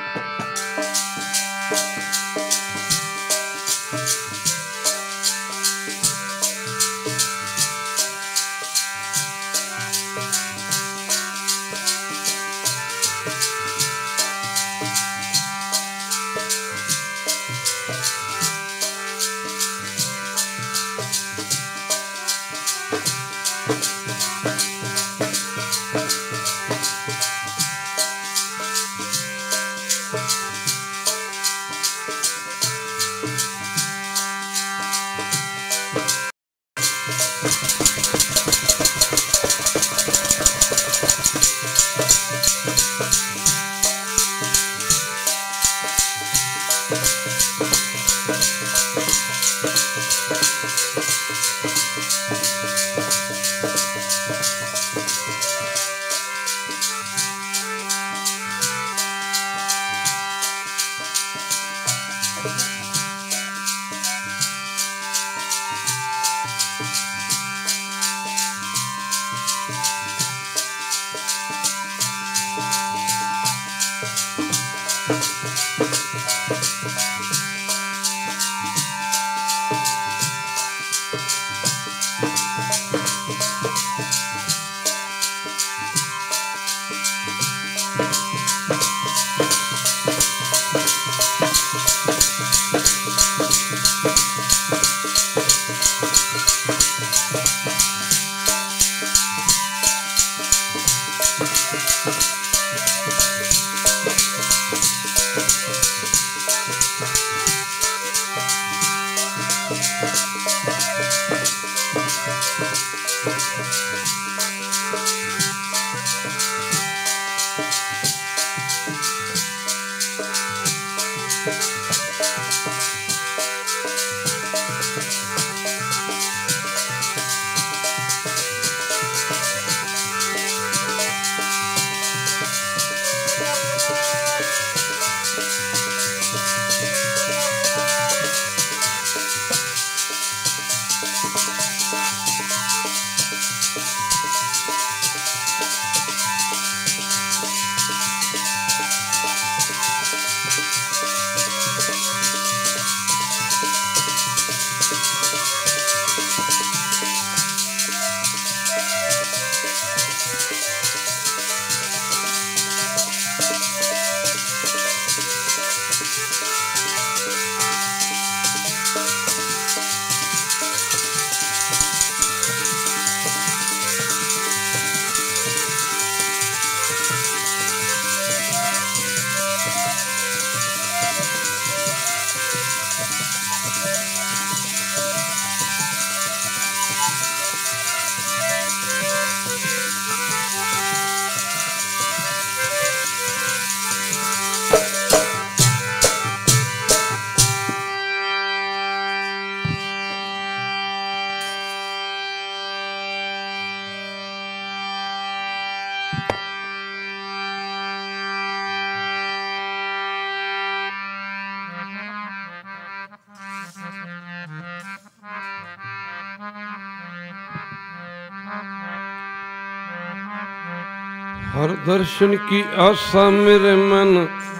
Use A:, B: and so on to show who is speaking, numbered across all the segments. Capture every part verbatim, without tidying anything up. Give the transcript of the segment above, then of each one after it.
A: हर दर्शन की आशा मेरे मन,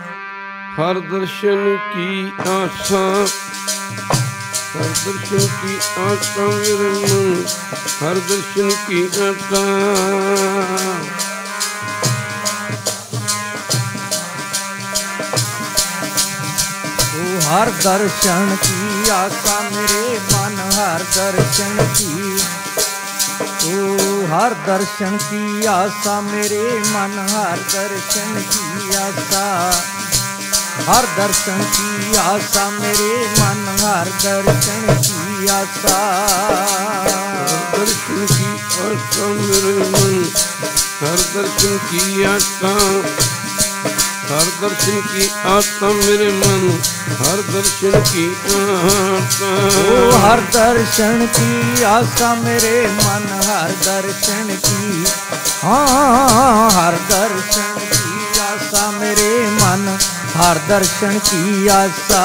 A: हर दर्शन की आशा, हर दर्शन की आशा मेरे मन, हर दर्शन की आशा।
B: हर दर्शन की आशा मेरे मन, हर दर्शन की, ओ हर दर्शन की आशा मेरे मन, हर दर्शन की आशा, हर दर्शन की आशा मेरे मन, हर दर्शन की आशा।
A: दर्शन की आशा मेरे मन, हर दर्शन की आशा, हर दर्शन की आशा मेरे मन, हर दर्शन की आशा।
B: ओ हर दर्शन की आशा मेरे मन, हर दर्शन की, हाँ हर दर्शन की आशा मेरे मन, हर दर्शन की आशा।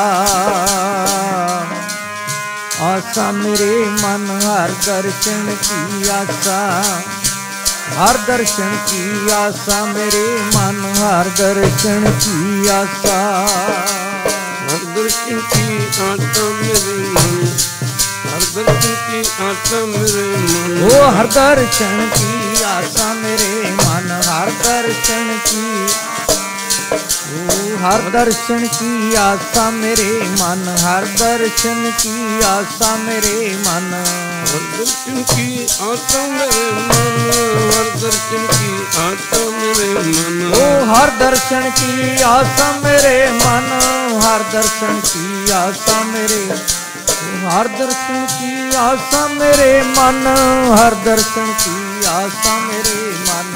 B: आशा मेरे मन, हर दर्शन की आशा, हर दर्शन की आशा मेरे मन हर दर्शन की आशा
A: हर दर्शन की आशा मेरे मन हर दर्शन की आशा मेरे मन
B: ओ हर दर्शन की आशा मेरे मन हर दर्शन की ओ हर दर्शन की आशा मेरे मन हर दर्शन की आशा मेरे मन
A: हर दर्शन की आशा मेरे मन हर दर्शन की आशा मेरे मन
B: ओ हर दर्शन की आशा मेरे मन हर दर्शन की आशा मेरे हर दर्शन की आशा मेरे मन हर दर्शन की आशा मेरे मन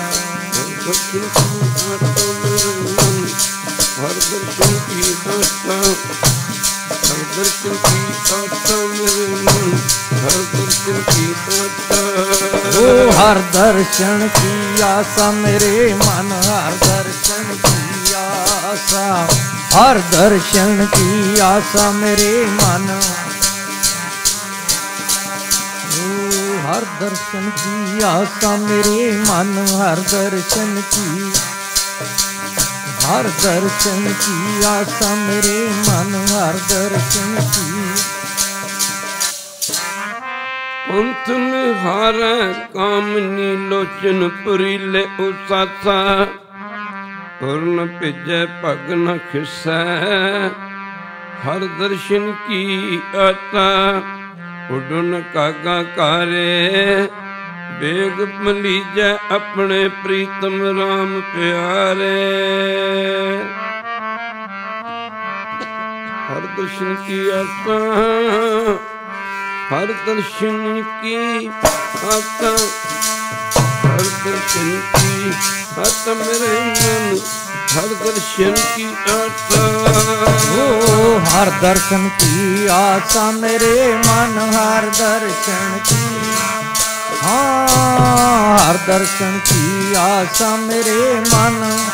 A: हर दर्शन की आशा हर दर्शन की आशा मेरे मन हर दर्शन की आशा
B: ओ हर दर्शन की आशा मेरे मन हर दर्शन की आशा हर दर्शन की आशा मेरे मन ओ हर दर्शन की आशा मेरे मन हर दर्शन की हर दर्शन की आशा मेरे मन हर दर्शन की
A: पंथ में हारा कामनी लोचन पुरीले उसासा और न पिजै पग न खिसै हर दर्शन की आता उडन कागा कारे बेग मलीजै अपने प्रीतम राम प्यारे हर दर्शन की आता हर दर्शन की आता हर दर्शन की आता मेरे मन हर दर्शन की आता
B: ओ हर दर्शन की आशा मेरे मन हर दर्शन की हाँ हर दर्शन की आशा मेरे मन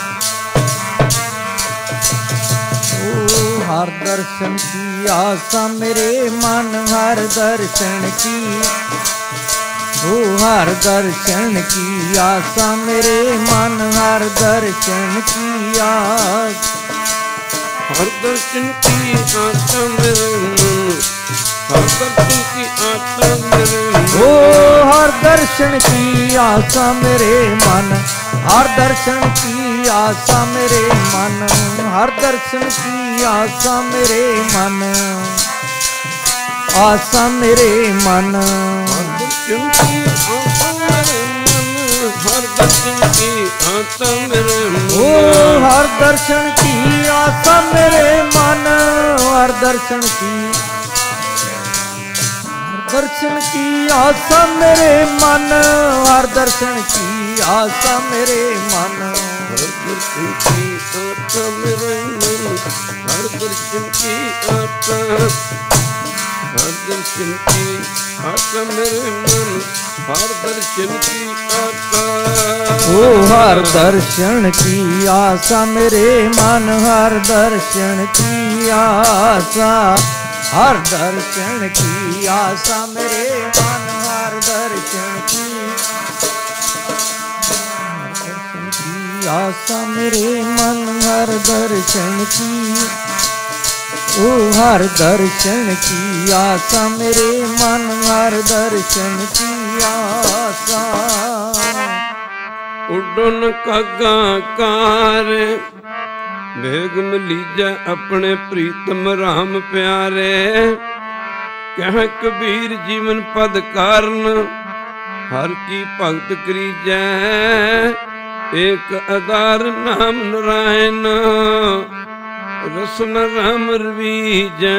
B: ओ हर दर्शन की आशा मेरे मन हर दर्शन की ओ हर दर्शन की आशा मेरे मन हर दर्शन की आशा
A: हर दर्शन की आशा मेरे मन हर दर्शन की आशा मेरे
B: ओ हर दर्शन की आशा मेरे मन हर दर्शन की आशा मेरे मन हर दर्शन की आशा मेरे मन आशा मेरे मन
A: हर दर्शन की आशा मेरे मन हर दर्शन की आशा मेरे
B: ओ हर दर्शन की आशा मेरे मन हर दर्शन की दर्शन की आशा मेरे मन हर दर्शन की आशा मेरे मन
A: हर दर्शन की आशा मेरे मन हर दर्शन की आशा हर दर्शन की आशा मेरे मन हर दर्शन की आशा
B: ओ हर दर्शन की आशा मेरे मन हर दर्शन की आशा हर दर्शन की आशा मेरे मन हर दर्शन की आशा मेरे मन हर दर्शन की ओ हर दर्शन की आशा मेरे मन हर दर्शन की आशा
A: उडन कागा कार भेग मलीजा अपने प्रीतम राम प्यारे कह कबीर जीवन पद कारण हर की भगत करीजै एक आधार नाम नारायण रसन राम रवीजै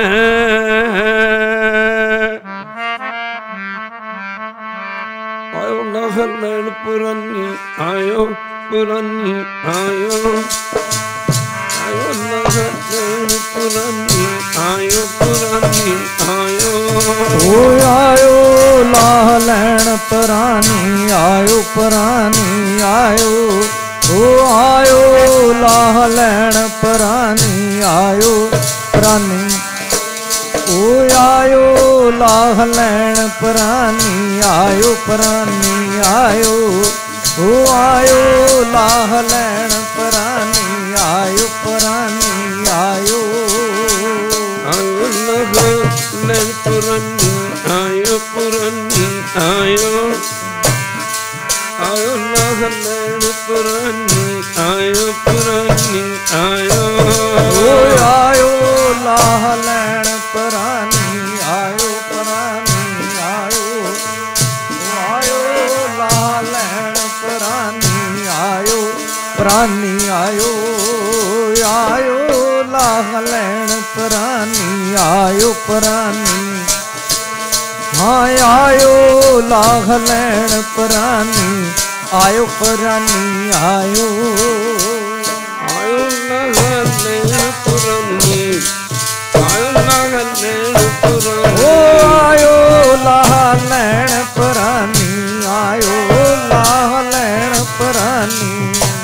A: आयो लाह लैन पुरानी आयो पुरानी आयो आयो लाह लैन पुरानी आयो पुरानी आयो
B: ओ आयो लाह लैन पुरानी आयो पुरानी आयो ओ आयो लाह लैन पुरानी आयो पुरानी ओ आयो लाह लैन पुरानी आयो पुरानी आयो ओ आयो लाह लैण परानी, आयो परानी आयो,
A: आयो लाह लैण परानी, आयो परानी आयो, आयो लाह लैण परानी, आयो परानी आयो,
B: ओ आयो लाह लैण परानी, आयो परानी आयो, आयो लाह लैण परानी, आयो परानी आयो, आयो लाह लैण परानी, आयो परानी, हाँ आयो लाह लैण परानी, आयो परानी आयो,
A: आयो लाह लैण परानी, आयो लाह लैण परानी,
B: ओ आयो लाह लैण परानी, आयो लाह लैण परानी,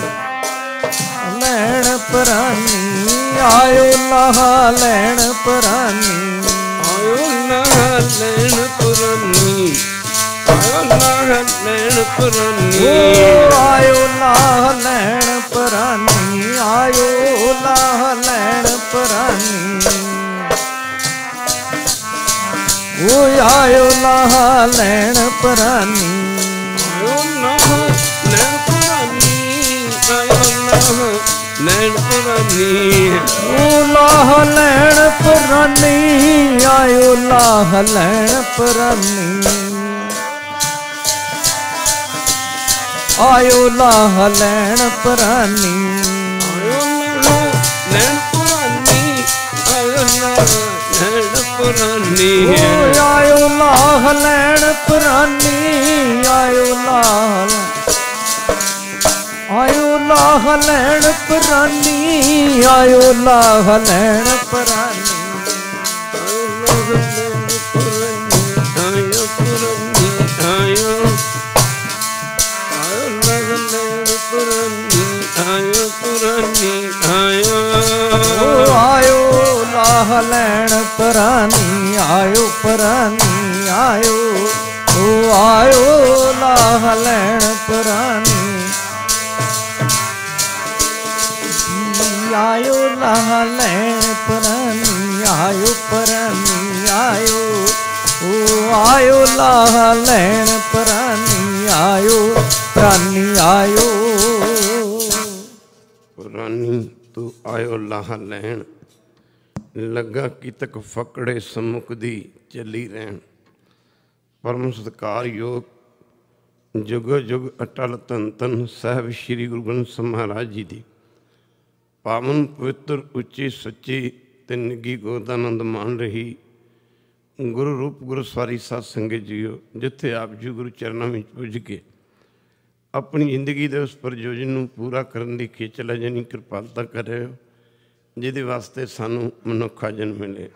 B: लैण परानी, आयो लाह लैण परानी,
A: आयो लाह लैण परानी, आयो लाह लैण परानी,
B: ओ आयो लाह लैण परानी, आयो लाह लैण परानी, ओ आयो लाह लैण परानी,
A: आयो लाह लैण परानी, आयो लाह लैण परानी,
B: ओ लाह लैण परानी, आयो लाह लैण परानी, आयो लाह लैण परानी,
A: आयो लाह लैण परानी, आयो लाह लैण परानी,
B: ओ आयो लाह लैण परानी, आयो लाह आयो लाह लैण परानी, आयो लाह लैण परानी,
A: आयो लाह लैण परानी, आयो परानी आयो, आयो लाह लैण परानी, आयो परानी आयो,
B: ओ आयो लाह लैण परानी, आयो परानी आयो, ओ आयो लाह लैण परानी, आयो लाह लैण परानी, आयो परानी आयो, ओ आयो लाह लैण परानी, आयो परानी आयो,
A: परानी तू आयो लाह लैण, लगा कितक फकड़े सम्मुख दी चली रहन, परम सत्कार योग जुग जुग अटल धन धन साहिब श्री गुरु ग्रंथ ਸਾਹਿਬ महाराज जी दी पावन पवित्र उच्ची सच्ची ते निੱਘੀ गोद ਦਾ आनंद मान रही गुरु रूप गुरु सवारी साध संगत जीओ, जिथे आप जी गुरु चरणों में पुज के अपनी जिंदगी के उस प्रयोजन को पूरा करने की खੇਚਲ जनी कृपालता कर रहे हो, जिहदे वास्ते सानू मनुखा जन्म मिले।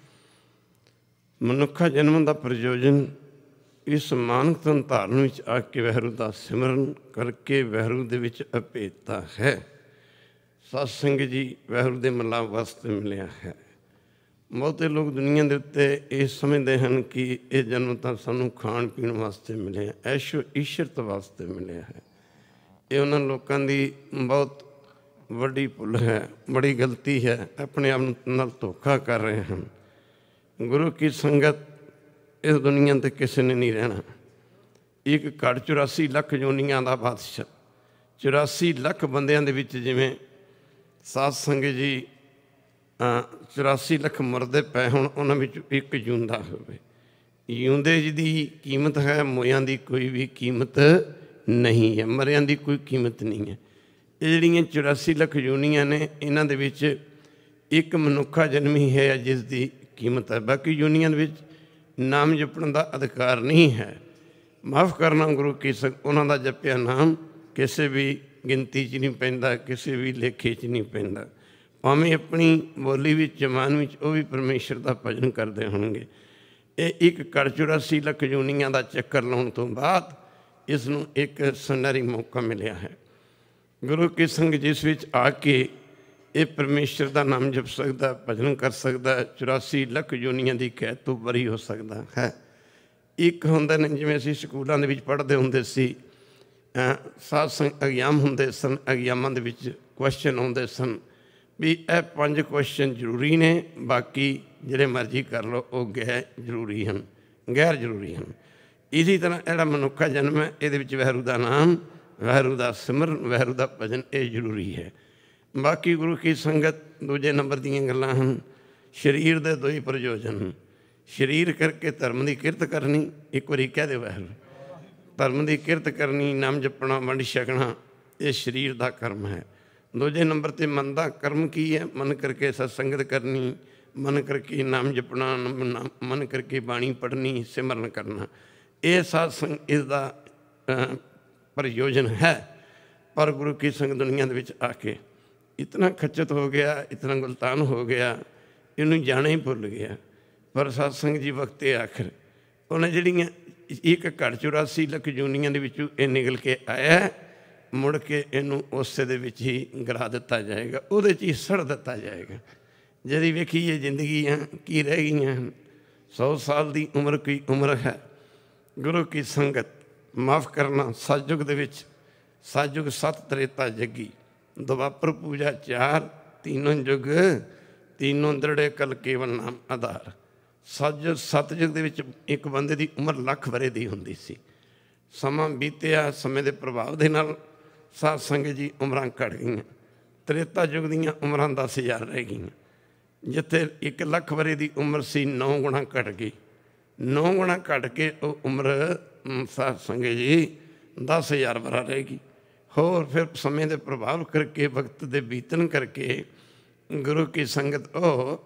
A: मनुखा जन्म का प्रयोजन इस मानक तन धारण में आके वैरू का सिमरन करके वैरू दे विच अभेदता है। साध संगत जी वैरू दे मिलाप वास्ते मिलिया है। बहुते लोग दुनिया के उत्ते ये समझते हैं कि यह जन्म तो सानू खाण पीण वास्ते मिले, ऐशो ईश्वरत वास्ते मिले है। ये उन्होंने लोगों की बहुत बड़ी भुल है, बड़ी गलती है, अपने आप नाल धोखा कर रहे हैं। गुरु की संगत इस दुनिया ते किसी ने नहीं रहना। एक घड़ चौरासी लख जोनियां का बादशाह, चौरासी लख बंदियां दे विच जिवें साध संगत जी चौरासी लख मरदे पै होण, उन्हां विच एक जिउंदा होवे। जिउंदे जी कीमत है, मोयां दी कोई भी कीमत नहीं है, मरियां दी कोई कीमत नहीं है। ये जिहड़ियां चौरासी लख जूनियां ने, इन्हां दे विच एक मनुखा जन्म ही है जिसकी कीमत है। बाकी जूनियां दे विच नाम जपण का अधिकार नहीं है। माफ़ करना गुरु की संगत, उन्हां दा जपिया नाम किसी भी गिनती च नहीं पैंदा, किसी भी लेखे च नहीं पैंदा। भावें अपनी बोली भी जमान में वो भी परमेश्वर का भजन करते होंगे। ये एक घड़ चौरासी लख जूनियां का चक्कर लाने तो बाद इसनूं एक सुनहरी मौका मिलिया है। गुरु की संगत जिस विच आके ये परमेश्वर का नाम जप सकता, भजन कर सकता, चौरासी लख जूनियां की कैद तो बरी हो सकता है। एक होंदा ने, जिवें असीं स्कूलों दे विच पढ़दे हुंदे सी, ਸਾਧ ਸੰਗ ਐਗਜ਼ਾਮ ਹੁੰਦੇ ਸਨ, ਐਗਜ਼ਾਮਾਂ ਦੇ ਵਿੱਚ ਕੁਐਸਚਨ ਆਉਂਦੇ ਸਨ ਵੀ ਇਹ ਪੰਜ ਕੁਐਸਚਨ ਜ਼ਰੂਰੀ ਨੇ, ਬਾਕੀ ਜਿਹੜੇ ਮਰਜ਼ੀ ਕਰ ਲਓ ਉਹ ਗੈਰ ਜ਼ਰੂਰੀ ਹਨ, ਗੈਰ ਜ਼ਰੂਰੀ ਹਨ। ਇਸੇ ਤਰ੍ਹਾਂ ਜਿਹੜਾ ਮਨੁੱਖਾ ਜਨਮ ਹੈ ਇਹਦੇ ਵਿੱਚ ਵਾਹਿਗੁਰੂ ਦਾ ਨਾਮ, ਵਾਹਿਗੁਰੂ ਦਾ ਸਿਮਰਨ, ਵਾਹਿਗੁਰੂ ਦਾ ਭਜਨ ਇਹ ਜ਼ਰੂਰੀ ਹੈ। ਬਾਕੀ ਗੁਰੂ ਕੀ ਸੰਗਤ ਦੂਜੇ ਨੰਬਰ ਦੀਆਂ ਗੱਲਾਂ ਹਨ। ਸਰੀਰ ਦੇ ਦੋ ਹੀ ਪ੍ਰਯੋਜਨ, ਸਰੀਰ ਕਰਕੇ ਧਰਮ ਦੀ ਕਿਰਤ ਕਰਨੀ, ਇੱਕ ਵਾਰੀ ਕਹਿ ਦੇ ਵਾਹਿਗੁਰੂ, ਧਰਮ ਦੀ ਕਿਰਤ ਕਰਨੀ, ਨਾਮ ਜਪਣਾ, ਵੰਡ ਛਕਣਾ, ਇਹ ਸਰੀਰ ਦਾ ਕਰਮ ਹੈ। ਦੂਜੇ ਨੰਬਰ 'ਤੇ ਮਨ ਦਾ ਕਰਮ ਕੀ ਹੈ? ਮਨ ਕਰਕੇ ਸਤਸੰਗਤ ਕਰਨੀ, ਮਨ ਕਰਕੇ ਨਾਮ ਜਪਣਾ, ਮਨ ਕਰਕੇ ਬਾਣੀ ਪੜ੍ਹਨੀ, ਸਿਮਰਨ ਕਰਨਾ, ਇਹ ਸਾਧ ਸੰਗ ਇਸਦਾ ਪ੍ਰਯੋਜਨ ਹੈ। ਪਰ ਗੁਰੂ ਕੀ ਸੰਗਤ ਦੁਨੀਆ ਦੇ ਵਿੱਚ ਆ ਕੇ ਇਤਨਾ ਖੱਚਤ ਹੋ ਗਿਆ, ਇਤਨਾ ਗੁਲਤਾਨ ਹੋ ਗਿਆ, ਇਹਨੂੰ ਜਾਣਾ ਹੀ ਭੁੱਲ ਗਿਆ। ਪਰ ਸਾਧ ਸੰਗ ਜੀ ਵਕਤੇ ਆਖਰ ਉਹਨੇ ਜਿਹੜੀਆਂ ਇੱਕ ਘੜ ਚੁਰਾਸੀ ਲੱਖ ਜੂਨੀਆਂ ਦੇ ਵਿੱਚੋਂ ਇਹ ਨਿਕਲ ਕੇ ਆਇਆ, ਮੁੜ ਕੇ ਇਹਨੂੰ ਉਸੇ ਦੇ ਵਿੱਚ ਹੀ ਗਰਾ ਦਿੱਤਾ ਜਾਏਗਾ, ਉਹਦੇ 'ਚ ਹੀ ਸੜ ਦਿੱਤਾ ਜਾਏਗਾ। ਜਿਹਦੀ ਵੇਖੀਏ ਜ਼ਿੰਦਗੀਆਂ ਕੀ ਰਹਿ ਗਈਆਂ ਹਨ। ਸੌ ਸਾਲ ਦੀ ਉਮਰ ਕੋਈ ਉਮਰ ਹੈ। ਗੁਰੂ ਕੀ ਸੰਗਤ ਮਾਫ ਕਰਨਾ, ਸਤਿਯੁਗ ਦੇ ਵਿੱਚ ਸਤਿਯੁਗ ਸੱਤ ਤ੍ਰੇਤਾ ਜੱਗੀ, ਦੁਆਪਰ ਪੂਜਾ ਚਾਰ, ਤੀਨੋਂ ਯੁੱਗ ਤੀਨੋਂ ਦ੍ਰਿੜੇ ਕਲ ਕੇਵਲ ਨਾਮ ਆਧਾਰ। ਸਤਿਯੁਗ ਸਤਿਯੁਗ ਦੇ ਵਿੱਚ ਇੱਕ ਬੰਦੇ ਦੀ ਉਮਰ ਲੱਖ ਵਰੇ ਦੀ ਹੁੰਦੀ ਸੀ। ਸਮਾਂ ਬੀਤਿਆ, ਸਮੇਂ ਦੇ ਪ੍ਰਭਾਵ ਦੇ ਨਾਲ ਸਾਧ ਸੰਗਤ ਜੀ ਉਮਰਾਂ ਘੱਟ ਗਈਆਂ। ਤ੍ਰੇਤਾ ਯੁੱਗ ਦੀਆਂ ਉਮਰਾਂ ਦਸ ਹਜ਼ਾਰ ਰਹਿ ਗਈਆਂ। ਜਿੱਥੇ ਇੱਕ ਲੱਖ ਵਰੇ ਦੀ ਉਮਰ ਸੀ, ਨੌ ਗੁਣਾ ਘੱਟ ਗਈ। ਨੌ ਗੁਣਾ ਘੱਟ ਕੇ ਉਹ ਉਮਰ ਸਾਧ ਸੰਗਤ ਜੀ ਦਸ ਹਜ਼ਾਰ ਵਰਾ ਰਹੇਗੀ। ਹੋਰ ਫਿਰ ਸਮੇਂ ਦੇ ਪ੍ਰਭਾਵ ਕਰਕੇ, ਵਕਤ ਦੇ ਬੀਤਣ ਕਰਕੇ ਗੁਰੂ ਕੀ ਸੰਗਤ ਉਹ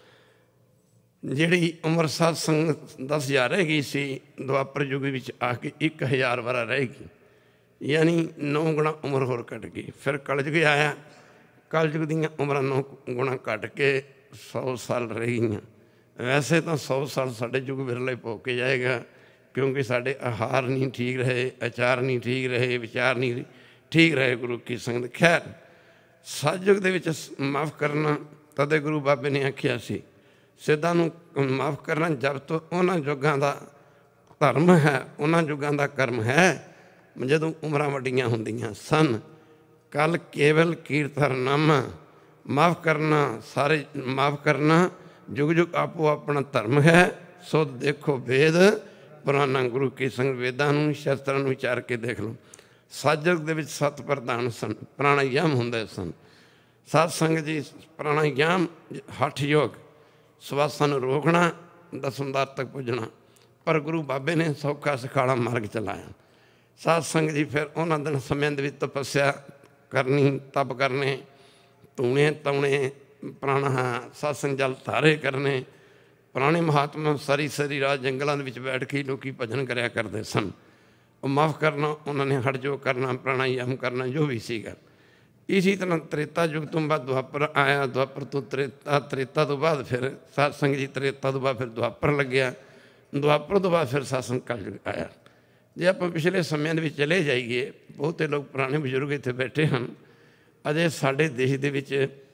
A: ਜਿਹੜੀ ਉਮਰ ਸਾਧ ਸੰਗਤ ਦਸ ਹਜ਼ਾਰ ਰਹਿ ਗਈ ਸੀ, ਦੁਆਪਰ ਯੁੱਗ ਵਿੱਚ ਆ ਕੇ ਇੱਕ ਹਜ਼ਾਰ ਵਰਾ ਰਹੇਗੀ। ਯਾਨੀ ਨੌ ਗੁਣਾ ਉਮਰ ਹੋਰ ਘੱਟ ਗਈ। ਫਿਰ ਕਲਯੁਗ ਆਇਆ, ਕਲਯੁਗ ਦੀਆਂ ਉਮਰਾਂ ਨੌ ਗੁਣਾ ਘੱਟ ਕੇ ਸੌ ਸਾਲ ਰਹਿ ਗਈਆਂ। ਵੈਸੇ ਤਾਂ ਸੌ ਸਾਲ ਸਾਡੇ ਯੁੱਗ ਵਿਰਲੇ ਭੋ ਕੇ ਜਾਏਗਾ, ਕਿਉਂਕਿ ਸਾਡੇ ਆਹਾਰ ਨਹੀਂ ਠੀਕ ਰਹੇ, ਆਚਾਰ ਨਹੀਂ ਠੀਕ ਰਹੇ, ਵਿਚਾਰ ਨਹੀਂ ਠੀਕ ਰਹੇ। ਗੁਰੂ ਕੀ ਸੰਗਤ ਖੈਰ ਸਤਿਯੁਗ ਦੇ ਵਿੱਚ ਮਾਫ ਕਰਨਾ, ਤਦੇ ਗੁਰੂ ਬਾਬੇ ਨੇ ਆਖਿਆ ਸੀ ਸਿੱਧਾਂ ਨੂੰ ਮਾਫ ਕਰਨਾ ਜਬ ਤੋਂ ਉਹਨਾਂ ਯੁੱਗਾਂ ਦਾ ਧਰਮ ਹੈ, ਉਹਨਾਂ ਯੁੱਗਾਂ ਦਾ ਕਰਮ ਹੈ ਜਦੋਂ ਉਮਰਾਂ ਵੱਡੀਆਂ ਹੁੰਦੀਆਂ ਸਨ। ਕੱਲ ਕੇਵਲ ਕੀਰਤਨਾਮਾ, ਮਾਫ ਕਰਨਾ, ਸਾਰੇ ਮਾਫ ਕਰਨਾ, ਯੁੱਗ ਯੁੱਗ ਆਪੋ ਆਪਣਾ ਧਰਮ ਹੈ। ਸੋ ਦੇਖੋ ਵੇਦ ਪੁਰਾਣਾ, ਗੁਰੂ ਕੀ ਸੰਗਤ ਵੇਦਾਂ ਨੂੰ, ਸ਼ਸਤਰਾਂ ਨੂੰ ਵਿਚਾਰ ਕੇ ਦੇਖ ਲਓ। ਸਤਿਯੁਗ ਦੇ ਵਿੱਚ ਸੱਤ ਪ੍ਰਧਾਨ ਸਨ, ਪ੍ਰਾਣਾਯਾਮ ਹੁੰਦੇ ਸਨ। ਸਾਧ ਸੰਗਤ ਜੀ ਪ੍ਰਾਣਾਯਾਮ, ਹਠ ਯੋਗ, ਸਵਾਸਾਂ ਨੂੰ ਰੋਕਣਾ, ਦਸਮਦਾਰ ਤੱਕ ਪੁੱਜਣਾ। ਪਰ ਗੁਰੂ ਬਾਬੇ ਨੇ ਸੌਖਾ ਸਖਾਲਾ ਮਾਰਗ ਚਲਾਇਆ। ਸਾਧ ਸੰਗਤ ਜੀ ਫਿਰ ਉਹਨਾਂ ਦਿਨ ਸਮਿਆਂ ਦੇ ਵਿੱਚ ਤਪੱਸਿਆ ਕਰਨੀ, ਤਪ ਕਰਨੇ, ਧੂਣੇ ਤੌਣੇ, ਪ੍ਰਾਣਾ ਸਾਸਨ ਜਲ ਧਾਰੇ ਕਰਨੇ। ਪੁਰਾਣੇ ਮਹਾਤਮਾ ਸਾਰੀ ਸਾਰੀ ਰਾਤ ਜੰਗਲਾਂ ਦੇ ਵਿੱਚ ਬੈਠ ਕੇ ਲੋਕੀ ਭਜਨ ਕਰਿਆ ਕਰਦੇ ਸਨ। ਉਹ ਮਾਫ ਕਰਨਾ, ਉਹਨਾਂ ਨੇ ਹਠ ਜੋ ਕਰਨਾ, ਪ੍ਰਾਣਾਯਾਮ ਕਰਨਾ, ਜੋ ਵੀ ਸੀਗਾ। ਇਸੇ ਤਰ੍ਹਾਂ ਤ੍ਰੇਤਾ ਯੁੱਗ ਤੋਂ ਬਾਅਦ ਦੁਆਪਰ ਆਇਆ, ਦੁਆਪਰ ਤੋਂ ਤ੍ਰੇਤਾ, ਤ੍ਰੇਤਾ ਤੋਂ ਬਾਅਦ ਫਿਰ ਸਾਧ ਸੰਗਤ ਜੀ ਤ੍ਰੇਤਾ ਤੋਂ ਬਾਅਦ ਫਿਰ ਦੁਆਪਰ ਲੱਗਿਆ, ਦੁਆਪਰ ਤੋਂ ਬਾਅਦ ਫਿਰ ਸਾਧ ਸੰਗਤ ਕਲਯੁਗ ਆਇਆ। ਜੇ ਆਪਾਂ ਪਿਛਲੇ ਸਮਿਆਂ ਦੇ ਵਿੱਚ ਚਲੇ ਜਾਈਏ, ਬਹੁਤੇ ਲੋਕ ਪੁਰਾਣੇ ਬਜ਼ੁਰਗ ਇੱਥੇ ਬੈਠੇ ਹਨ, ਅਜੇ ਸਾਡੇ ਦੇਸ਼ ਦੇ ਵਿੱਚ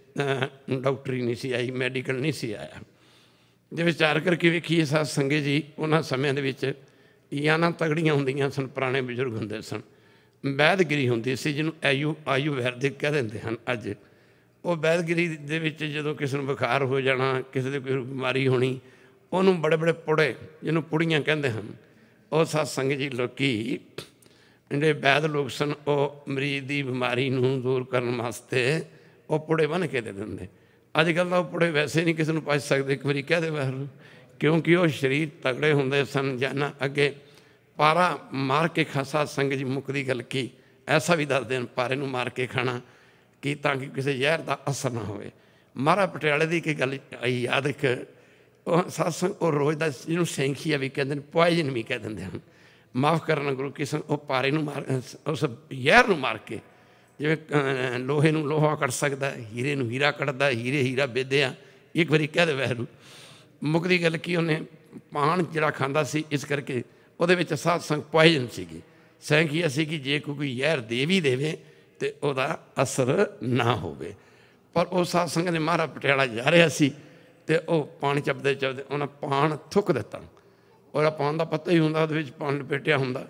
A: ਡਾਕਟਰੀ ਨਹੀਂ ਸੀ ਆਈ, ਮੈਡੀਕਲ ਨਹੀਂ ਸੀ ਆਇਆ। ਜੇ ਵਿਚਾਰ ਕਰਕੇ ਵੇਖੀਏ ਸਾਧ ਸੰਗਤ ਜੀ, ਉਹਨਾਂ ਸਮਿਆਂ ਦੇ ਵਿੱਚ ਯਾਨਾਂ ਤਗੜੀਆਂ ਹੁੰਦੀਆਂ ਸਨ, ਪੁਰਾਣੇ ਬਜ਼ੁਰਗ ਹੁੰਦੇ ਸਨ। ਵੈਦਗਿਰੀ ਹੁੰਦੀ ਸੀ, ਜਿਹਨੂੰ ਆਯੂ ਆਯੂ ਵੈਦਿਕ ਕਹਿ ਦਿੰਦੇ ਹਨ ਅੱਜ। ਉਹ ਵੈਦਗਿਰੀ ਦੇ ਵਿੱਚ ਜਦੋਂ ਕਿਸੇ ਨੂੰ ਬੁਖਾਰ ਹੋ ਜਾਣਾ, ਕਿਸੇ ਦੀ ਕੋਈ ਬਿਮਾਰੀ ਹੋਣੀ, ਉਹਨੂੰ ਬੜੇ ਬੜੇ ਪੁੜੇ, ਜਿਹਨੂੰ ਪੁੜੀਆਂ ਕਹਿੰਦੇ ਹਨ, ਉਹ ਸਾਧ ਸੰਗਤ ਜੀ ਲੋਕੀ ਜਿਹੜੇ ਵੈਦ ਲੋਕ ਸਨ, ਉਹ ਮਰੀਜ਼ ਦੀ ਬਿਮਾਰੀ ਨੂੰ ਦੂਰ ਕਰਨ ਵਾਸਤੇ ਉਹ ਪੁੜੇ ਬੰਨ੍ਹ ਕੇ ਦੇ ਦਿੰਦੇ। ਅੱਜ ਕੱਲ੍ਹ ਤਾਂ ਉਹ ਪੁੜੇ ਵੈਸੇ ਨਹੀਂ ਕਿਸੇ ਨੂੰ ਪਚ ਸਕਦੇ, ਇੱਕ ਵਾਰੀ ਕਹਿ ਦੇ ਵਾਹਿਗੁਰੂ, ਕਿਉਂਕਿ ਉਹ ਸਰੀਰ ਤਗੜੇ ਹੁੰਦੇ ਸਨ। ਜਾਨਾ ਅੱਗੇ ਪਾਰਾ ਮਾਰ ਕੇ ਖਾਸਾ ਸੰਗਤ ਜੀ ਮੁੱਕਦੀ ਗੱਲ ਕੀ, ਐਸਾ ਵੀ ਦੱਸਦੇ ਹਨ, ਪਾਰੇ ਨੂੰ ਮਾਰ ਕੇ ਖਾਣਾ ਕੀ, ਤਾਂ ਕਿ ਕਿਸੇ ਜ਼ਹਿਰ ਦਾ ਅਸਰ ਨਾ ਹੋਵੇ। ਮਹਾਰਾਜ ਪਟਿਆਲੇ ਦੀ ਇੱਕ ਗੱਲ ਆਈ ਯਾਦ, ਇੱਕ ਉਹ ਸਤਸੰਗ, ਉਹ ਰੋਜ਼ ਦਾ ਜਿਹਨੂੰ ਸੈਂਖੀਆ ਵੀ ਕਹਿੰਦੇ ਨੇ, ਪੁਆਇਜਨ ਵੀ ਕਹਿ ਦਿੰਦੇ ਹਨ। ਮਾਫ ਕਰਨਾ ਗੁਰੂ ਕੀ ਸੰਗਤ, ਉਹ ਪਾਰੇ ਨੂੰ ਮਾਰ, ਉਸ ਜ਼ਹਿਰ ਨੂੰ ਮਾਰ ਕੇ, ਜਿਵੇਂ ਲੋਹੇ ਨੂੰ ਲੋਹਾ ਕੱਢ ਸਕਦਾ, ਹੀਰੇ ਨੂੰ ਹੀਰਾ ਕੱਢਦਾ, ਹੀਰੇ ਹੀਰਾ ਵੇਦਿਆ, ਇੱਕ ਵਾਰੀ ਕਹਿ ਦੇ ਵਾਹਿਗੁਰੂ। ਮੁੱਕਦੀ ਗੱਲ ਕੀ, ਉਹਨੇ ਪਾਨ ਜਿਹੜਾ ਖਾਂਦਾ ਸੀ, ਇਸ ਕਰਕੇ ਉਹਦੇ ਵਿੱਚ ਸਾਧ ਸੰਗਤ ਪੁਆਇਜਨ ਸੀਗੀ, ਸੈਂਖੀਆ ਸੀ ਕਿ ਜੇ ਕੋਈ ਜ਼ਹਿਰ ਦੇ ਵੀ ਦੇਵੇ ਤਾਂ ਉਹਦਾ ਅਸਰ ਨਾ ਹੋਵੇ। ਪਰ ਉਹ ਸਾਧ ਸੰਗਤ ਨੇ ਮਹਾਰਾਜ ਪਟਿਆਲਾ ਜਾ ਰਿਹਾ ਸੀ ਅਤੇ ਉਹ ਪਾਣੀ ਚੱਪਦੇ ਚੱਪਦੇ ਉਹਨਾਂ ਪਾਨ ਥੁੱਕ ਦਿੱਤਾ। ਉਹਦਾ ਪਾਨ ਦਾ ਪੱਤਾ ਹੀ ਹੁੰਦਾ, ਉਹਦੇ ਵਿੱਚ ਪਾਨ ਲਪੇਟਿਆ ਹੁੰਦਾ।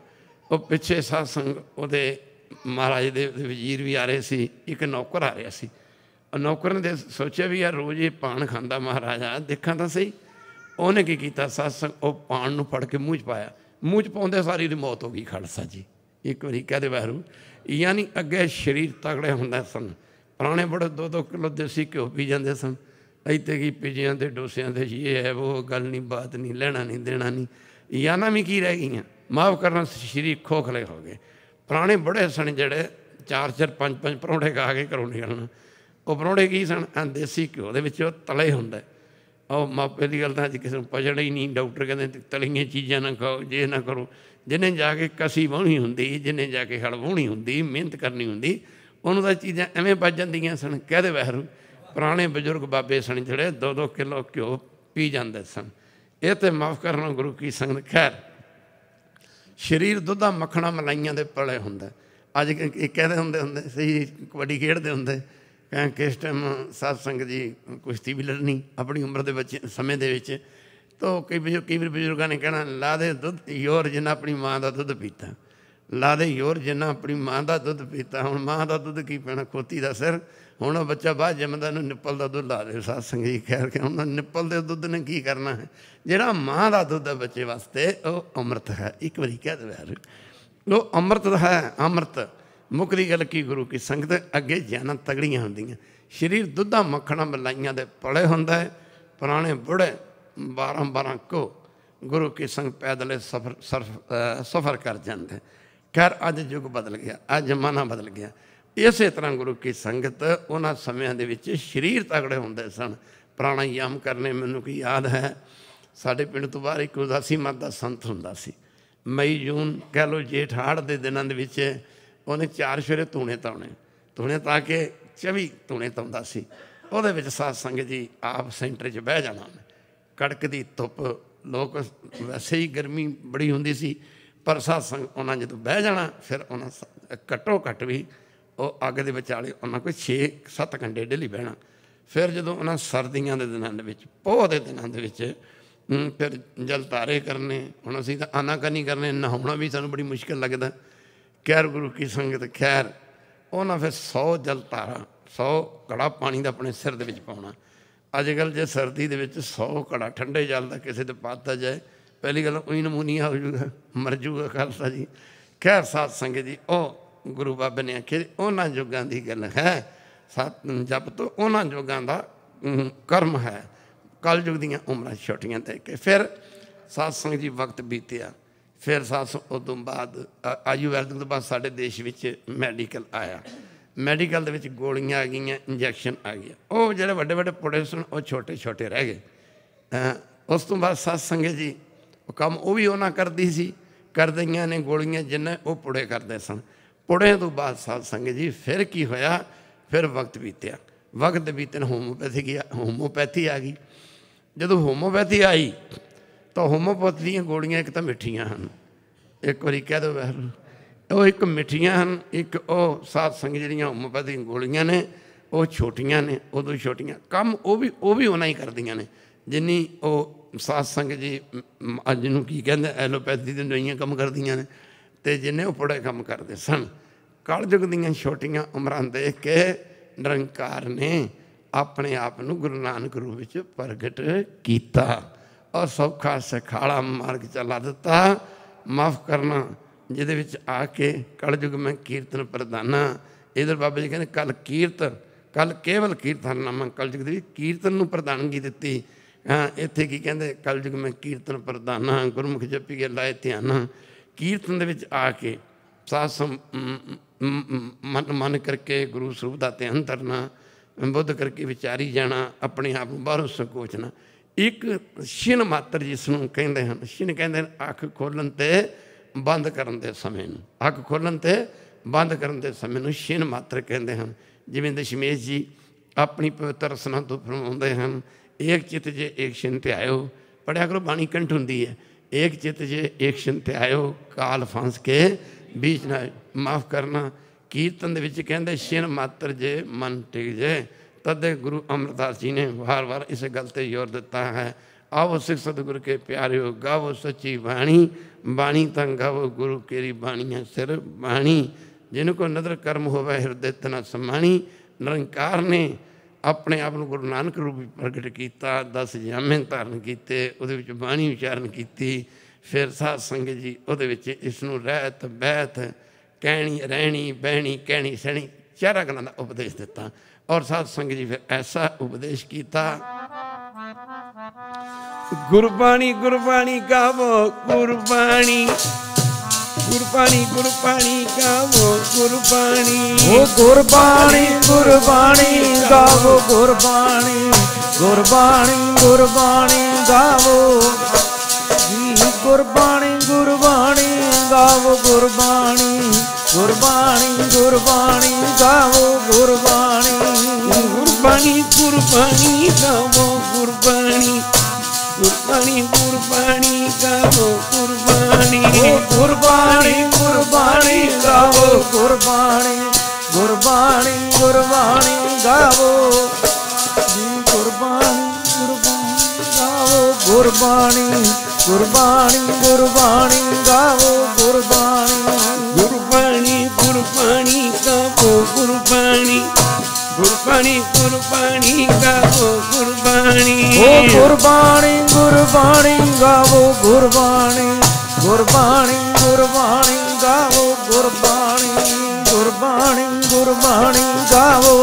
A: ਉਹ ਪਿੱਛੇ ਸਾਧ ਸੰਗ ਉਹਦੇ ਮਹਾਰਾਜ ਦੇ ਵਜ਼ੀਰ ਵੀ ਆ ਰਹੇ ਸੀ, ਇੱਕ ਨੌਕਰ ਆ ਰਿਹਾ ਸੀ। ਨੌਕਰ ਨੇ ਸੋਚਿਆ ਵੀ ਯਾਰ ਰੋਜ਼ ਇਹ ਪਾਨ ਖਾਂਦਾ ਮਹਾਰਾਜਾ, ਦੇਖਾਂ ਤਾਂ ਸਹੀ। ਉਹਨੇ ਕੀ ਕੀਤਾ, ਸਾਧ ਸੰਗ ਉਹ ਪਾਨ ਨੂੰ ਫੜ ਕੇ ਮੂੰਹ 'ਚ ਪਾਇਆ। ਮੂੰਹ 'ਚ ਪਾਉਂਦੇ ਸਾਰੀ ਦੀ ਮੌਤ ਹੋ ਗਈ ਖਾਲਸਾ ਜੀ। ਇੱਕ ਵਾਰੀ ਕਹਦੇ ਵਾਹਿਗੁਰੂ। ਯਾਨੀ ਅੱਗੇ ਸਰੀਰ ਤਗੜੇ ਹੁੰਦੇ ਸਨ, ਪੁਰਾਣੇ ਬੜੇ ਦੋ ਦੋ ਕਿਲੋ ਦੇਸੀ ਘਿਓ ਪੀ ਜਾਂਦੇ ਸਨ। ਇੱਥੇ ਕੀ ਪੀਜਿਆਂ ਦੇ ਡੋਸਿਆਂ ਦੇ ਇਹ ਹੈ ਉਹ ਗੱਲ ਨਹੀਂ, ਬਾਤ ਨਹੀਂ, ਲੈਣਾ ਨਹੀਂ ਦੇਣਾ ਨਹੀਂ। ਯਾਨਾ ਵੀ ਕੀ ਰਹਿ ਗਈਆਂ, ਮਾਫ਼ ਕਰਨਾ, ਸਰੀਰ ਖੋਖਲੇ ਹੋ ਗਏ। ਪੁਰਾਣੇ ਬੜੇ ਸਨ ਜਿਹੜੇ ਚਾਰ ਚਾਰ ਪੰਜ ਪੰਜ ਪਰੌਂਠੇ ਖਾ ਕੇ ਘਰੋਂ ਨਿਕਲਣਾ। ਉਹ ਪਰੌਂਠੇ ਕੀ ਸਨ, ਦੇਸੀ ਘਿਓ ਦੇ ਵਿੱਚ ਉਹ ਤਲੇ ਹੁੰਦਾ। ਉਹ ਮਾਪੇ ਦੀ ਗੱਲ ਤਾਂ ਅੱਜ ਕਿਸੇ ਨੂੰ ਪਚਣਾ ਹੀ ਨਹੀਂ। ਡਾਕਟਰ ਕਹਿੰਦੇ ਤਲੀਆਂ ਚੀਜ਼ਾਂ ਨਾ ਖਾਓ, ਜੇ ਨਾ ਕਰੋ। ਜਿਹਨੇ ਜਾ ਕੇ ਕਸੀ ਵਾਹੁਣੀ ਹੁੰਦੀ, ਜਿਹਨੇ ਜਾ ਕੇ ਹਲ ਵਾਹੁਣੀ ਹੁੰਦੀ, ਮਿਹਨਤ ਕਰਨੀ ਹੁੰਦੀ, ਉਹਨੂੰ ਤਾਂ ਚੀਜ਼ਾਂ ਐਵੇਂ ਪਚ ਜਾਂਦੀਆਂ ਸਨ। ਕਹਦੇ ਵਾਹਿਗੁਰੂ। ਪੁਰਾਣੇ ਬਜ਼ੁਰਗ ਬਾਬੇ ਸਨ ਜਿਹੜੇ ਦੋ ਦੋ ਕਿਲੋ ਘਿਓ ਪੀ ਜਾਂਦੇ ਸਨ। ਇਹ ਤਾਂ ਮਾਫ਼ ਕਰਨਾ ਗੁਰੂ ਕੀ ਸੰਗਤ। ਖੈਰ ਸਰੀਰ ਦੁੱਧਾਂ ਮੱਖਣਾ ਮਲਾਈਆਂ ਦੇ ਪਲੇ ਹੁੰਦਾ। ਅੱਜ ਕਹਿੰਦੇ ਹੁੰਦੇ ਹੁੰਦੇ ਸਹੀ, ਕਬੱਡੀ ਖੇਡਦੇ ਹੁੰਦੇ, ਕਹਿੰ ਕਿਸ ਟਾਈਮ ਸਾਧ ਸੰਗਤ ਜੀ ਕੁਸ਼ਤੀ ਵੀ ਲੜਨੀ ਆਪਣੀ ਉਮਰ ਦੇ ਬੱਚੇ ਸਮੇਂ ਦੇ ਵਿੱਚ। ਤਾਂ ਕਈ ਬਜ਼ੁਰਗ ਕਈ ਵਾਰ ਬਜ਼ੁਰਗਾਂ ਨੇ ਕਹਿਣਾ, ਲਾ ਦੇ ਦੁੱਧ ਯੋਰ ਜਿੰਨਾ ਆਪਣੀ ਮਾਂ ਦਾ ਦੁੱਧ ਪੀਤਾ, ਲਾ ਦੇ ਯੋਰ ਜਿੰਨਾ ਆਪਣੀ ਮਾਂ ਦਾ ਦੁੱਧ ਪੀਤਾ। ਹੁਣ ਮਾਂ ਦਾ ਦੁੱਧ ਕੀ ਪੈਣਾ, ਖੋਤੀ ਦਾ ਸਿਰ। ਹੁਣ ਉਹ ਬੱਚਾ ਬਾਅਦ ਜੰਮਦਾ ਨੂੰ ਨਿੱਪਲ ਦਾ ਦੁੱਧ ਲਾ ਦੇ। ਸਾਧ ਸੰਗਤ ਜੀ ਖੈਰ ਕੇ ਉਹਨਾਂ ਨਿੱਪਲ ਦੇ ਦੁੱਧ ਨੇ ਕੀ ਕਰਨਾ ਹੈ। ਜਿਹੜਾ ਮਾਂ ਦਾ ਦੁੱਧ ਹੈ ਬੱਚੇ ਵਾਸਤੇ, ਉਹ ਅੰਮ੍ਰਿਤ ਹੈ। ਇੱਕ ਵਾਰੀ ਕਹਿ ਦੇ, ਉਹ ਅੰਮ੍ਰਿਤ ਹੈ। ਅੰਮ੍ਰਿਤ ਮੁੱਕਦੀ ਗੱਲ ਕੀ ਗੁਰੂ ਕੀ ਸੰਗਤ। ਅੱਗੇ ਜਾਨਾਂ ਤਗੜੀਆਂ ਹੁੰਦੀਆਂ, ਸਰੀਰ ਦੁੱਧਾਂ ਮੱਖਣਾ ਮਲਾਈਆਂ ਦੇ ਪਲੇ ਹੁੰਦਾ ਹੈ। ਪੁਰਾਣੇ ਬੁੜੇ ਬਾਰਾਂ ਬਾਰਾਂ ਕੋ ਗੁਰੂ ਕੀ ਸੰਗ ਪੈਦਲੇ ਸਫਰ ਸਰਫ ਸਫਰ ਕਰ ਜਾਂਦੇ। ਖੈਰ ਅੱਜ ਯੁੱਗ ਬਦਲ ਗਿਆ, ਅੱਜ ਜ਼ਮਾਨਾ ਬਦਲ ਗਿਆ। ਇਸੇ ਤਰ੍ਹਾਂ ਗੁਰੂ ਕੀ ਸੰਗਤ ਉਹਨਾਂ ਸਮਿਆਂ ਦੇ ਵਿੱਚ ਸਰੀਰ ਤਗੜੇ ਹੁੰਦੇ ਸਨ। ਪ੍ਰਾਣਾਯਾਮ ਕਰਨੇ, ਮੈਨੂੰ ਕੀ ਯਾਦ ਹੈ, ਸਾਡੇ ਪਿੰਡ ਤੋਂ ਬਾਹਰ ਇੱਕ ਉਦਾਸੀ ਮੱਤ ਦਾ ਸੰਤ ਹੁੰਦਾ ਸੀ। ਮਈ ਜੂਨ ਕਹਿ ਲਓ, ਜੇਠ ਹਾੜ ਦੇ ਦਿਨਾਂ ਦੇ ਵਿੱਚ ਉਹਨੇ ਚਾਰ ਸਵੇਰੇ ਧੂਣੇ ਧਾਉਣੇ, ਧੂਣੇ ਧਾ ਕੇ ਚੌਵੀ ਧੂਣੇ ਧਾਉਂਦਾ ਸੀ। ਉਹਦੇ ਵਿੱਚ ਸਾਧ ਸੰਗਤ ਜੀ ਆਪ ਸੈਂਟਰ 'ਚ ਬਹਿ ਜਾਣਾ। ਕੜਕਦੀ ਧੁੱਪ, ਲੋਕ ਵੈਸੇ ਹੀ ਗਰਮੀ ਬੜੀ ਹੁੰਦੀ ਸੀ, ਪਰ ਸਾਧ ਸੰਗਤ ਉਹਨਾਂ ਜਦੋਂ ਬਹਿ ਜਾਣਾ, ਫਿਰ ਉਹਨਾਂ ਘੱਟੋ ਘੱਟ ਵੀ ਉਹ ਅੱਗ ਦੇ ਵਿਚਾਲੇ ਉਹਨਾਂ ਕੋਈ ਛੇ ਸੱਤ ਘੰਟੇ ਡੇਲੀ ਬਹਿਣਾ। ਫਿਰ ਜਦੋਂ ਉਹਨਾਂ ਸਰਦੀਆਂ ਦੇ ਦਿਨਾਂ ਦੇ ਵਿੱਚ, ਪੋਹ ਦੇ ਦਿਨਾਂ ਦੇ ਵਿੱਚ ਫਿਰ ਜਲ ਧਾਰੇ ਕਰਨੇ। ਹੁਣ ਅਸੀਂ ਤਾਂ ਆਨਾਕਾਨੀ ਕਰਨੇ, ਨਹਾਉਣਾ ਵੀ ਸਾਨੂੰ ਬੜੀ ਮੁਸ਼ਕਿਲ ਲੱਗਦਾ। ਖੈਰ ਗੁਰੂ ਕੀ ਸੰਗਤ, ਖੈਰ ਉਹਨਾਂ ਫਿਰ ਸੌ ਜਲ ਧਾਰਾ, ਸੌ ਘੜਾ ਪਾਣੀ ਦਾ ਆਪਣੇ ਸਿਰ ਦੇ ਵਿੱਚ ਪਾਉਣਾ। ਅੱਜ ਕੱਲ੍ਹ ਜੇ ਸਰਦੀ ਦੇ ਵਿੱਚ ਸੌ ਘੜਾ ਠੰਡੇ ਜਲ ਦਾ ਕਿਸੇ 'ਤੇ ਪਾਤਾ ਜਾਏ, ਪਹਿਲੀ ਗੱਲ ਉਹੀ ਨਮੂਨੀਆ ਹੋ ਜੂਗਾ, ਮਰ ਜੂਗਾ ਖਾਲਸਾ ਜੀ। ਖੈਰ ਸਾਧ ਸੰਗਤ ਜੀ, ਉਹ ਗੁਰੂ ਬਾਬੇ ਨੇ ਆਖਿਆ ਉਹਨਾਂ ਯੁੱਗਾਂ ਦੀ ਗੱਲ ਹੈ। ਸਤ ਜਪ ਤੋਂ ਉਹਨਾਂ ਯੁੱਗਾਂ ਦਾ ਕਰਮ ਹੈ। ਕਲ ਯੁੱਗ ਦੀਆਂ ਉਮਰਾਂ ਛੋਟੀਆਂ ਦੇ ਕੇ ਫਿਰ ਸਾਧ ਸੰਗਤ ਜੀ ਵਕਤ ਬੀਤਿਆ। ਫਿਰ ਸਾਧ ਸੰਗਤ ਉਸ ਤੋਂ ਬਾਅਦ ਆਯੁ ਵੈਦਿਕ ਤੋਂ ਬਾਅਦ ਸਾਡੇ ਦੇਸ਼ ਵਿੱਚ ਮੈਡੀਕਲ ਆਇਆ। ਮੈਡੀਕਲ ਦੇ ਵਿੱਚ ਗੋਲੀਆਂ ਆ ਗਈਆਂ, ਇੰਜੈਕਸ਼ਨ ਆ ਗਿਆ। ਉਹ ਜਿਹੜੇ ਵੱਡੇ ਵੱਡੇ ਪੁੜੇ ਸਨ ਉਹ ਛੋਟੇ ਛੋਟੇ ਰਹਿ ਗਏ। ਉਸ ਤੋਂ ਬਾਅਦ ਸਾਧ ਸੰਗਤ ਜੀ ਉਹ ਕੰਮ ਉਹ ਵੀ ਉਹਨਾਂ ਕਰਦੀ ਸੀ, ਕਰਦੀਆਂ ਨੇ ਗੋਲੀਆਂ ਜਿੰਨੇ ਉਹ ਪੁੜੇ ਕਰਦੇ ਸਨ। ਪੁੜਿਆਂ ਤੋਂ ਬਾਅਦ ਸਾਧ ਸੰਗਤ ਜੀ ਫਿਰ ਕੀ ਹੋਇਆ, ਫਿਰ ਵਕਤ ਬੀਤਿਆ। ਵਕਤ ਬੀਤਣ ਹੋਮੋਪੈਥੀ ਗਿਆ, ਹੋਮੋਪੈਥੀ ਆ ਗਈ। ਜਦੋਂ ਹੋਮੋਪੈਥੀ ਆਈ ਤਾਂ ਹੋਮੋਪੈਥੀ ਦੀਆਂ ਗੋਲੀਆਂ ਇੱਕ ਤਾਂ ਮਿੱਠੀਆਂ ਹਨ, ਇੱਕ ਵਾਰੀ ਕਹਿ ਦਿਓ ਵੈਸੇ ਉਹ ਇੱਕ ਮਿੱਠੀਆਂ ਹਨ, ਇੱਕ ਉਹ ਸਾਧ ਸੰਗਤ ਜਿਹੜੀਆਂ ਹੋਮੋਪੈਥੀ ਗੋਲੀਆਂ ਨੇ ਉਹ ਛੋਟੀਆਂ ਨੇ, ਉਦੋਂ ਛੋਟੀਆਂ। ਕੰਮ ਉਹ ਵੀ ਉਹ ਵੀ ਉਹਨਾਂ ਹੀ ਕਰਦੀਆਂ ਨੇ ਜਿੰਨੀ ਉਹ ਸਾਧ ਸੰਗਤ ਜੀ ਅੱਜ ਨੂੰ ਕੀ ਕਹਿੰਦੇ ਐਲੋਪੈਥੀ ਦੇ ਦਵਾਈਆਂ ਕੰਮ ਕਰਦੀਆਂ ਨੇ, ਅਤੇ ਜਿੰਨੇ ਉਹ ਪੁੜੇ ਕੰਮ ਕਰਦੇ ਸਨ। ਕਲਯੁੱਗ ਦੀਆਂ ਛੋਟੀਆਂ ਉਮਰਾਂ ਦੇਖ ਕੇ ਨਿਰੰਕਾਰ ਨੇ ਆਪਣੇ ਆਪ ਨੂੰ ਗੁਰੂ ਨਾਨਕ ਰੂਪ ਵਿੱਚ ਪ੍ਰਗਟ ਕੀਤਾ ਔਰ ਸੌਖਾ ਸਿਖਾਲਾ ਮਾਰਗ ਚਲਾ ਦਿੱਤਾ। ਮਾਫ਼ ਕਰਨਾ, ਜਿਹਦੇ ਵਿੱਚ ਆ ਕੇ ਕਲਯੁੱਗ ਮੈਂ ਕੀਰਤਨ ਪ੍ਰਦਾਨਾ। ਇੱਧਰ ਬਾਬਾ ਜੀ ਕਹਿੰਦੇ ਕੱਲ ਕੀਰਤਨ, ਕੱਲ ਕੇਵਲ ਕੀਰਤਨਾਮਾ ਕਲਯੁੱਗ ਦੀ ਕੀਰਤਨ ਨੂੰ ਪ੍ਰਧਾਨਗੀ ਦਿੱਤੀ। ਹਾਂ ਇੱਥੇ ਕੀ ਕਹਿੰਦੇ, ਕਲਯੁੱਗ ਮੈਂ ਕੀਰਤਨ ਪ੍ਰਦਾਨਾ, ਗੁਰਮੁਖ ਜਪੀ ਕੇ ਲਾਏ ਧਿਆਨਾ। ਕੀਰਤਨ ਦੇ ਵਿੱਚ ਆ ਕੇ ਸਾਧ ਸੰ ਮਨ ਮਨ ਕਰਕੇ ਗੁਰੂ ਸਰੂਪ ਦਾ ਧਿਆਨ ਧਰਨਾ, ਬੁੱਧ ਕਰਕੇ ਵਿਚਾਰੀ ਜਾਣਾ, ਆਪਣੇ ਆਪ ਨੂੰ ਬਾਹਰੋਂ ਸੰਕੋਚਣਾ। ਇੱਕ ਛਿਨ ਮਾਤਰ ਜਿਸ ਨੂੰ ਕਹਿੰਦੇ ਹਨ, ਛਿਨ ਕਹਿੰਦੇ ਹਨ ਅੱਖ ਖੋਲ੍ਹਣ 'ਤੇ ਬੰਦ ਕਰਨ ਦੇ ਸਮੇਂ ਨੂੰ, ਅੱਖ ਖੋਲ੍ਹਣ 'ਤੇ ਬੰਦ ਕਰਨ ਦੇ ਸਮੇਂ ਨੂੰ ਛਿਨ ਮਾਤਰ ਕਹਿੰਦੇ ਹਨ। ਜਿਵੇਂ ਦਸ਼ਮੇਸ਼ ਜੀ ਆਪਣੀ ਪਵਿੱਤਰ ਰਸਨਾ ਤੋਂ ਫਰਮਾਉਂਦੇ ਹਨ, ਏਕ ਚਿੱਤ ਜੇ ਏਕ ਛਿਨ ਧਿਆਇਓ। ਪੜ੍ਹਿਆ ਕਰੋ, ਬਾਣੀ ਕੰਠ ਹੁੰਦੀ ਹੈ। ਏਕ ਚਿੱਤ ਜੇ ਏਕ ਛਿਨ ਧਿਆਇਓ, ਕਾਲ ਫਾਂਸ ਕੇ ਬੀਚ ਨਾ। ਮਾਫ਼ ਕਰਨਾ, ਕੀਰਤਨ ਦੇ ਵਿੱਚ ਕਹਿੰਦੇ ਛਿਨ ਮਾਤਰ ਜੇ ਮਨ ਟਿਕ ਜੇ। ਤਦੇ ਗੁਰੂ ਅਮਰਦਾਸ ਜੀ ਨੇ ਵਾਰ ਵਾਰ ਇਸ ਗੱਲ 'ਤੇ ਜ਼ੋਰ ਦਿੱਤਾ ਹੈ, आवो सिख सतगुर के प्यारियो गावो सच्ची बाणी, बाणी तंग गावो गुरु केरी बाणियां सिर बाणी। जिनको नदर कर्म होवे हिरदे तना समाणी। निरंकार ने अपने आप को गुरु नानक रूप प्रगट किया, दस जामे धारण किए, उहदे विच बाणी उचारण की। फिर साध संगत जी उहदे विच इसनूं रहत बैत कहनी रहनी बहनी कहनी सहनी चारा गल्लां दा उपदेश दिता। और साध संगत जी फिर ऐसा उपदेश किया। गुरबाणी गुरबाणी गावो गुरबाणी, गुरबाणी गुरबाणी गावो गुरबाणी,
B: ओ गुरबाणी गुरबाणी गावो गुरबाणी, गुरबाणी गुरबाणी गावो जी, गुरबाणी गुरबाणी गावो गुरबाणी, गुरबाणी गुरबाणी गावो गुरबाणी,
A: गुरबाणी गुरबाणी गावो गुरबाणी, गुरबाणी गुरबाणी गावो गुरबाणी,
B: गुरबाणी गुरबाणी गावो गुरबाणी, गुरबाणी गुरबाणी गावो जी, गुरबाणी गुरबाणी गावो गुरबाणी, गुरबाणी गुरबाणी गावो गुरबाणी,
A: गुरबाणी गुरबाणी गावो गुरबाणी, गुरबाणी गुरबाणी गावो गुरबाणी,
B: ओ गुरबाणी गुरबाणी गावो गुरबाणी, गुरबाणी गुरबाणी गावो गुरबाणी, गुरबाणी गुरबाणी गावो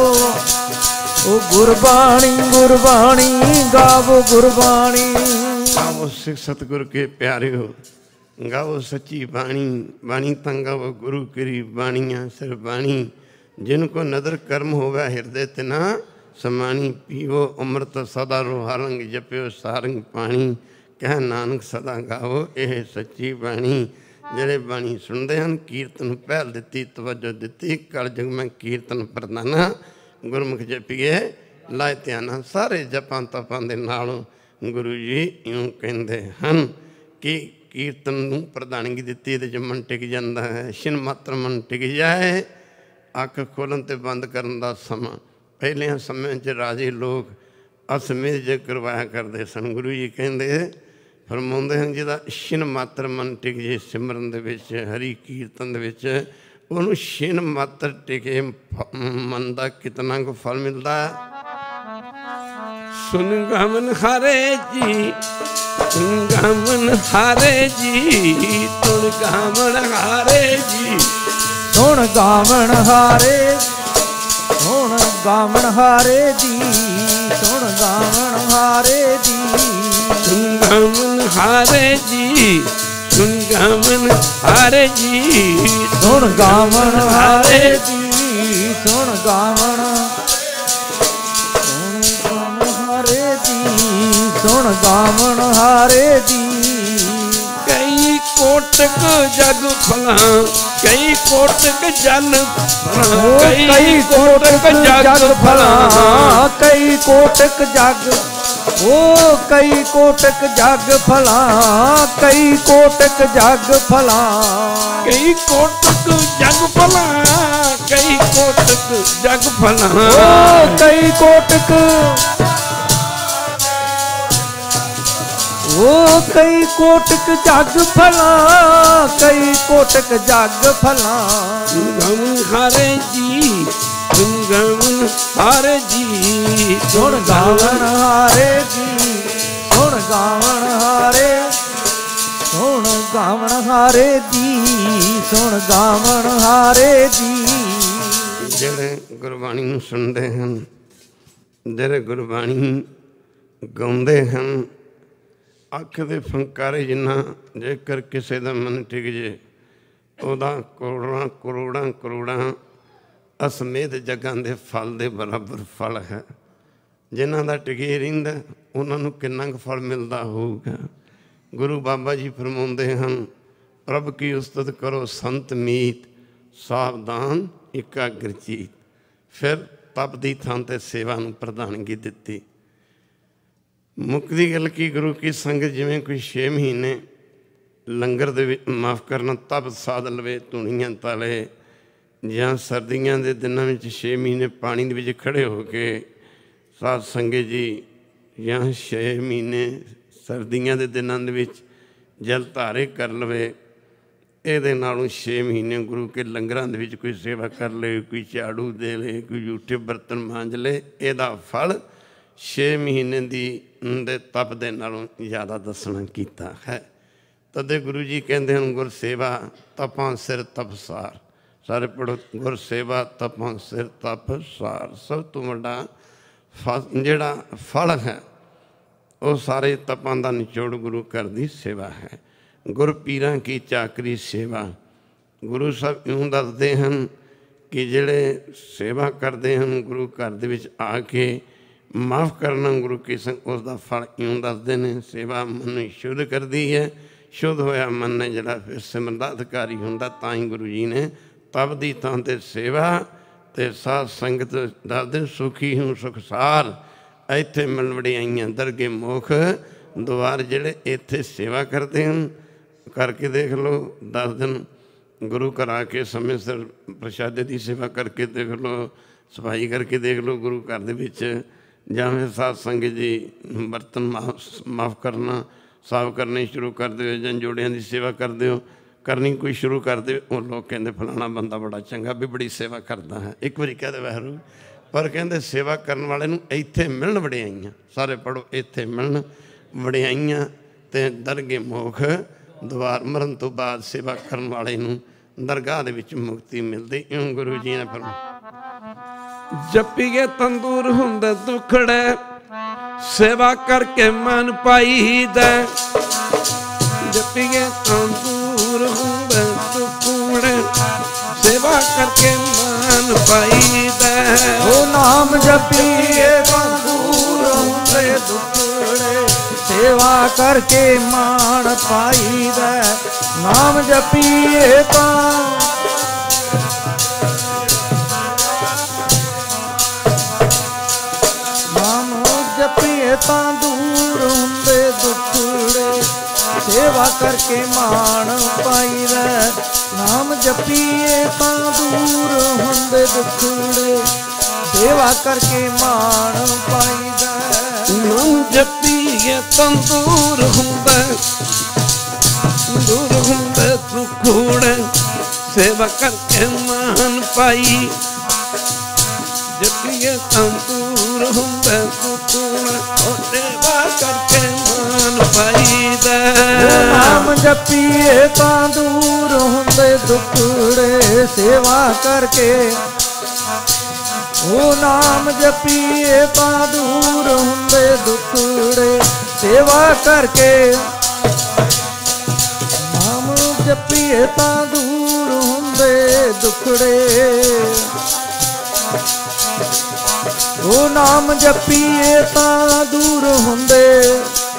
B: ओ गुरबाणी गुरबाणी गावो गुरबाणी।
A: गावो सिख सतगुर के प्यारियो गावो सच्ची बाणी, बाणी तंग गावो गुरु केरी बाणियां सिर बाणी। जिनको नदर कर्म होवे हिरदे तना समाणी। पीवो अमृत सदा रोहारंग जपियो सारंग पाणी। कह नानक सदा गावो यह सच्ची बाणी। ਜਿਹੜੇ ਬਾਣੀ ਸੁਣਦੇ ਹਨ ਕੀਰਤਨ ਨੂੰ ਪਹਿਲ ਦਿੱਤੀ, ਤਵੱਜੋ ਦਿੱਤੀ। ਕਲਯੁਗ ਮੈਂ ਕੀਰਤਨ ਪ੍ਰਦਾਨਾ, ਗੁਰਮੁਖ ਜਪੀਏ ਲਾਇ ਧਿਆਨਾ। ਸਾਰੇ ਜਪਾਂ ਤਪਾਂ ਦੇ ਨਾਲ ਗੁਰੂ ਜੀ ਇਉਂ ਕਹਿੰਦੇ ਹਨ ਕਿ ਕੀਰਤਨ ਨੂੰ ਪ੍ਰਧਾਨਗੀ ਦਿੱਤੀ, ਇਹਦੇ 'ਚ ਮਨ ਟਿਕ ਜਾਂਦਾ ਹੈ। ਛਿਨ ਮਾਤਰ ਮਨ ਟਿਕ ਜਾਏ। ਅੱਖ ਖੋਲ੍ਹਣ ਅਤੇ ਬੰਦ ਕਰਨ ਦਾ ਸਮਾਂ। ਪਹਿਲਿਆਂ ਸਮਿਆਂ 'ਚ ਰਾਜੇ ਲੋਕ ਅਸਮੇਧ ਜੇ ਕਰਵਾਇਆ ਕਰਦੇ ਸਨ। ਗੁਰੂ ਜੀ ਕਹਿੰਦੇ ਫਰਮਾਉਂਦੇ ਹਨ ਜਿਹਦਾ ਛਿਨ ਮਾਤਰ ਮਨ ਟਿਕ ਜੇ ਸਿਮਰਨ ਦੇ ਵਿੱਚ, ਹਰੀ ਕੀਰਤਨ ਦੇ ਵਿੱਚ, ਉਹਨੂੰ ਛਿਨ ਮਾਤਰ ਟਿਕੇ ਮਨ ਦਾ ਕਿਤਨਾ ਕੁ ਫਲ ਮਿਲਦਾ। ਸੁਨ ਗਮਨ ਹਾਰੇ ਜੀ, ਸੁਨ ਗਮਨ ਹਾਰੇ ਜੀ, ਤੁਣ ਗਮਨ ਹਾਰੇ ਜੀ,
B: ਸੁਣ ਗਾਵਣ ਹਾਰੇ, ਸੁਣ ਗਾਵਣ ਹਾਰੇ ਜੀ, ਸੁਣ ਗਾਵਣ ਹਾਰੇ ਜੀ,
A: ਸੁਨ ਗਮਨ ਹਾਰੇ ਜੀ, ਸੁਨ ਗਮਨ ਹਾਰੇ ਜੀ,
B: ਸੁਣ ਗਾਵਣ ਹਾਰੇ ਜੀ, ਸੁਣ ਗਾਵਣ, ਸੁਣ ਗਾਵਣ ਹਾਰੇ ਜੀ, ਸੁਣ ਗਾਵਣ ਹਾਰੇ ਜੀ।
A: ਕਈ ਕੋਟਕ ਜਗ ਫਲਾਂ, ਕਈ ਕੋਟਕ ਜਨ ਫਲਾਂ,
B: ਕਈ ਕੋਟਕ ਜਗ ਫਲਾਂ, ਕਈ ਕੋਟਕ ਜਗ, ਓ ਕਈ ਕੋਟਕ ਜਗ ਫਲਾਂ, ਕਈ ਕੋਟਕ ਜਗ ਫਲਾਂ,
A: ਕਈ ਕੋਟਕ ਜਗ ਫਲਾਂ, ਕਈ ਕੋਟਕ ਜਗ ਫਲਾਂ,
B: ਓ ਕਈ ਕੋਟਕ, ਓ ਕਈ ਕੋਟਕ ਜਗ ਫਲਾਂ, ਕਈ ਕੋਟਕ ਜਗ ਫਲਾਂ।
A: ਗਮਨ ਹਾਰੇ ਜੀ, ਸੁਨ ਗਮਨ ਹਾਰੇ ਜੀ,
B: ਸੁਣ ਗਾਵਣ ਹਾਰੇ ਜੀ, ਸੁਣ ਗਾਵਣ ਹਾਰੇ, ਸੁਣ ਗਾਵਣ ਹਾਰੇ ਜੀ, ਸੁਣ ਗਾਵਣ ਹਾਰੇ ਜੀ।
A: ਜਿਹੜੇ ਗੁਰਬਾਣੀ ਨੂੰ ਸੁਣਦੇ ਹਨ, ਜਿਹੜੇ ਗੁਰਬਾਣੀ ਗਾਉਂਦੇ ਹਨ, ਅੱਖ ਦੇ ਫੰਕਾਰੇ ਜਿੰਨਾ ਜੇਕਰ ਕਿਸੇ ਦਾ ਮਨ ਟਿਕ ਜੇ, ਉਹਦਾ ਕਰੋੜਾਂ ਕਰੋੜਾਂ ਕਰੋੜਾਂ ਅਸਮੇਧ ਜਗ੍ਹਾਂ ਦੇ ਫਲ ਦੇ ਬਰਾਬਰ ਫਲ ਹੈ। ਜਿਨ੍ਹਾਂ ਦਾ ਟਿਕੇ ਰਹਿੰਦਾ ਉਹਨਾਂ ਨੂੰ ਕਿੰਨਾ ਕੁ ਫਲ ਮਿਲਦਾ ਹੋਊਗਾ। ਗੁਰੂ ਬਾਬਾ ਜੀ ਫਰਮਾਉਂਦੇ ਹਨ, ਪ੍ਰਭ ਕੀ ਉਸਤਤ ਕਰੋ ਸੰਤ ਮੀਤ, ਸਾਵਧਾਨ ਇਕਾਗਰ ਚੀਤ। ਫਿਰ ਤਪ ਦੀ ਥਾਂ 'ਤੇ ਸੇਵਾ ਨੂੰ ਪ੍ਰਧਾਨਗੀ ਦਿੱਤੀ। ਮੁੱਕਦੀ ਗੱਲ ਕੀ, ਗੁਰੂ ਕੀ ਸੰਗਤ ਜਿਵੇਂ ਕੋਈ ਛੇ ਮਹੀਨੇ ਲੰਗਰ ਦੇ ਵਿੱਚ ਮਾਫ਼ ਕਰਨਾ ਤਪ ਸਾਧ ਲਵੇ, ਧੂਣੀਆਂ ਤਲੇ, ਜਾਂ ਸਰਦੀਆਂ ਦੇ ਦਿਨਾਂ ਵਿੱਚ ਛੇ ਮਹੀਨੇ ਪਾਣੀ ਦੇ ਵਿੱਚ ਖੜ੍ਹੇ ਹੋ ਕੇ ਸਾਧ ਸੰਗਤ ਜੀ, ਜਾਂ ਛੇ ਮਹੀਨੇ ਸਰਦੀਆਂ ਦੇ ਦਿਨਾਂ ਦੇ ਵਿੱਚ ਜਲ ਧਾਰੇ ਕਰ ਲਵੇ, ਇਹਦੇ ਨਾਲੋਂ ਛੇ ਮਹੀਨੇ ਗੁਰੂ ਕੇ ਲੰਗਰਾਂ ਦੇ ਵਿੱਚ ਕੋਈ ਸੇਵਾ ਕਰ ਲਏ, ਕੋਈ ਝਾੜੂ ਦੇ ਲਏ, ਕੋਈ ਜੂਠੇ ਬਰਤਨ ਮਾਂਜ ਲਏ, ਇਹਦਾ ਫਲ ਛੇ ਮਹੀਨੇ ਦੀ ਦੇ ਤਪ ਦੇ ਨਾਲੋਂ ਜ਼ਿਆਦਾ ਦੱਸਣਾ ਕੀਤਾ ਹੈ। ਤਦੇ ਗੁਰੂ ਜੀ ਕਹਿੰਦੇ ਹਨ ਗੁਰ ਸੇਵਾ ਤਪਾਂ ਸਿਰ ਤਪਸਾਰ। ਸਾਰੇ ਪੜ੍ਹੋ, ਗੁਰ ਸੇਵਾ ਤਪਾਂ ਸਿਰ ਤਪਸਾਰ। ਸਭ ਤੋਂ ਵੱਡਾ ਫ ਜਿਹੜਾ ਫਲ ਹੈ ਉਹ ਸਾਰੇ ਤਪਾਂ ਦਾ ਨਿਚੋੜ ਗੁਰੂ ਘਰ ਦੀ ਸੇਵਾ ਹੈ। ਗੁਰ ਪੀਰਾਂ ਕੀ ਚਾਕਰੀ ਸੇਵਾ। ਗੁਰੂ ਸਾਹਿਬ ਇਉਂ ਦੱਸਦੇ ਹਨ ਕਿ ਜਿਹੜੇ ਸੇਵਾ ਕਰਦੇ ਹਨ ਗੁਰੂ ਘਰ ਦੇ ਵਿੱਚ ਆ ਕੇ ਮਾਫ ਕਰਨਾ ਗੁਰੂ ਕੀ ਸੰਗ, ਉਸ ਦਾ ਫਲ ਇਉਂ ਦੱਸਦੇ ਨੇ। ਸੇਵਾ ਮਨ ਨੂੰ ਸ਼ੁੱਧ ਕਰਦੀ ਹੈ, ਸ਼ੁੱਧ ਹੋਇਆ ਮਨ ਨੇ ਜਿਹੜਾ ਫਿਰ ਸਿਮਰਨ ਦਾ ਅਧਿਕਾਰੀ ਹੁੰਦਾ। ਤਾਂ ਹੀ ਗੁਰੂ ਜੀ ਨੇ ਤਪ ਦੀ ਥਾਂ 'ਤੇ ਸੇਵਾ ਅਤੇ ਸਾਧ ਸੰਗਤ ਦੱਸਦੇ ਸੁਖੀ ਹੂੰ ਸੁਖਸਾਰ। ਇੱਥੇ ਮਿਲਣ ਵਡਿਆਈਆਂ ਦਰਗੇ ਮੁਖ ਦੁਆਰ। ਜਿਹੜੇ ਇੱਥੇ ਸੇਵਾ ਕਰਦੇ ਹਨ ਕਰਕੇ ਦੇਖ ਲਓ, ਦਸ ਦਿਨ ਗੁਰੂ ਘਰ ਆ ਕੇ ਸਮੇਂ ਸਿਰ ਪ੍ਰਸ਼ਾਦੇ ਦੀ ਸੇਵਾ ਕਰਕੇ ਦੇਖ ਲਓ, ਸਫਾਈ ਕਰਕੇ ਦੇਖ ਲਓ ਗੁਰੂ ਘਰ ਦੇ ਵਿੱਚ, ਜਾਂ ਫਿਰ ਸਾਧ ਸੰਗਤ ਜੀ ਬਰਤਨ ਮਾਫ ਮਾਫ ਕਰਨਾ ਸਾਫ਼ ਕਰਨੇ ਸ਼ੁਰੂ ਕਰ ਦਿਓ, ਜਾਂ ਜੋੜਿਆਂ ਦੀ ਸੇਵਾ ਕਰਦੇ ਹੋ ਕਰਨੀ ਕੋਈ ਸ਼ੁਰੂ ਕਰ ਦਿਓ। ਉਹ ਲੋਕ ਕਹਿੰਦੇ ਫਲਾਣਾ ਬੰਦਾ ਬੜਾ ਚੰਗਾ ਵੀ ਬੜੀ ਸੇਵਾ ਕਰਦਾ ਹੈ। ਇੱਕ ਵਾਰੀ ਕਹਦੇ ਵਾਹਿਗੁਰੂ, ਪਰ ਕਹਿੰਦੇ ਸੇਵਾ ਕਰਨ ਵਾਲੇ ਨੂੰ ਇੱਥੇ ਮਿਲਣ ਵਡਿਆਈਆਂ। ਸਾਰੇ ਪੜ੍ਹੋ, ਇੱਥੇ ਮਿਲਣ ਵਡਿਆਈਆਂ ਅਤੇ ਦਰਗੇ ਮੁਖ ਦੁਆਰ। ਮਰਨ ਤੋਂ ਬਾਅਦ ਸੇਵਾ ਕਰਨ ਵਾਲੇ ਨੂੰ ਦਰਗਾਹ ਦੇ ਵਿੱਚ ਮੁਕਤੀ ਮਿਲਦੀ। ਇਉਂ ਗੁਰੂ ਜੀ ਨੇ ਫਰਮਾਇਆ
B: ਜਪੀਏ ਤੰਦੂਰ ਹੁੰਦੇ ਦੁਖੜੇ, ਸੇਵਾ ਕਰਕੇ ਮਨ ਪਾਈਦਾ। ਜਪੀਏ ਤੰਦੂਰ ਹੁੰਦੇ ਦੁਖੜੇ, ਸੇਵਾ ਕਰਕੇ ਮਨ ਪਾਈਦਾ। ਉਹ ਨਾਮ ਜਪੀਏ ਤੰਦੂਰ ਹੁੰਦੇ ਦੁਖੜੇ, ਸੇਵਾ ਕਰਕੇ ਮਾਣ ਪਾਈਦਾ। ਨਾਮ ਜਪੀਏ ਤਾਂ ਨਾਮ ਜਪੀਏ ਤਾਂ ਦੂਰ ਹੁੰਦੇ ਦੁਖੜੇ, ਸੇਵਾ ਕਰਕੇ ਮਾਣ ਪਾਈਦਾ। ਨਾਮ ਜਪੀਏ ਤਾਂ ਦੂਰ ਹੁੰਦੇ ਦੁਖੜੇ, ਸੇਵਾ ਕਰਕੇ ਮਾਣ ਪਾਈਦਾ। ਨਾਮ ਜਪੀਏ ਤਾਂ ਦੂਰ ਹੁੰਦੇ ਦੂਰ ਹੁੰਦੇ ਦੁਖੜੇ, ਸੇਵਾ ਕਰਕੇ ਮਾਣ ਪਾਈ। ਜਪੀਏ ਤਾਂ ਦੂਰ ਹੁੰਦੇ ਦੁਖੜੇ, ਸੇਵਾ ਕਰਕੇ ਮਾਣ ਪਾਈਦਾ। ਨਾਮ ਜਪੀਏ ਤਾਂ ਦੂਰ ਹੁੰਦੇ ਦੁਖੜੇ, ਸੇਵਾ ਕਰਕੇ। ਉਹ ਨਾਮ ਜਪੀਏ ਤਾਂ ਦੂਰ ਹੁੰਦੇ ਦੁਖੜੇ, ਸੇਵਾ ਕਰਕੇ। ਨਾਮ ਜਪੀਏ ਤਾਂ ਦੂਰ ਹੁੰਦੇ ਦੁਖੜੇ, ਉਹ ਨਾਮ ਜਪੀਏ ਤਾਂ ਦੂਰ ਹੁੰਦੇ।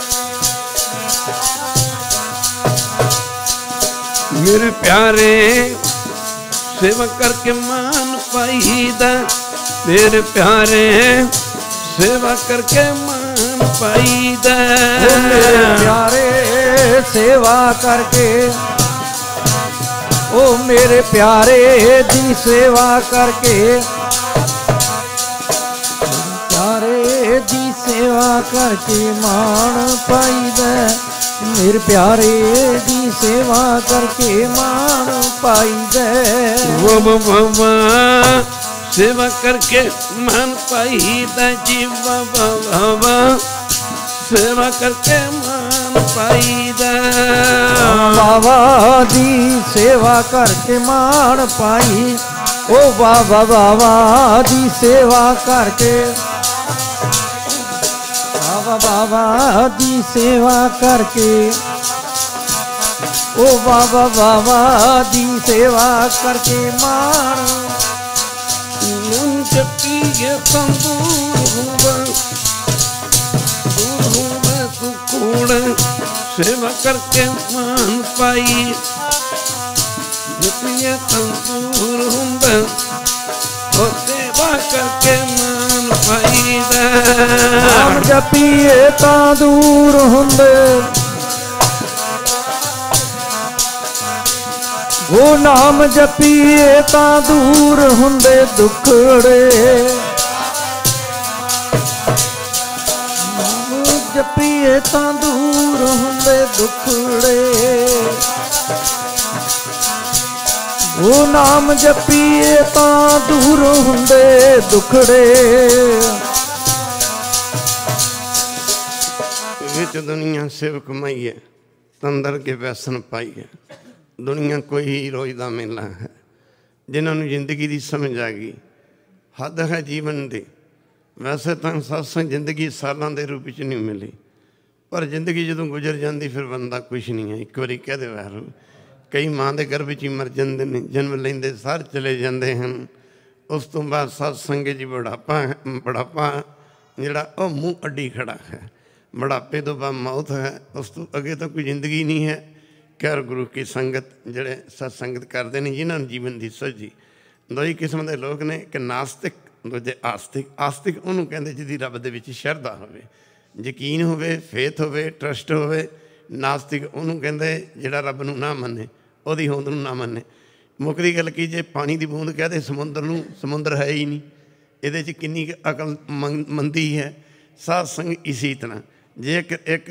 B: ਮੇਰੇ ਪਿਆਰੇ ਸੇਵਾ ਕਰਕੇ ਮਾਨ ਪਾਈਦਾ। ਮੇਰੇ ਪਿਆਰੇ ਸੇਵਾ ਕਰਕੇ ਮਾਨ ਪਾਈਦਾ। ਮੇਰੇ ਪਿਆਰੇ ਸੇਵਾ ਕਰਕੇ, ਉਹ ਮੇਰੇ ਪਿਆਰੇ ਦੀ ਸੇਵਾ ਕਰਕੇ। ਪਿਆਰੇ ਦੀ ਸੇਵਾ ਕਰਕੇ ਮਾਣ ਪਾਈਦਾ। ਮੇਰੇ ਪਿਆਰੇ ਦੀ ਸੇਵਾ ਕਰਕੇ ਮਾਣ ਪਾਈਦਾ। ਵਾਹ ਵਾਹ ਵਾਹ ਸੇਵਾ ਕਰਕੇ ਮਾਣ ਪਾਈਦਾ ਜੀ। ਵਾਹ ਵਾਹ ਸੇਵਾ ਕਰਕੇ ਮਾਣ ਪਾਈਦਾ। ਬਾਬਾ ਦੀ ਸੇਵਾ ਕਰਕੇ ਮਾਣ ਪਾਈ। ਉਹ ਬਾਬਾ ਬਾਬਾ ਦੀ ਸੇਵਾ ਕਰਕੇ। ਬਾਬਾ ਬਾਬਾ ਦੀ ਸੇਵਾ ਕਰਕੇ। ਉਹ ਬਾਬਾ ਬਾਬਾ ਦੀ ਸੇਵਾ ਕਰਕੇ ਮਾਣ। ਨਾਮ ਜਪੀਏ ਤਾਂ ਦੂਰ ਹੋਵੇ, ਦੂਰ ਹੋਵੇ ਦੁਖੜੇ, ਸੇਵਾ ਕਰਕੇ ਮਾਣ ਪਾਈ। ਜਪੀਏ ਤਾਂ ਦੂਰ ਹੁੰਦੇ, ਉਹ ਸੇਵਾ ਕਰਕੇ ਮਾਣ ਪਾਈਦਾ। ਨਾਮ ਜਪੀਏ ਤਾਂ ਦੂਰ ਹੁੰਦੇ, ਉਹ ਨਾਮ ਜਪੀਏ ਤਾਂ ਦੂਰ ਹੁੰਦੇ ਦੁਖੜੇ। ਨਾਮ ਜਪੀਏ ਤਾਂ ਦੂਰ ਦੂਰ ਹੁੰਦੇ ਦੁਖੜੇ। ਉਹ ਨਾਮ ਜਪੀਏ ਤਾਂ ਦੂਰ ਹੁੰਦੇ ਦੁਖੜੇ।
A: ਵਿੱਚ ਦੁਨੀਆ ਸਿਵ ਕਮਾਈਏ ਤੰਦਰ ਕੇ ਵੈਸਨ ਪਾਈਏ। ਦੁਨੀਆ ਕੋਈ ਰੋਜ਼ ਦਾ ਮੇਲਾ ਹੈ। ਜਿਨ੍ਹਾਂ ਨੂੰ ਜ਼ਿੰਦਗੀ ਦੀ ਸਮਝ ਆ ਗਈ, ਹੱਦ ਹੈ ਜੀਵਨ ਦੀ। ਵੈਸੇ ਤਾਂ ਸਤਸੰਗ ਜ਼ਿੰਦਗੀ ਸਾਲਾਂ ਦੇ ਰੂਪ ਵਿੱਚ ਨਹੀਂ ਮਿਲੀ, ਪਰ ਜ਼ਿੰਦਗੀ ਜਦੋਂ ਗੁਜ਼ਰ ਜਾਂਦੀ ਫਿਰ ਬੰਦਾ ਕੁਛ ਨਹੀਂ ਹੈ। ਇੱਕ ਵਾਰੀ ਕਹਿ ਦੇ ਵਾਰੂ, ਕਈ ਮਾਂ ਦੇ ਗਰਭ ਵਿੱਚ ਹੀ ਮਰ ਜਾਂਦੇ ਨੇ, ਜਨਮ ਲੈਂਦੇ ਸਾਰ ਚਲੇ ਜਾਂਦੇ ਹਨ। ਉਸ ਤੋਂ ਬਾਅਦ ਸਤਸੰਗ ਜੀ ਬੁਢਾਪਾ ਬੁਢਾਪਾ ਜਿਹੜਾ ਉਹ ਮੂੰਹ ਅੱਡੀ ਖੜਾ ਹੈ। ਬੁਢਾਪੇ ਤੋਂ ਬਾਅਦ ਮੌਤ ਹੈ। ਉਸ ਤੋਂ ਅੱਗੇ ਤਾਂ ਕੋਈ ਜ਼ਿੰਦਗੀ ਨਹੀਂ ਹੈ। ਖੈਰ ਗੁਰੂ ਕੀ ਸੰਗਤ ਜਿਹੜੇ ਸਤਸੰਗਤ ਕਰਦੇ ਨੇ, ਜਿਨ੍ਹਾਂ ਨੂੰ ਜੀਵਨ ਦੀ ਸੋਝੀ। ਦੋ ਹੀ ਕਿਸਮ ਦੇ ਲੋਕ ਨੇ, ਇੱਕ ਨਾਸਤਿਕ, ਦੂਜੇ ਆਸਤਿਕ। ਆਸਤਿਕ ਉਹਨੂੰ ਕਹਿੰਦੇ ਜਿਹਦੀ ਰੱਬ ਦੇ ਵਿੱਚ ਸ਼ਰਧਾ ਹੋਵੇ, ਯਕੀਨ ਹੋਵੇ, ਫੇਥ ਹੋਵੇ, ਟਰਸਟ ਹੋਵੇ। ਨਾਸਤਿਕ ਉਹਨੂੰ ਕਹਿੰਦੇ ਜਿਹੜਾ ਰੱਬ ਨੂੰ ਨਾ ਮੰਨੇ, ਉਹਦੀ ਹੋਂਦ ਨੂੰ ਨਾ ਮੰਨੇ। ਮੁੱਕਦੀ ਗੱਲ ਕੀ, ਜੇ ਪਾਣੀ ਦੀ ਬੂੰਦ ਕਹਦੇ ਸਮੁੰਦਰ ਨੂੰ, ਸਮੁੰਦਰ ਹੈ ਹੀ ਨਹੀਂ। ਇਹਦੇ 'ਚ ਕਿੰਨੀ ਕੁ ਅਕਲ ਮੰਗ ਮੰਦੀ ਹੈ। ਸਾਧ ਸੰਗ ਇਸੀ ਤਰ੍ਹਾਂ, ਜੇ ਇੱਕ ਇੱਕ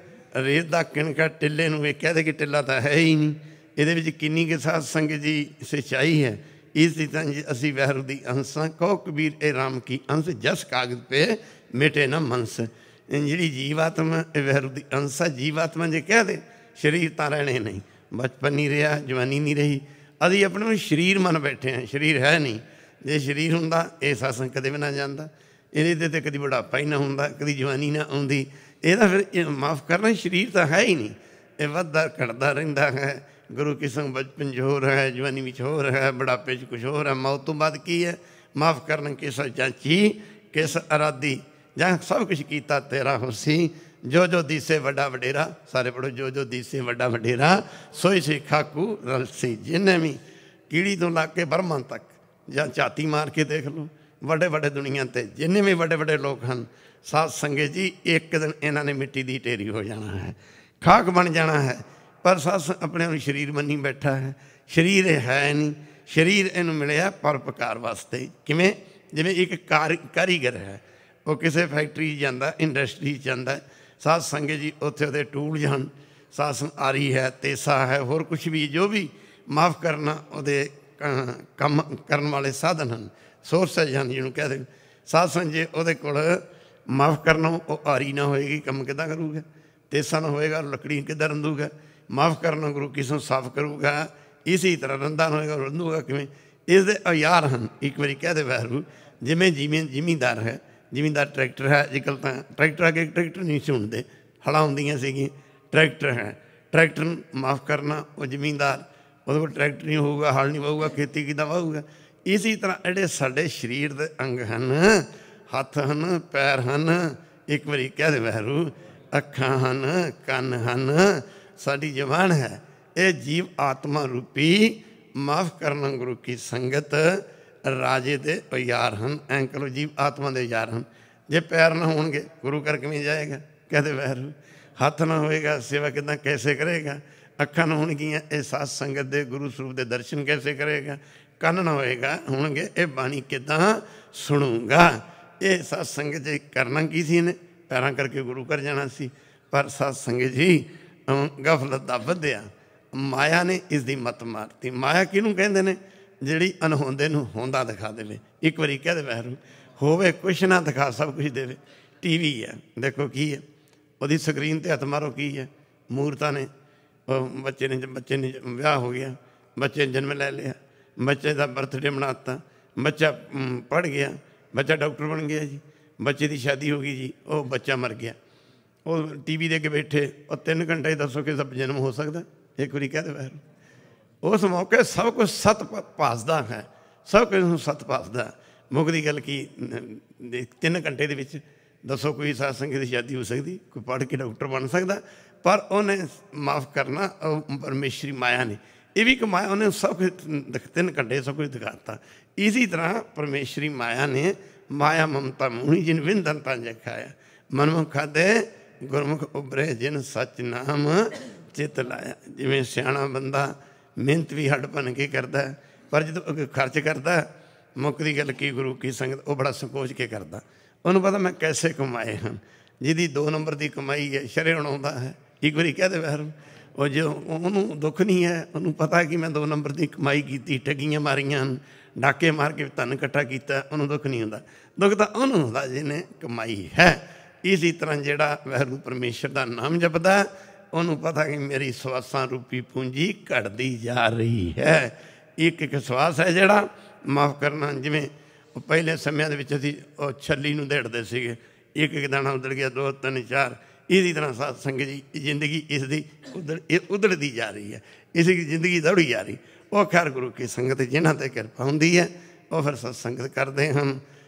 A: ਰੇਤ ਦਾ ਕਿਣਕਾ ਟਿੱਲੇ ਨੂੰ ਇਹ ਕਹਿ ਦੇ ਕਿ ਟਿੱਲਾ ਤਾਂ ਹੈ ਹੀ ਨਹੀਂ, ਇਹਦੇ ਵਿੱਚ ਕਿੰਨੀ ਕੁ ਸਾਧ ਸੰਗਤ ਜੀ ਸੱਚਾਈ ਹੈ। ਇਸ ਦੀ ਤਾਂ ਜੀ ਅਸੀਂ ਵਹਿਰੂ ਦੀ ਅੰਸਾਂ, ਕਹੋ ਕਬੀਰ ਇਹ ਰਾਮ ਕੀ ਅੰਸ, ਜਸ ਕਾਗਜ਼ ਪੇ ਮਿਟੇ ਨਾ ਮਨਸ। ਜਿਹੜੀ ਜੀਵਾਤਮਾ ਇਹ ਵਹਿਰੂ ਦੀ ਅੰਸਾ। ਜੀਵਾਤਮਾ ਜੇ ਕਹਿ ਦੇ ਸਰੀਰ ਤਾਂ ਰਹਿਣੇ ਨਹੀਂ, ਬਚਪਨ ਨਹੀਂ ਰਿਹਾ, ਜਵਾਨੀ ਨਹੀਂ ਰਹੀ। ਅਸੀਂ ਆਪਣੇ ਨੂੰ ਸਰੀਰ ਮੰਨ ਬੈਠੇ ਹਾਂ, ਸਰੀਰ ਹੈ ਨਹੀਂ। ਜੇ ਸਰੀਰ ਹੁੰਦਾ ਇਹ ਸਤਸੰਗ ਕਦੇ ਵੀ ਨਾ ਜਾਂਦਾ। ਇਹਦੇ 'ਤੇ ਕਦੀ ਬੁਢਾਪਾ ਹੀ ਨਾ ਹੁੰਦਾ, ਕਦੀ ਜਵਾਨੀ ਨਾ ਆਉਂਦੀ। ਇਹਦਾ ਫਿਰ ਮਾਫ਼ ਕਰਨਾ, ਸਰੀਰ ਤਾਂ ਹੈ ਹੀ ਨਹੀਂ। ਇਹ ਵੱਧਦਾ ਘਟਦਾ ਰਹਿੰਦਾ ਹੈ। ਗੁਰੂ ਕੀ ਸੰਗ ਬਚਪਨ 'ਚ ਹੋਰ ਹੈ, ਜਵਾਨੀ ਵਿੱਚ ਹੋਰ ਹੈ, ਬੁਢਾਪੇ 'ਚ ਕੁਛ ਹੋਰ ਹੈ। ਮੌਤ ਤੋਂ ਬਾਅਦ ਕੀ ਹੈ? ਮਾਫ਼ ਕਰਨਾ ਕਿਸ ਜਾਂਚੀ ਕਿਸ ਅਰਾਦੀ, ਜਾਂ ਸਭ ਕੁਛ ਕੀਤਾ ਤੇਰਾ ਹੋਸੀ। ਜੋ ਜੋ ਦੀਸੇ ਵੱਡਾ ਵਡੇਰਾ, ਸਾਰੇ ਪੜ੍ਹੋ, ਜੋ ਜੋ ਦੀਸੇ ਵੱਡਾ ਵਡੇਰਾ ਸੋਈ ਸੀ ਖਾਕੂ ਰਲਸੀ। ਜਿੰਨੇ ਵੀ ਕੀੜੀ ਤੋਂ ਲਾ ਕੇ ਬਰਮਾ ਤੱਕ, ਜਾਂ ਝਾਤੀ ਮਾਰ ਕੇ ਦੇਖ ਲਓ, ਵੱਡੇ ਵੱਡੇ ਦੁਨੀਆ 'ਤੇ ਜਿੰਨੇ ਵੀ ਵੱਡੇ ਵੱਡੇ ਲੋਕ ਹਨ, ਸਾਧ ਸੰਗਤ ਜੀ ਇੱਕ ਦਿਨ ਇਹਨਾਂ ਨੇ ਮਿੱਟੀ ਦੀ ਢੇਰੀ ਹੋ ਜਾਣਾ ਹੈ, ਖਾਕ ਬਣ ਜਾਣਾ ਹੈ। ਪਰ ਸਾਧ ਆਪਣੇ ਨੂੰ ਸਰੀਰ ਮੰਨੀ ਬੈਠਾ ਹੈ। ਸਰੀਰ ਇਹ ਹੈ ਨਹੀਂ। ਸਰੀਰ ਇਹਨੂੰ ਮਿਲਿਆ ਪਰਉਪਕਾਰ ਵਾਸਤੇ। ਕਿਵੇਂ? ਜਿਵੇਂ ਇੱਕ ਕਾਰ ਕਾਰੀਗਰ ਹੈ, ਉਹ ਕਿਸੇ ਫੈਕਟਰੀ 'ਚ ਜਾਂਦਾ, ਇੰਡਸਟਰੀ 'ਚ ਜਾਂਦਾ। ਸਾਧ ਸੰਗਤ ਜੀ ਉੱਥੇ ਉਹਦੇ ਟੂਲਸ ਹਨ। ਸਾਧ ਸੰਗ ਆਰੀ ਹੈ, ਤੇਸਾ ਹੈ, ਹੋਰ ਕੁਛ ਵੀ, ਜੋ ਵੀ ਮਾਫ਼ ਕਰਨਾ ਉਹਦੇ ਕੰਮ ਕਰਨ ਵਾਲੇ ਸਾਧਨ ਹਨ, ਸੋਰਸਜ ਹਨ ਜਿਹਨੂੰ ਕਹਿ ਦੇ। ਸਾਧ ਸੰਗ ਜੇ ਉਹਦੇ ਕੋਲ ਮਾਫ਼ ਕਰਨਾ ਉਹ ਆਰੀ ਨਾ ਹੋਏਗੀ, ਕੰਮ ਕਿੱਦਾਂ ਕਰੂਗਾ? ਤੇਸਾ ਨਾ ਹੋਏਗਾ, ਲੱਕੜੀ ਕਿੱਦਾਂ ਰੰਧੂਗਾ? ਮਾਫ਼ ਕਰਨਾ ਗੁਰੂ ਕਿਸੇ ਨੂੰ ਸਾਫ਼ ਕਰੂਗਾ। ਇਸੇ ਤਰ੍ਹਾਂ ਰੰਧਾ ਨਾ ਹੋਏਗਾ, ਰੰਧੂਗਾ ਕਿਵੇਂ? ਇਸਦੇ ਔਜ਼ਾਰ ਹਨ। ਇੱਕ ਵਾਰੀ ਕਹਿ ਦੇ ਵੈਰੂ, ਜਿਵੇਂ ਜਿਵੇਂ ਜ਼ਿਮੀਂਦਾਰ ਹੈ, ਜ਼ਿਮੀਂਦਾਰ ਟਰੈਕਟਰ ਹੈ। ਅੱਜ ਕੱਲ੍ਹ ਤਾਂ ਟਰੈਕਟਰ ਅੱਗੇ ਟਰੈਕਟਰ ਨਹੀਂ ਸੀ ਹੁੰਦੇ, ਹਲਾਂ ਹੁੰਦੀਆਂ ਸੀਗੀਆਂ। ਟਰੈਕਟਰ ਹੈ, ਟਰੈਕਟਰ ਨੂੰ ਮਾਫ਼ ਕਰਨਾ ਉਹ ਜ਼ਿਮੀਂਦਾਰ, ਉਹਦੇ ਕੋਲ ਟਰੈਕਟਰ ਨਹੀਂ ਹੋਊਗਾ, ਹਲ ਨਹੀਂ ਵਾਹੂਗਾ, ਖੇਤੀ ਕਿੱਦਾਂ ਵਾਹੂਗਾ? ਇਸੇ ਤਰ੍ਹਾਂ ਜਿਹੜੇ ਸਾਡੇ ਸਰੀਰ ਦੇ ਅੰਗ ਹਨ, ਹੱਥ ਹਨ, ਪੈਰ ਹਨ, ਇੱਕ ਵਾਰੀ ਕਹਿ ਦੇ ਵੈਰੂ, ਅੱਖਾਂ ਹਨ, ਕੰਨ ਹਨ, ਸਾਡੀ ਜ਼ਬਾਨ ਹੈ, ਇਹ ਜੀਵ ਆਤਮਾ ਰੂਪੀ ਮਾਫ਼ ਕਰਨਾ ਗੁਰੂ ਕੀ ਸੰਗਤ ਰਾਜੇ ਦੇ ਔਜ਼ਾਰ ਹਨ। ਐਂ ਕਰੋ, ਜੀਵ ਆਤਮਾ ਦੇ ਔਜ਼ਾਰ ਹਨ। ਜੇ ਪੈਰ ਨਾ ਹੋਣਗੇ ਗੁਰੂ ਘਰ ਕਿਵੇਂ ਜਾਏਗਾ? ਕਹਦੇ ਵੈਰੂ। ਹੱਥ ਨਾ ਹੋਏਗਾ, ਸੇਵਾ ਕਿੱਦਾਂ ਕੈਸੇ ਕਰੇਗਾ? ਅੱਖਾਂ ਨਾ ਹੋਣਗੀਆਂ, ਇਹ ਸਾਧ ਸੰਗਤ ਦੇ ਗੁਰੂ ਸਰੂਪ ਦੇ ਦਰਸ਼ਨ ਕੈਸੇ ਕਰੇਗਾ? ਕੰਨ ਨਾ ਹੋਏਗਾ ਹੋਣਗੇ, ਇਹ ਬਾਣੀ ਕਿੱਦਾਂ ਸੁਣੂਗਾ? ਇਹ ਸਾਧ ਸੰਗਤ ਜੀ ਕਰਨਾ ਕੀ ਸੀ? ਇਹਨੇ ਪੈਰਾਂ ਕਰਕੇ ਗੁਰੂ ਘਰ ਜਾਣਾ ਸੀ। ਪਰ ਸਾਧ ਸੰਗਤ ਜੀ ਗਫਲਤ ਦਾ ਵਧਿਆ, ਮਾਇਆ ਨੇ ਇਸ ਦੀ ਮੱਤ ਮਾਰਤੀ। ਮਾਇਆ ਕਿਹਨੂੰ ਕਹਿੰਦੇ ਨੇ? ਜਿਹੜੀ ਅਨਹੋਂਦੇ ਨੂੰ ਹੋਂਦਾ ਦਿਖਾ ਦੇਵੇ। ਇੱਕ ਵਾਰੀ ਕਹਿ ਦੇ ਵੈਰੂ, ਹੋਵੇ ਕੁਛ ਨਾ ਦਿਖਾ ਸਭ ਕੁਛ ਦੇਵੇ। ਟੀ ਵੀ ਹੈ, ਦੇਖੋ ਕੀ ਹੈ, ਉਹਦੀ ਸਕਰੀਨ 'ਤੇ ਹੱਥ ਮਾਰੋ ਕੀ ਹੈ? ਮੂਰਤਾਂ ਨੇ। ਉਹ ਬੱਚੇ ਨੇ ਬੱਚੇ ਨੇ ਵਿਆਹ ਹੋ ਗਿਆ, ਬੱਚੇ ਨੇ ਜਨਮ ਲੈ ਲਿਆ, ਬੱਚੇ ਦਾ ਬਰਥਡੇ ਬਣਾ ਤਾ, ਬੱਚਾ ਪੜ੍ਹ ਗਿਆ, ਬੱਚਾ ਡਾਕਟਰ ਬਣ ਗਿਆ ਜੀ, ਬੱਚੇ ਦੀ ਸ਼ਾਦੀ ਹੋ ਗਈ ਜੀ, ਉਹ ਬੱਚਾ ਮਰ ਗਿਆ। ਉਹ ਟੀ ਵੀ ਦੇ ਕੇ ਬੈਠੇ, ਉਹ ਤਿੰਨ ਘੰਟੇ ਦੱਸੋ ਕਿ ਸਭ ਜਨਮ ਹੋ ਸਕਦਾ? ਇੱਕ ਵਾਰੀ ਕਹਿ ਦੇ ਵੈਰੂ। ਉਸ ਮੌਕੇ ਸਭ ਕੁਛ ਸੱਤ ਭਾਸਦਾ ਹੈ, ਸਭ ਕੁਝ ਨੂੰ ਸੱਤ ਭਾਸਦਾ। ਮੁੱਕਦੀ ਗੱਲ ਕੀ, ਤਿੰਨ ਘੰਟੇ ਦੇ ਵਿੱਚ ਦੱਸੋ ਕੋਈ ਸਾਧ ਸੰਗਤ ਦੀ ਸ਼ਾਦੀ ਹੋ ਸਕਦੀ? ਕੋਈ ਪੜ੍ਹ ਕੇ ਡਾਕਟਰ ਬਣ ਸਕਦਾ? ਪਰ ਉਹਨੇ ਮਾਫ਼ ਕਰਨਾ, ਉਹ ਪਰਮੇਸ਼ਰੀ ਮਾਇਆ ਨੇ, ਇਹ ਵੀ ਇੱਕ ਮਾਇਆ, ਉਹਨੇ ਸਭ ਕੁਝ ਤਿੰਨ ਘੰਟੇ ਸਭ ਕੁਝ ਦਿਖਾਤਾ। ਇਸੀ ਤਰ੍ਹਾਂ ਪਰਮੇਸ਼ਰੀ ਮਾਇਆ ਨੇ ਮਾਇਆ ਮਮਤਾ ਮੋਹੀ ਜਿਨ ਵਿੰਦਨ ਤਾਂ ਜਖਾਇਆ। ਮਨਮੁਖ ਖਾਦੇ ਗੁਰਮੁਖ ਉਭਰੇ ਜਿਨ ਸੱਚ ਨਾਮ ਚਿੱਤ ਲਾਇਆ। ਜਿਵੇਂ ਸਿਆਣਾ ਬੰਦਾ ਮਿਹਨਤ ਵੀ ਹੱਡ ਭੰਨ ਕੇ ਕਰਦਾ, ਪਰ ਜਦੋਂ ਖਰਚ ਕਰਦਾ, ਮੁੱਕਦੀ ਗੱਲ ਕੀ, ਗੁਰੂ ਕੀ ਸੰਗਤ, ਉਹ ਬੜਾ ਸੰਕੋਚ ਕੇ ਕਰਦਾ। ਉਹਨੂੰ ਪਤਾ ਮੈਂ ਕੈਸੇ ਕਮਾਏ ਹਨ। ਜਿਹਦੀ ਦੋ ਨੰਬਰ ਦੀ ਕਮਾਈ ਹੈ, ਸ਼ਰੇ ਉਣਾਉਂਦਾ ਹੈ, एक बारी कह दे वैर वो जो उन्होंने दुख नहीं है, उन्होंने पता है कि मैं दो नंबर की कमाई की, ठगियां मारियां, डाके मार के धन इकट्ठा किया, उन्होंने दुख नहीं होता। दुख तो उन्होंने होता जिन्हें कमाई है। इसी तरह जोड़ा वैरू परमेश्वर का नाम जपदा उन्होंने पता कि मेरी सवासां रूपी पूंजी घटती जा रही है। एक एक सवास है जोड़ा माफ़ करना, जिमें पहले समय असी छली नूं देड़ते थे, एक एक दाना उधड़ गया, दो तीन चार, इसी तरह सत्संग जी जिंदगी इसकी उधड़ उधड़ती जा रही है, इसकी जिंदगी दौड़ी जा रही। वो खैर गुरु की संगत जिन्हों पर कृपा होंगी है वो फिर सत्संगत करते हैं,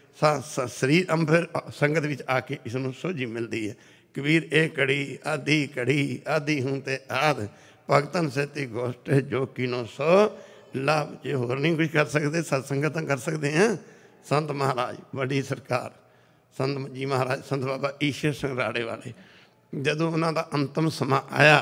A: शरीर हम फिर संगत में आके इसनों सोझी मिलती है। कबीर ए कड़ी आधी कड़ी आधी हूँ ते आद भगतन सेती गोष्ठ जो किनो सो लाभ। जे होर नहीं कुछ कर सकते सत्संगत कर सकते हैं। संत महाराज बड़ी सरकार संत जी महाराज संत बाबा ईश्वर सिंह राड़े वाले जदों उन्होंने अंतिम समा आया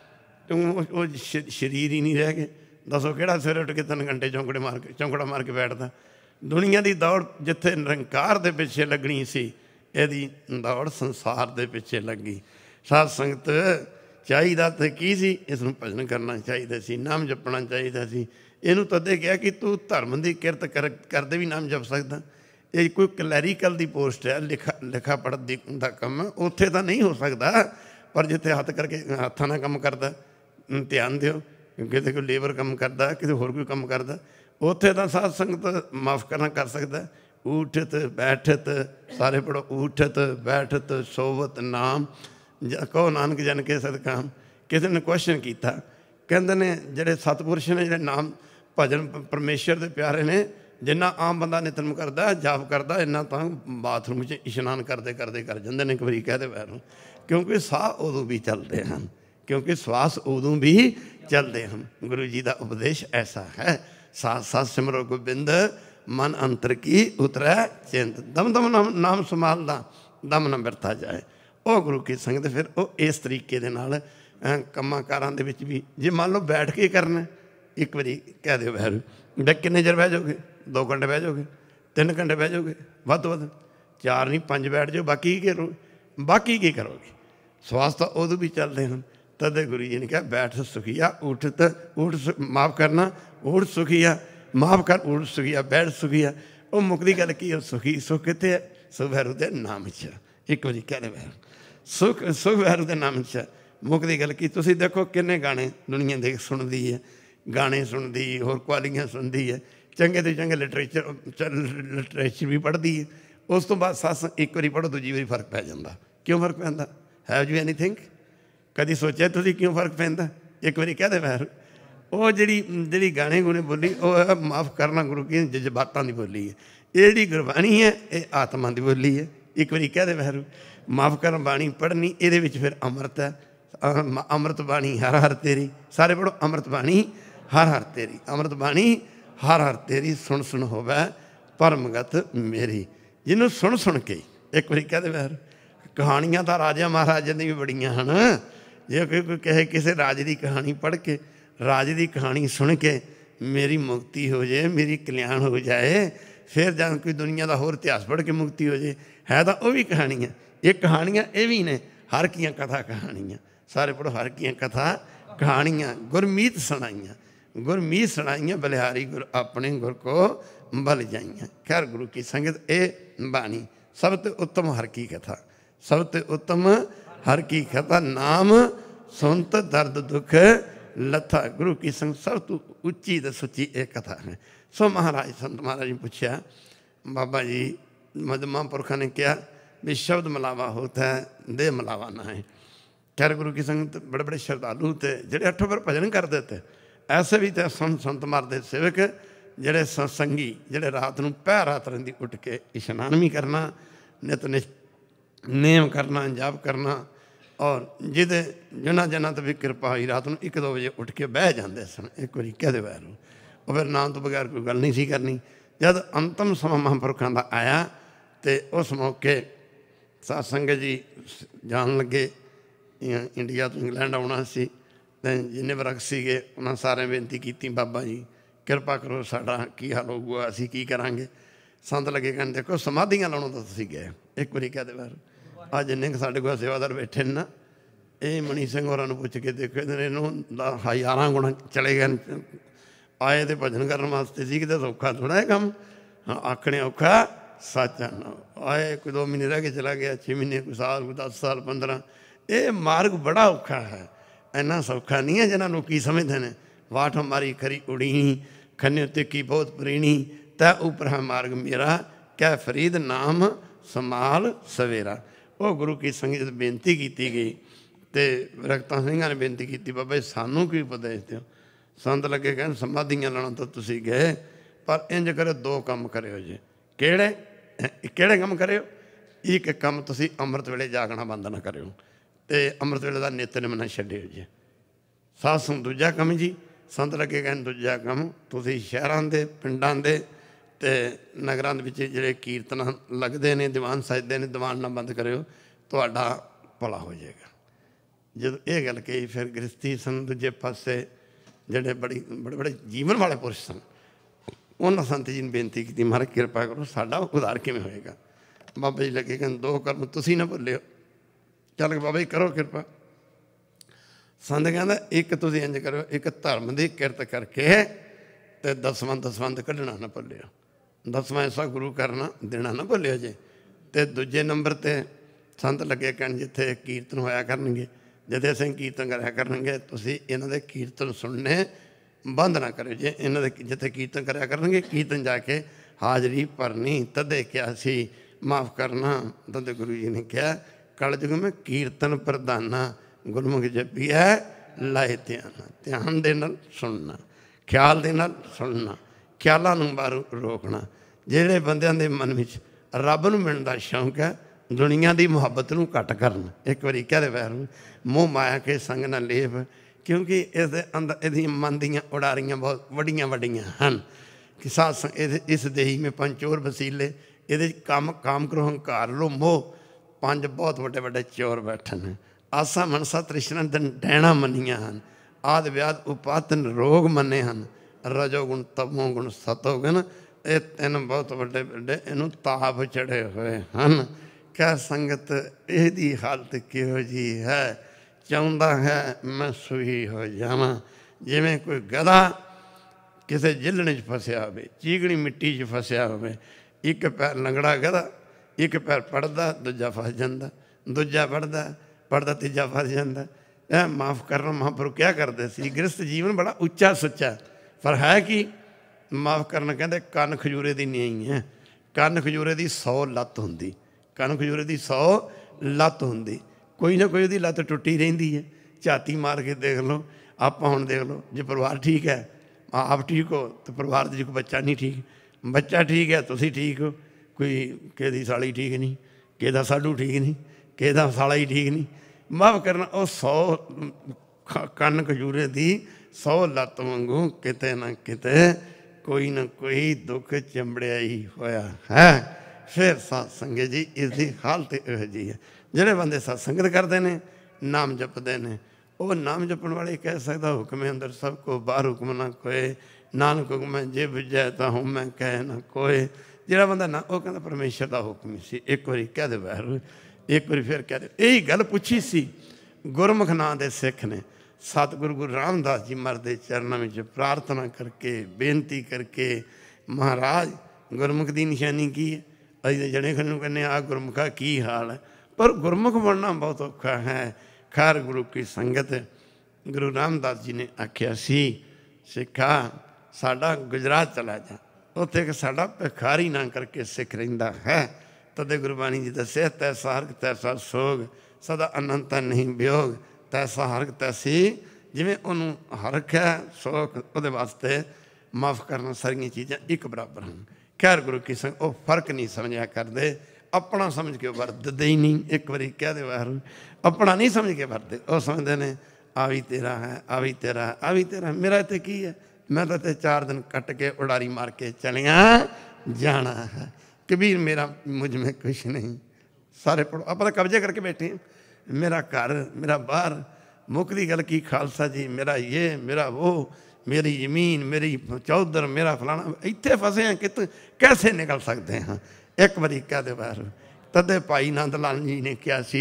A: तो वो शरीर ही नहीं रह गए। दसो कि सवेरे उठ के तीन घंटे चौंकड़े मार के चौंकड़ा मार के बैठता। दुनिया की दौड़ जिथे निरंकार के पिछे लगनी सी, यदी दौड़ संसार के पिछे लगी। साध संगत चाहिए तो की सी, इसनों भजन करना चाहिए सी, नाम जपना चाहिए सी। इनू तदे कहा कि तू धर्म की किरत कर करते भी नाम जप सकता। ये कोई क्लैरिकल की पोस्ट है, लिखा लिखा पढ़ का काम है, उत्थे तो नहीं हो सकता। पर जिथे हथ करके हथा ना काम करता ध्यान दिओ, किसी कोई लेबर काम करता, किसी होर कोई काम करता, उत्थे तो साध संगत माफ़ करना कर सकता। उठत बैठत सारे पढ़ो, उठत बैठत सोवत नाम कहो नानक जन के सदकाम। किसी ने क्वेश्चन किया, कहते ने जोड़े सतपुरुष ने जोड़े नाम भजन परमेश्वर के प्यारे ने, जिन्ना आम बंदा नितनम करता जाप करता इन्ना तो बाथरूम च इशनान करते करते कर जाते हैं। एक बारी कहते वैरों क्योंकि साह उदों भी चलते हैं, क्योंकि श्वास उदों भी चलते हैं। गुरु जी का उपदेश ऐसा है, साथ साथ सिमरो गोबिंद मन अंतर की उतरै चिंत। दम दम नाम नाम संभालदा दम न बिरथा जाए। वह गुरु की संगत फिर वो इस तरीके दे नाल कम्मां कारां दे विच भी जे मान लो बैठ के करना, एक बारी कह दो वैरू बे किन्ने चर बह जाओगे, दो घंटे बह जाओगे, तीन घंटे बह जाओगे, वध वध चार नहीं पाँच बैठ जाओ, बाकी की करोगे, बाकी की करोगे। श्वास तो उदों भी चलते हैं। तदे गुरु जी ने कहा बैठ सुखिया उठ तो उठ माफ़ करना, उठ सुखिया माफ़ कर, उठ सुखिया बैठ सुखिया। वो मुक्ति गल की सुखी सुख कितने है, सुख वैरू के नाम च। एक बारी कह रहे वैरू सुख सुख वैरू के नाम च मुक्ति गल की। तुसीं देखो किन्ने गाने दुनिया देख सुनती है, गाने सुनती होर क्वालियां सुनती है, चंगे तो चंगे लिटरेचर लिटरेचर भी पढ़ती है। उस तो बाद सत्संग एक बारी पढ़ो दूजी बारी फर्क पै जाता। क्यों फर्क पैंदा? हैव यू एनी थिंक कभी सोचा तुसीं क्यों फर्क पैंदा? एक बारी कह दे वैरू वो जी जी गाने गुने बोली वो माफ़ करना गुरु की जज्बातों की बोली है। ये जी गुरबाणी है ये आत्मा की बोली है। एक बारी कह दे वैरू माफ़ कर बाणी पढ़नी, ये फिर अमृत है। अमृत बाणी हर हर तेरी, सारे पढ़ो अमृत बाणी हर हर तेरी, अमृत बाणी हर हर तेरी सुन सुन होवै परमगत मेरी। जिन्हों सुन सुन के एक बारी कह दे वैरू कहानियां तो राजा महाराजा दी भी बड़ियां हैं। जे कोई कहे किसी राज की कहानी पढ़ के राज की कहानी सुन के मेरी मुक्ति हो जाए, मेरी कल्याण हो जाए, फिर जब कोई दुनिया का होर इतिहास पढ़ के मुक्ति हो जाए, है तो वह भी कहानियाँ। ये कहानियाँ ये भी ने हर कियां कथा कहानियाँ, सारे पढ़ो हर कियां कथा कहानियाँ। गुरमीत सुनाइयाँ, गुरमीत सुनाइयाँ बलिहारी गुर अपने गुर को बल जाइयाँ। खैर गुरु की संगत ए बाणी सब तो उत्तम हर की कथा, सब तो उत्तम हर की कथा। नाम सुनत दर्द दुख लथा। गुरु की संग सब तो उच्ची तो सुची एक कथा है। सो महाराज संत महाराज ने पूछा बाबा जी मद महापुरखा ने क्या भी शब्द मिलावा होता है, देह मिलावा ना है। खैर गुरु की संगत बड़े बड़े श्रद्धालु थे जेडे अठों पर भजन करते थे। ऐसे भी थे संत संत मारते सेवक जेडे सत्संगी जेडे रात को पह रात रही उठ के इशनान भी करना, नित निश नेम करना, जाप करना, और जिदे जिन्होंने जिन्हों तो भी कृपा हुई रात को एक दो बजे उठ के बह जाते सन। एक बार कह दे वैरू और फिर नाम तो बगैर कोई गल नहीं सी करनी। जब अंतिम समा महापुरखों का आया तो उस मौके सत्संग जी जान लगे इंडिया तो इंग्लैंड आना सी, जिन्हें वरख सीगे उन्होंने सारे बेनती की बाबा जी कृपा करो साडा की हाल होगा, असी की करांगे। संत लगे कहने देखो समाधियां लाने तो तुसीं गए। एक बारी कह दे वैरू आज जिन्ने साढ़े को सेवादार बैठे ना
C: ये मनी सिंह होरां नूं पुछ के देखो इन्हों हज़ारां गुणा चले गए आए तो भजन करने वास्ते सी कि सौखा थोड़ा है काम आखने औखा सच आए कोई दो महीने रह के चला गया छे महीने कोई साल कोई दस साल पंद्रह ये मार्ग बड़ा औखा है इन्ना सौखा नहीं है जिन्होंने लोग समझते हैं वाट हमारी खरी उड़ीनी खन्ने उत्ते की बहुत परीणी तै ऊपर है मार्ग मेरा कै फरीद नाम संभाल सवेरा। वो गुरु की संगत बेनती की गई तो रखता सिंह ने बेनती की बाबा जी सानू की उपदेश दो संत लगे कहन समाधियां लाना तो तुसी गए पर इंज करो दो काम करो जी केड़े केड़े काम करो एक काम तुसी अमृत वेले जागना बंद ना करो तो अमृत वेले का नितनेम ना छड्डिओ जी। सासू दूजा काम जी संत लगे कहन दूजा काम तुसी शहरां दे पिंडां दे ते नगरां दे विच जिहड़े कीर्तन लगदे ने दीवान सजदे ने दीवान ना बंद करिओ तुहाडा भला हो जाएगा। जब ये गल कही फिर गृहस्थी सन दूजे पासे जिहड़े बड़ी बड़े बड़े जीवन वाले पुरुष सन उन्होंने संत जी ने बेनती की महाराज कृपा करो साडा उधार किवें होएगा। बाबा जी लगे कहन दो कर्म तुसी ना भुल्लिओ चल बाबा जी करो कृपा। संत कहंदा एक तुसी इंज करो एक धर्म की किरत करके ते दसवां दसवंध कढ़ना ना भुल्लिओ दसवां ऐसा गुरु करना देना ना भुल्लिओ जी। ते दूजे नंबर ते संत लगे कहन जिथे कीर्तन होया करनगे जदे असीं कीर्तन कराया करनगे तुसीं इन्हां दे कीर्तन सुनने बंद ना करो जे इन्हां दे जिथे कीर्तन कराया करनगे कीर्तन जाके हाजरी भरनी तदे क्या सी माफ़ करना तदे गुरु जी ने कहा कलयुग में कीर्तन प्रधाना गुरमुख जपी है लाए ध्यान ध्यान दे नाल सुनना ख्याल दे नाल सुनना ख्यालां नूं बाहर रोकना। जिहड़े बंदियां दे मन विच रब नूं मिलण दा शौक है दुनिया की मुहब्बत नूं घट करन एक बारी कहदे वैर मोह माया के संग ना लेप क्योंकि इस अंदर इहदी मन दीयां उड़ारियां बहुत वड्डियां वड्डियां हन कि सास इस देही में पंचोर वसीले ये काम काम करो हंकार लो मोह पंज बहुत वड्डे वड्डे चोर बैठे हैं आसा मनसा तृष्णा डैणा मनिया हैं आदि व्याध उपातन रोग मने हैं रजोगुण तमोगुण सतोगुण ये तीन बहुत वड्डे वड्डे इनू ताप चढ़े हुए हैं। क्या संगत यही हालत किहो जी है चाहता है मैं सूही हो जावा जिमें कोई गधा किसी जिलने फसिया हो चीकणी मिट्टी च फसिया हो एक पैर लंगड़ा गधा एक पैर पढ़ता दूजा फस जाता दूजा पढ़ता पढ़ता तीजा फस जाता है। माफ़ करना महापुरुष क्या करते सी गृहस्थ जीवन बड़ा उच्चा सुच्चा पर है कि माफ़ करना कहते कन खजूरे की नहीं है कन खजूरे की सौ लत्त होंगी कन खजूरे की सौ लत्त होंगी कोई ना कोई लत्त टुटी रही है झाती मार के देख लो आप हुण देख लो जो परिवार ठीक है आप ठीक हो तो परिवार जी कोई बच्चा नहीं ठीक बच्चा ठीक है तुसी ठीक हो कोई किसी साली ठीक नहीं किसी साडू ठीक नहीं किसी साला ही ठीक नहीं माफ़ करना वो सौ कन खजूरे की सौ लत्त वांगू किते ना किते कोई ना कोई दुख चिंबड़िया ही होया है। फिर सत्संग जी इसकी हालत यह जी है जिहड़े बंदे सत्संगत करते हैं नाम जपते हैं वो नाम जपण वाले कह सकता हुक्म अंदर सबको बाहर हुक्म ना कोई नानक हुक्म जे बुझे तो हूँ मैं कह ना कोई जिहड़ा बंदा ना वो कहता परमेश्वर का हुक्म सी एक बारी कह दे बाहर एक बारी फिर कह दे यही गल पूछी सी गुरमुख नाम के सिख ने सतगुरु गुरु रामदास जी महाराज के चरणों में प्रार्थना करके बेनती करके महाराज गुरमुख की निशानी की है अभी जने खने कहने आ गुरमुखा की हाल है पर गुरमुख बनना बहुत औखा है। खैर गुरु की संगत गुरु रामदास जी ने आख्या सी सिखा साडा गुजरात चला जा उत्थे एक साडा भिखारी ना करके सिख रहिंदा है तदे गुरबाणी जी दसे तैसा हरक तैसा सोग सदा अनंत नहीं वियोग तैसा हरक तैसी जिमें उन्होंने हरक है सोख वो वास्ते माफ़ करना सारिया चीज़ां एक बराबर हैं। खैर गुरु की संग वो फर्क नहीं समझा करते अपना समझ के वरतते ही नहीं एक बारी कह दे बाहर अपना नहीं समझ के वरते वो समझते हैं आ भी तेरा है आ भी तेरा है आ भी तेरा है मेरा इतने की है मैं तो इतने चार दिन कट के उड़ारी मार के चलिया जाना है कबीर मेरा मुझ में कुछ नहीं सारे पढ़ो आप तो कब्जे करके बैठे हैं मेरा घर मेरा बाहर मुकदी गल की खालसा जी मेरा ये मेरा वो मेरी जमीन मेरी चौधर मेरा फलाना इतने फसे हैं कि कैसे निकल सकते हैं एक बारी कह दे बाहर तदे भाई नंद लाल जी ने कहा सी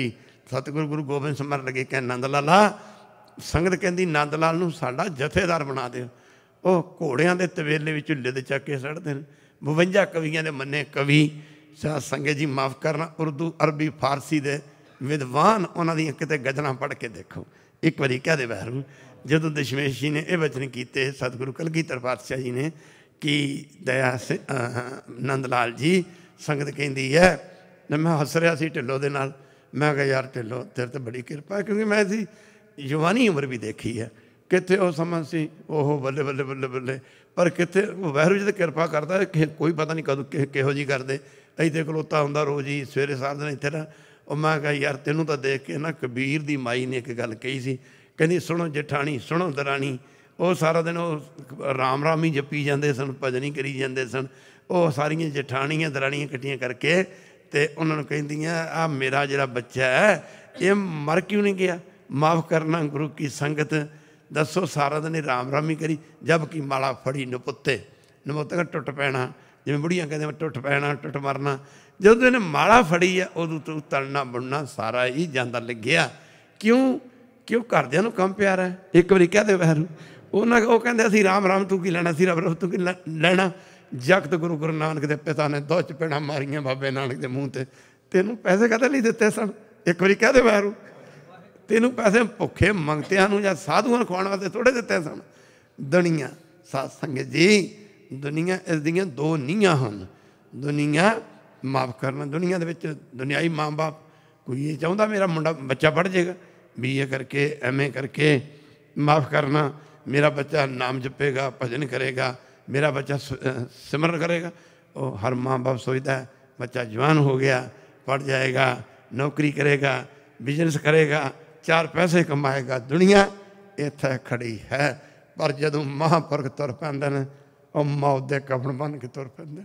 C: सतगुरु गुरु गोबिंद सिमरन लगे कह नंद लाला संगत कहती नंद लाल नूं साडा जथेदार बना दिओ। ਉਹ ਘੋੜਿਆਂ ਦੇ ਤਵੇਲੇ ਵਿੱਚ ਝੁੱਲੇ ਦੇ ਚੱਕ ਕੇ ਸੜਦੇ ਨੇ। ਬਵੰਜਾ ਕਵੀਆਂ ਦੇ ਮੰਨੇ ਕਵੀ ਸਾਧ ਸੰਗਤ ਜੀ ਮਾफ़ ਕਰਨਾ ਉਰਦੂ ਅਰਬੀ ਫਾਰਸੀ ਦੇ ਵਿਦਵਾਨ ਉਹਨਾਂ ਦੀਆਂ ਕਿਤੇ ਗਜ਼ਲਾਂ ਪੜ੍ਹ ਕੇ ਦੇਖੋ। ਇੱਕ ਵਾਰੀ ਕਹਦੇ ਵੈਰੂ ਜਦੋਂ ਦਸ਼ਮੇਸ਼ ਜੀ ਨੇ ਇਹ ਵਚਨ ਕੀਤੇ ਸਤਿਗੁਰੂ ਕਲਗੀਧਰ ਪਾਤਸ਼ਾਹ ਜੀ ਨੇ ਕਿ ਦਇਆ ਨੰਦ ਲਾਲ ਜੀ ਸੰਗਤ ਕਹਿੰਦੀ ਹੈ ਮੈਂ ਹੱਸ ਰਿਹਾ ਸੀ ਢਿੱਲੋਂ ਦੇ ਨਾਲ। ਮੈਂ ਕਿਹਾ ਯਾਰ ਢਿੱਲੋਂ ਤੇਰੇ ਤੇ ਬੜੀ ਕਿਰਪਾ ਕਿਉਂਕਿ ਮੈਂ ਸੀ ਜਵਾਨੀ ਉਮਰ ਵੀ ਦੇਖੀ ਹੈ ਕਿੱਥੇ ਉਹ ਸਮਾਂ ਸੀ ਉਹ ਬੱਲੇ ਬੱਲੇ ਬੱਲੇ ਬੱਲੇ ਪਰ ਕਿੱਥੇ ਵਾਹਿਗੁਰੂ ਜੀ ਤਾਂ ਕਿਰਪਾ ਕਰਦਾ ਕੋਈ ਪਤਾ ਨਹੀਂ ਕਦੋਂ ਕਿਹੋ ਜਿਹੀ ਕਰਦੇ। ਇੱਥੇ ਖਲੋਤਾ ਹੁੰਦਾ ਰੋਜ਼ ਹੀ ਸਵੇਰੇ ਸਾਰ ਦਿਨ ਇੱਥੇ ਨਾ। ਉਹ ਮੈਂ ਕਿਹਾ ਯਾਰ ਤੈਨੂੰ ਤਾਂ ਦੇਖ ਕੇ ਨਾ ਕਬੀਰ ਦੀ ਮਾਈ ਨੇ ਇੱਕ ਗੱਲ ਕਹੀ ਸੀ ਕਹਿੰਦੀ ਸੁਣੋ ਜਠਾਣੀ ਸੁਣੋ ਦਰਾਣੀ। ਉਹ ਸਾਰਾ ਦਿਨ ਉਹ ਰਾਮ ਰਾਮ ਹੀ ਜੱਪੀ ਜਾਂਦੇ ਸਨ ਭਜਨ ਹੀ ਕਰੀ ਜਾਂਦੇ ਸਨ। ਉਹ ਸਾਰੀਆਂ ਜਠਾਣੀਆਂ ਦਰਾਣੀਆਂ ਇਕੱਠੀਆਂ ਕਰਕੇ ਅਤੇ ਉਹਨਾਂ ਨੂੰ ਕਹਿੰਦੀਆਂ ਆਹ ਮੇਰਾ ਜਿਹੜਾ ਬੱਚਾ ਹੈ ਇਹ ਮਰ ਕਿਉਂ ਨਹੀਂ ਗਿਆ। ਮਾफ़ ਕਰਨਾ ਗੁਰੂ ਕੀ ਸੰਗਤ ਦੱਸੋ ਸਾਰਾ ਦਿਨ ਰਾਮ ਰਾਮ ਹੀ ਕਰੀ ਜਬ ਕਿ ਮਾਲਾ ਫੜੀ ਨਪੁੱਤੇ ਨਪੁੱਤੇ ਟੁੱਟ ਪੈਣਾ ਜਿਵੇਂ ਬੁੜੀਆਂ ਕਹਿੰਦੇ ਟੁੱਟ ਪੈਣਾ ਟੁੱਟ ਮਰਨਾ। ਜਦੋਂ ਇਹਨੇ ਮਾਲਾ ਫੜੀ ਆ ਉਦੋਂ ਤੋਂ ਤਲਣਾ ਬੁਣਨਾ ਸਾਰਾ ਹੀ ਜਾਂਦਾ ਲੱਗਿਆ। ਕਿਉਂ ਕਿਉਂ ਘਰਦਿਆਂ ਨੂੰ ਕੰਮ ਪਿਆਰਾ ਹੈ। ਇੱਕ ਵਾਰੀ ਕਹਿ ਦੇ ਵੈਰੂ ਉਹਨਾਂ ਉਹ ਕਹਿੰਦੇ ਅਸੀਂ ਰਾਮ ਰਾਮ ਤੂੰ ਕੀ ਲੈਣਾ ਸੀ ਰੱਬ ਰੱਬ ਤੂੰ ਕੀ ਲੈਣਾ। ਜਗਤ ਗੁਰੂ ਗੁਰੂ ਨਾਨਕ ਦੇ ਪਿਤਾ ਨੇ ਦੋ ਚਪੇੜਾਂ ਮਾਰੀਆਂ ਬਾਬੇ ਨਾਨਕ ਦੇ ਮੂੰਹ 'ਤੇ ਤੈਨੂੰ ਪੈਸੇ ਕਦੇ ਨਹੀਂ ਦਿੱਤੇ ਸਨ। ਇੱਕ ਵਾਰੀ ਕਹਿ ਦੇ ਵੈਰੂ ਤੈਨੂੰ ਪੈਸੇ ਭੁੱਖੇ ਮੰਗਤਿਆਂ ਨੂੰ ਜਾਂ ਸਾਧੂਆਂ ਨੂੰ ਖਵਾਉਣ ਵਾਸਤੇ ਥੋੜ੍ਹੇ ਦਿੱਤੇ ਸਨ। ਦੁਨੀਆ ਸਾਧ ਸੰਗਤ ਜੀ ਦੁਨੀਆ ਇਸ ਦੀਆਂ ਦੋ ਨੀਹਾਂ ਹਨ। ਦੁਨੀਆ ਮਾਫ਼ ਕਰਨਾ ਦੁਨੀਆ ਦੇ ਵਿੱਚ ਦੁਨਿਆਈ ਮਾਂ ਬਾਪ ਕੋਈ ਇਹ ਚਾਹੁੰਦਾ ਮੇਰਾ ਮੁੰਡਾ ਬੱਚਾ ਪੜ੍ਹ ਜਾਏਗਾ ਬੀ ਏ ਕਰਕੇ ਐਮ ਏ ਕਰਕੇ ਮਾफ़ ਕਰਨਾ ਮੇਰਾ ਬੱਚਾ ਨਾਮ ਜਪੇਗਾ ਭਜਨ ਕਰੇਗਾ ਮੇਰਾ ਬੱਚਾ ਸਿਮਰਨ ਕਰੇਗਾ। ਉਹ ਹਰ ਮਾਂ ਬਾਪ ਸੋਚਦਾ ਹੈ ਬੱਚਾ ਜਵਾਨ ਹੋ ਗਿਆ ਪੜ੍ਹ ਜਾਏਗਾ ਨੌਕਰੀ ਕਰੇਗਾ ਬਿਜ਼ਨਸ ਕਰੇਗਾ ਚਾਰ ਪੈਸੇ ਕਮਾਏਗਾ। ਦੁਨੀਆ ਇੱਥੇ ਖੜੀ ਹੈ ਪਰ ਜਦੋਂ ਮਹਾਂਪੁਰਖ ਤੁਰ ਪੈਂਦੇ ਨੇ ਉਹ ਮੌਤ ਦੇ ਕਫਨ ਬਣ ਕੇ ਤੁਰ ਪੈਂਦੇ।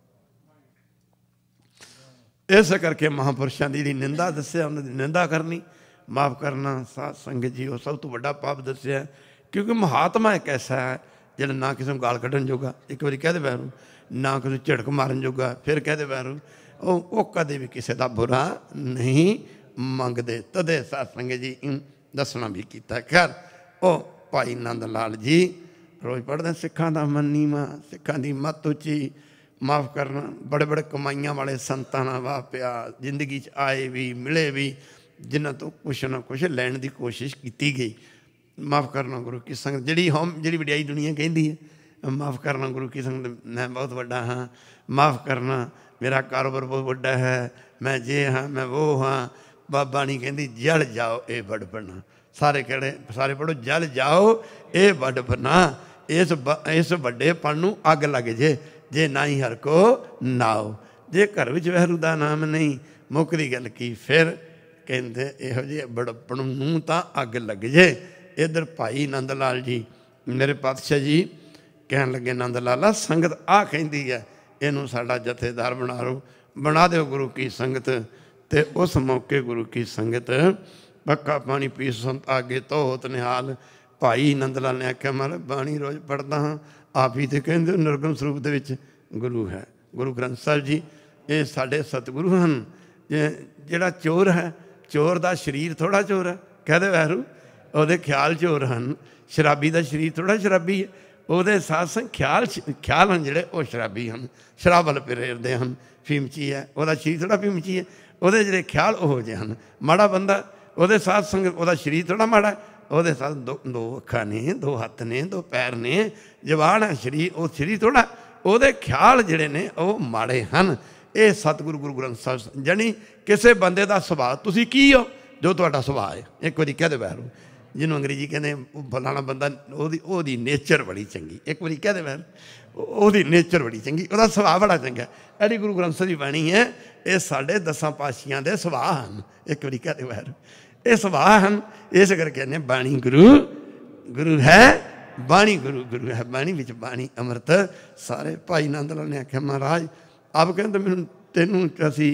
C: ਇਸ ਕਰਕੇ ਮਹਾਂਪੁਰਸ਼ਾਂ ਦੀ ਜਿਹੜੀ ਨਿੰਦਾ ਦੱਸਿਆ ਉਹਨਾਂ ਦੀ ਨਿੰਦਾ ਕਰਨੀ ਮਾफ़ ਕਰਨਾ ਸਾਧ ਸੰਗਤ ਜੀ ਉਹ ਸਭ ਤੋਂ ਵੱਡਾ ਪਾਪ ਦੱਸਿਆ। ਕਿਉਂਕਿ ਮਹਾਤਮਾ ਇੱਕ ਐਸਾ ਹੈ ਜਿਹੜਾ ਨਾ ਕਿਸੇ ਨੂੰ ਗਾਲ ਕੱਢਣ ਜੋਗਾ ਇੱਕ ਵਾਰੀ ਕਹਿ ਦੇ ਵੈਰੂ ਨਾ ਕਿਸੇ ਨੂੰ ਝਿੜਕ ਮਾਰਨ ਜੋਗਾ ਫਿਰ ਕਹਿ ਦੇ ਵੈਰੂ ਉਹ ਉਹ ਕਦੇ ਵੀ ਕਿਸੇ ਦਾ ਬੁਰਾ ਨਹੀਂ ਮੰਗਦੇ। ਤਦੇ ਸਾਧ ਸੰਗਤ ਜੀ ਦੱਸਣਾ ਵੀ ਕੀਤਾ। ਖੈਰ ਉਹ ਭਾਈ ਨੰਦ ਲਾਲ ਜੀ ਰੋਜ਼ ਪੜ੍ਹਦੇ ਸਿੱਖਾਂ ਦਾ ਮਨ ਨੀਵਾਂ ਸਿੱਖਾਂ ਦੀ ਮੱਤ ਉੱਚੀ ਮਾफ़ ਕਰਨਾ ਬੜੇ ਬੜੇ ਕਮਾਈਆਂ ਵਾਲੇ ਸੰਤਾਂ ਨਾਲ ਵਾਹ ਪਿਆ ਜ਼ਿੰਦਗੀ 'ਚ ਆਏ ਵੀ ਮਿਲੇ ਵੀ ਜਿਨ੍ਹਾਂ ਤੋਂ ਕੁਛ ਨਾ ਕੁਛ ਲੈਣ ਦੀ ਕੋਸ਼ਿਸ਼ ਕੀਤੀ ਗਈ। ਮਾफ़ ਕਰਨਾ ਗੁਰੂ ਕੀ ਸੰਗਤ ਜਿਹੜੀ ਹੋਮ ਜਿਹੜੀ ਵਡਿਆਈ ਦੁਨੀਆ ਕਹਿੰਦੀ ਹੈ ਮਾफ़ ਕਰਨਾ ਗੁਰੂ ਕੀ ਸੰਗਤ ਮੈਂ ਬਹੁਤ ਵੱਡਾ ਹਾਂ ਮਾफ़ ਕਰਨਾ ਮੇਰਾ ਕਾਰੋਬਾਰ ਬਹੁਤ ਵੱਡਾ ਹੈ ਮੈਂ ਜੇ ਹਾਂ ਮੈਂ ਉਹ ਹਾਂ। ਬਾਬਾ ਨਹੀਂ ਕਹਿੰਦੀ ਜਲ ਜਾਓ ਇਹ ਵਡਪਣਾ ਸਾਰੇ ਕਿਹੜੇ ਸਾਰੇ ਪੜ੍ਹੋ ਜਲ ਜਾਓ ਇਹ ਵਡਪਣਾ ਇਸ ਇਸ ਵੱਡੇਪਣ ਨੂੰ ਅੱਗ ਲੱਗ ਜੇ ਜੇ ਨਾ ਹੀ ਹਰ ਕੋ ਨਾਓ। ਜੇ ਘਰ ਵਿੱਚ ਵਾਹਿਗੁਰੂ ਦਾ ਨਾਮ ਨਹੀਂ ਮੁੱਕਦੀ ਗੱਲ ਕੀ ਫਿਰ ਕਹਿੰਦੇ ਇਹੋ ਜਿਹੇ ਵਡਪਣ ਨੂੰ ਤਾਂ ਅੱਗ ਲੱਗ ਜੇ। ਇੱਧਰ ਭਾਈ ਨੰਦ ਲਾਲ ਜੀ ਮੇਰੇ ਪਾਤਸ਼ਾਹ ਜੀ ਕਹਿਣ ਲੱਗੇ ਨੰਦ ਲਾਲਾ ਸੰਗਤ ਆਹ ਕਹਿੰਦੀ ਹੈ ਇਹਨੂੰ ਸਾਡਾ ਜਥੇਦਾਰ ਬਣਾ ਲਓ ਬਣਾ ਦਿਓ ਗੁਰੂ ਕੀ ਸੰਗਤ। ਅਤੇ ਉਸ ਮੌਕੇ ਗੁਰੂ ਕੀ ਸੰਗਤ ਪੱਕਾ ਪਾਣੀ ਪੀ ਸੰਤ ਆਗੇ ਧੋਤ ਨਿਹਾਲ। ਭਾਈ ਨੰਦ ਲਾਲ ਨੇ ਆਖਿਆ ਮਹਾਰਾਜ ਬਾਣੀ ਰੋਜ਼ ਪੜ੍ਹਦਾ ਹਾਂ ਆਪ ਹੀ ਤਾਂ ਕਹਿੰਦੇ ਨਿਰਗੁਣ ਸਰੂਪ ਦੇ ਵਿੱਚ ਗੁਰੂ ਹੈ। ਗੁਰੂ ਗ੍ਰੰਥ ਸਾਹਿਬ ਜੀ ਇਹ ਸਾਡੇ ਸਤਿਗੁਰੂ ਹਨ। ਜਿਹੜਾ ਚੋਰ ਹੈ ਚੋਰ ਦਾ ਸਰੀਰ ਥੋੜ੍ਹਾ ਚੋਰ ਹੈ ਕਹਦੇ ਵੈਰੂ ਉਹਦੇ ਖਿਆਲ ਚੋਰ ਹਨ। ਸ਼ਰਾਬੀ ਦਾ ਸਰੀਰ ਥੋੜ੍ਹਾ ਸ਼ਰਾਬੀ ਹੈ ਉਹਦੇ ਸਾਧ ਸੰਗ ਖਿਆਲ ਖਿਆਲ ਹਨ ਜਿਹੜੇ ਉਹ ਸ਼ਰਾਬੀ ਹਨ ਸ਼ਰਾਬ ਵੱਲ ਪ੍ਰੇਰਦੇ ਹਨ। ਫੀਮਚੀ ਹੈ ਉਹਦਾ ਸਰੀਰ ਥੋੜ੍ਹਾ ਫੀਮਚੀ ਹੈ ਉਹਦੇ ਜਿਹੜੇ ਖਿਆਲ ਉਹੋ ਜਿਹੇ ਹਨ। ਮਾੜਾ ਬੰਦਾ ਉਹਦੇ ਸਾਧ ਸੰਗ ਉਹਦਾ ਸਰੀਰ ਥੋੜ੍ਹਾ ਮਾੜਾ ਉਹਦੇ ਸਾਧ ਦੋ ਦੋ ਅੱਖਾਂ ਨੇ ਦੋ ਹੱਥ ਨੇ ਦੋ ਪੈਰ ਨੇ ਜ਼ਬਾਨ ਹੈ ਸਰੀਰ ਉਹ ਸਰੀਰ ਥੋੜ੍ਹਾ ਉਹਦੇ ਖਿਆਲ ਜਿਹੜੇ ਨੇ ਉਹ ਮਾੜੇ ਹਨ। ਇਹ ਸਤਿਗੁਰੂ ਗੁਰੂ ਗ੍ਰੰਥ ਸਾਹਿਬ ਜਾਣੀ ਕਿਸੇ ਬੰਦੇ ਦਾ ਸੁਭਾਅ ਤੁਸੀਂ ਕੀ ਹੋ ਜੋ ਤੁਹਾਡਾ ਸੁਭਾਅ ਹੈ। ਇੱਕ ਵਾਰੀ ਕਹਿ ਦੇ ਵੈਰੂ ਜਿਹਨੂੰ ਅੰਗਰੇਜ਼ੀ ਕਹਿੰਦੇ ਫਲਾਣਾ ਬੰਦਾ ਉਹਦੀ ਉਹਦੀ ਨੇਚਰ ਬੜੀ ਚੰਗੀ ਇੱਕ ਵਾਰੀ ਕਹਿ ਦੇ ਵੈਰੂ ਉਹਦੀ ਨੇਚਰ ਬੜੀ ਚੰਗੀ ਉਹਦਾ ਸੁਭਾਅ ਬੜਾ ਚੰਗਾ। ਇਹਦੀ ਗੁਰੂ ਗ੍ਰੰਥ ਸਾਹਿਬ ਦੀ ਬਾਣੀ ਹੈ ਇਹ ਸਾਡੇ ਦਸਾਂ ਪਾਤਸ਼ਾਹੀਆਂ ਦੇ ਸੁਭਾਅ ਹਨ। ਇੱਕ ਵਾਰੀ ਕਹਿ ਦੇ ਵੈਰੂ ਇਹ ਸੁਭਾਅ ਹਨ। ਇਸ ਕਰਕੇ ਕਹਿੰਦੇ ਬਾਣੀ ਗੁਰੂ ਗੁਰੂ ਹੈ ਬਾਣੀ ਗੁਰੂ ਗੁਰੂ ਹੈ ਬਾਣੀ ਵਿੱਚ ਬਾਣੀ ਅੰਮ੍ਰਿਤ ਸਾਰੇ। ਭਾਈ ਨੰਦ ਲਾਲ ਨੇ ਆਖਿਆ ਮਹਾਰਾਜ ਆਪ ਕਹਿੰਦੇ ਮੈਨੂੰ ਤੈਨੂੰ ਅਸੀਂ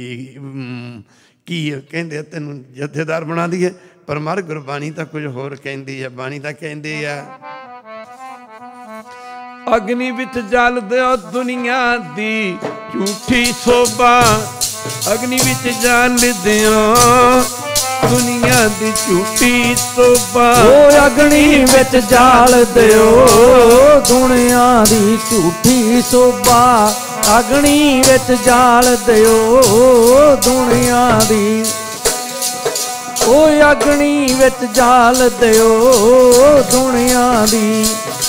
C: ਕੀ ਕਹਿੰਦੇ ਤੈਨੂੰ ਜਥੇਦਾਰ ਬਣਾ ਦਈਏ ਪਰ ਮਰ ਗੁਰਬਾਣੀ ਤਾਂ ਕੁਝ ਹੋਰ ਕਹਿੰਦੀ ਹੈ। ਬਾਣੀ ਤਾਂ ਕਹਿੰਦੀ ਆ
A: ਅਗਨੀ ਵਿੱਚ ਜਲ ਦਿਓ ਦੁਨੀਆ ਦੀ ਝੂਠੀ ਸੋਭਾ ਅਗਨੀ ਵਿੱਚ ਜਲ ਦਿਓ ਦੁਨੀਆ ਦੀ ਝੂਠੀ ਸੋਭਾ।
B: ਓ ਅਗਨੀ ਵਿੱਚ ਜਾਲ ਦਿਓ ਦੁਨੀਆ ਦੀ ਝੂਠੀ ਸੋਭਾ। ਅਗਨੀ ਵਿੱਚ ਜਾਲ ਦਿਓ ਦੁਨੀਆ ਦੀ। ਓ ਅਗਨੀ ਵਿੱਚ ਜਾਲ ਦਿਓ ਦੁਨੀਆ ਦੀ।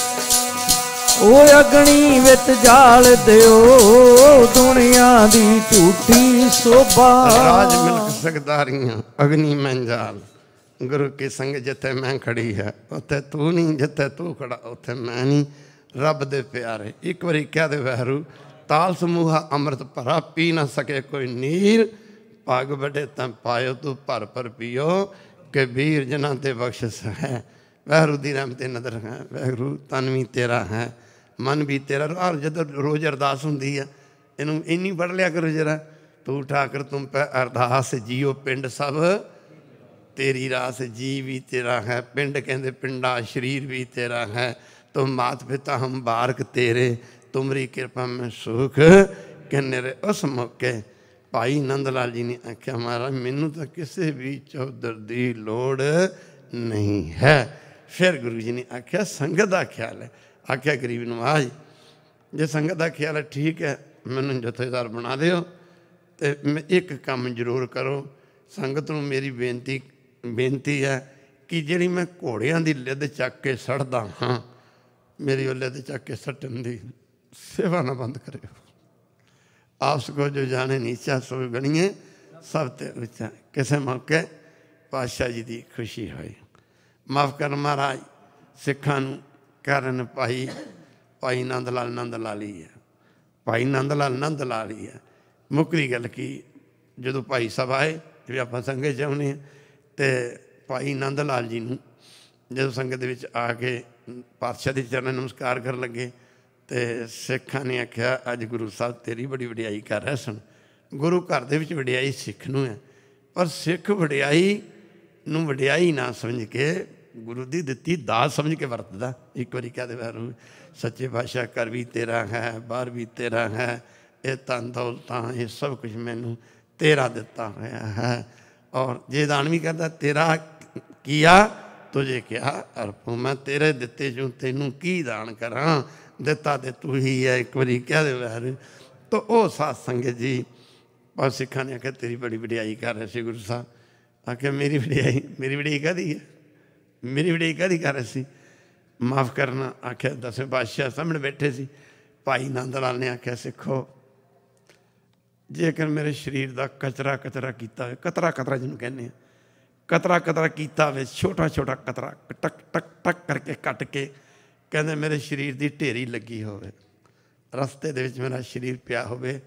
B: ਓ ਅਗਨੀ ਵਿੱਚ ਜਾਲ ਦਿਓ ਦੁਨੀਆ ਦੀ ਝੂਠੀ ਸੋਭਾ।
C: ਰਾਜ ਮਿਲਕ ਸਕਦਾਰੀਆਂ ਅਗਨੀ ਮੈਂ ਜਾਲ। ਗੁਰੂ ਕੀ ਸੰਗ ਜਿੱਥੇ ਮੈਂ ਖੜੀ ਹੈ ਉੱਥੇ ਤੂੰ ਨਹੀਂ, ਜਿੱਥੇ ਤੂੰ ਖੜਾ ਉੱਥੇ ਮੈਂ ਨਹੀਂ। ਰੱਬ ਦੇ ਪਿਆਰੇ ਇੱਕ ਵਾਰੀ ਕਹਿ ਦੇ ਵਹਿਰੂ ਤਾਲ ਸਮੂਹਾ ਅੰਮ੍ਰਿਤ ਭਰਾ ਪੀ ਨਾ ਸਕੇ ਕੋਈ ਨੀਰ। ਪੱਗ ਵੱਡੇ ਤਾਂ ਪਾਇਓ ਤੂੰ ਭਰ ਭਰ ਪੀਓ ਕਿ ਵੀਰ ਜਿਨ੍ਹਾਂ ਤੇ ਬਖਸ਼ਿਸ਼ ਹੈ। ਵਹਿਰੂ ਦੀ ਰਹਿਮਤ ਤੇ ਨਜ਼ਰ ਹੈ। ਵਹਿਰੂ ਤਨ ਵੀ ਤੇਰਾ ਹੈ ਮਨ ਵੀ ਤੇਰਾ। ਔਰ ਜਦੋਂ ਰੋਜ਼ ਅਰਦਾਸ ਹੁੰਦੀ ਹੈ ਇਹਨੂੰ ਇੰਨੀ ਪੜ੍ਹ ਲਿਆ ਕਰੋ ਜਰਾ। ਤੂੰ ਠਾਕਰ ਤੁਮ ਪੈ ਅਰਦਾਸ ਜੀਓ ਪਿੰਡ ਸਭ ਤੇਰੀ ਰਾਸ। ਜੀ ਵੀ ਤੇਰਾ ਹੈ ਪਿੰਡ ਕਹਿੰਦੇ ਪਿੰਡਾ ਸਰੀਰ ਵੀ ਤੇਰਾ ਹੈ। ਤੁਮ ਮਾਤ ਪਿਤਾ ਹਮ ਬਾਰਕ ਤੇਰੇ ਤੁਮਰੀ ਕਿਰਪਾ ਮੈਂ ਸੁਖ ਕਿੰਨੇ ਰੇ। ਉਸ ਮੌਕੇ ਭਾਈ ਨੰਦ ਲਾਲ ਜੀ ਨੇ ਆਖਿਆ ਮਹਾਰਾਜ ਮੈਨੂੰ ਤਾਂ ਕਿਸੇ ਵੀ ਚੌਧਰ ਦੀ ਲੋੜ ਨਹੀਂ ਹੈ। ਫਿਰ ਗੁਰੂ ਜੀ ਨੇ ਆਖਿਆ ਸੰਗਤ ਦਾ ਖਿਆਲ ਹੈ। ਆਖਿਆ ਗਰੀਬ ਨਵਾਜ਼ ਜੇ ਸੰਗਤ ਦਾ ਖਿਆਲ ਹੈ ਠੀਕ ਹੈ ਮੈਨੂੰ ਜਥੇਦਾਰ ਬਣਾ ਦਿਓ ਅਤੇ ਮੈਂ ਇੱਕ ਕੰਮ ਜ਼ਰੂਰ ਕਰੋ। ਸੰਗਤ ਨੂੰ ਮੇਰੀ ਬੇਨਤੀ ਬੇਨਤੀ ਹੈ ਕਿ ਜਿਹੜੀ ਮੈਂ ਘੋੜਿਆਂ ਦੀ ਲਿੱਦ ਚੱਕ ਕੇ ਸੜਦਾ ਹਾਂ ਮੇਰੀ ਉਹ ਲਿੱਦ ਚੱਕ ਕੇ ਸੱਟਣ ਦੀ ਸੇਵਾ ਨਾ ਬੰਦ ਕਰਿਓ। ਆਪਸ ਕੋ ਜੋ ਜਾਣੇ ਨੀਚਾ ਸੋ ਗਣੀਏ ਸਭ ਤੇ ਉੱਚਾ। ਕਿਸੇ ਮੌਕੇ ਪਾਤਸ਼ਾਹ ਜੀ ਦੀ ਖੁਸ਼ੀ ਹੋਈ। ਮਾਫ਼ ਕਰ ਮਹਾਰਾਜ ਸਿੱਖਾਂ ਨੂੰ ਕਰਨ ਭਾਈ ਭਾਈ ਨੰਦ ਲਾਲ ਨੰਦ ਲਾਲੀ ਹੈ। ਭਾਈ ਨੰਦ ਲਾਲ ਨੰਦ ਲਾਲੀ ਹੈ। ਮੁੱਕਦੀ ਗੱਲ ਕੀ ਜਦੋਂ ਭਾਈ ਸਾਹਿਬ ਆਏ ਜਿਵੇਂ ਆਪਾਂ ਸੰਗਤ ਚਾਹੁੰਦੇ ਹਾਂ ਅਤੇ ਭਾਈ ਨੰਦ ਲਾਲ ਜੀ ਨੂੰ ਜਦੋਂ ਸੰਗਤ ਦੇ ਵਿੱਚ ਆ ਕੇ ਪਾਤਸ਼ਾਹ ਦੇ ਚਰਨ ਨਮਸਕਾਰ ਕਰਨ ਲੱਗੇ ਅਤੇ ਸਿੱਖਾਂ ਨੇ ਆਖਿਆ ਅੱਜ ਗੁਰੂ ਸਾਹਿਬ ਤੇਰੀ ਬੜੀ ਵਡਿਆਈ ਕਰ ਰਹੇ ਸਨ। ਗੁਰੂ ਘਰ ਦੇ ਵਿੱਚ ਵਡਿਆਈ ਸਿੱਖ ਨੂੰ ਹੈ ਪਰ ਸਿੱਖ ਵਡਿਆਈ ਨੂੰ ਵਡਿਆਈ ਨਾ ਸਮਝ ਕੇ ਗੁਰੂ ਦੀ ਦਿੱਤੀ ਦਾਤ ਸਮਝ ਕੇ ਵਰਤਦਾ। ਇੱਕ ਵਾਰੀ ਕਹਿ ਦੇ ਵੈਰੂ ਸੱਚੇ ਪਾਤਸ਼ਾਹ ਘਰ ਵੀ ਤੇਰਾ ਹੈ ਬਾਹਰ ਵੀ ਤੇਰਾ ਹੈ। ਇਹ ਧਨ ਦੌਲਤਾਂ ਇਹ ਸਭ ਕੁਛ ਮੈਨੂੰ ਤੇਰਾ ਦਿੱਤਾ ਹੋਇਆ ਹੈ। ਔਰ ਜੇ ਦਾਨ ਵੀ ਕਰਦਾ ਤੇਰਾ ਕੀਆ ਤੁਝੇ ਕਿਹਾ ਅਰਪੂ। ਮੈਂ ਤੇਰੇ ਦਿੱਤੇ ਜੋ ਤੈਨੂੰ ਕੀ ਦਾਨ ਕਰਾਂ ਦਿੱਤਾ ਤੇ ਤੂੰ ਹੀ ਹੈ। ਇੱਕ ਵਾਰੀ ਕਹਿ ਦੇ ਵੈਰੂ ਤਾਂ ਉਹ ਸਾਧ ਸੰਗਤ ਜੀ ਪਰ ਸਿੱਖਾਂ ਨੇ ਆਖਿਆ ਤੇਰੀ ਬੜੀ ਵਡਿਆਈ ਕਰ ਰਹੇ ਸੀ ਗੁਰੂ ਸਾਹਿਬ। ਆਖਿਆ ਮੇਰੀ ਵਡਿਆਈ ਮੇਰੀ ਵਡਿਆਈ ਕਾਹਦੀ ਹੈ ਮੇਰੀ ਵਡਿਆਈ ਕਾਹਦੀ ਕਰ ਰਹੇ ਸੀ ਮਾਫ਼ ਕਰਨਾ। ਆਖਿਆ ਦਸਵੇਂ ਪਾਤਸ਼ਾਹ ਸਾਹਮਣੇ ਬੈਠੇ ਸੀ। ਭਾਈ ਨੰਦ ਲਾਲ ਨੇ ਆਖਿਆ ਸਿੱਖੋ ਜੇਕਰ ਮੇਰੇ ਸਰੀਰ ਦਾ ਕਚਰਾ ਕਚਰਾ ਕੀਤਾ ਹੋਵੇ ਕਤਰਾ ਕਤਰਾ ਜਿਹਨੂੰ ਕਹਿੰਦੇ ਹਾਂ ਕਤਰਾ ਕਤਰਾ ਕੀਤਾ ਹੋਵੇ ਛੋਟਾ ਛੋਟਾ ਕਤਰਾ ਟਕ ਟਕ ਟਕ ਕਰਕੇ ਕੱਟ ਕੇ ਕਹਿੰਦੇ ਮੇਰੇ ਸਰੀਰ ਦੀ ਢੇਰੀ ਲੱਗੀ ਹੋਵੇ ਰਸਤੇ ਦੇ ਵਿੱਚ ਮੇਰਾ ਸਰੀਰ ਪਿਆ ਹੋਵੇ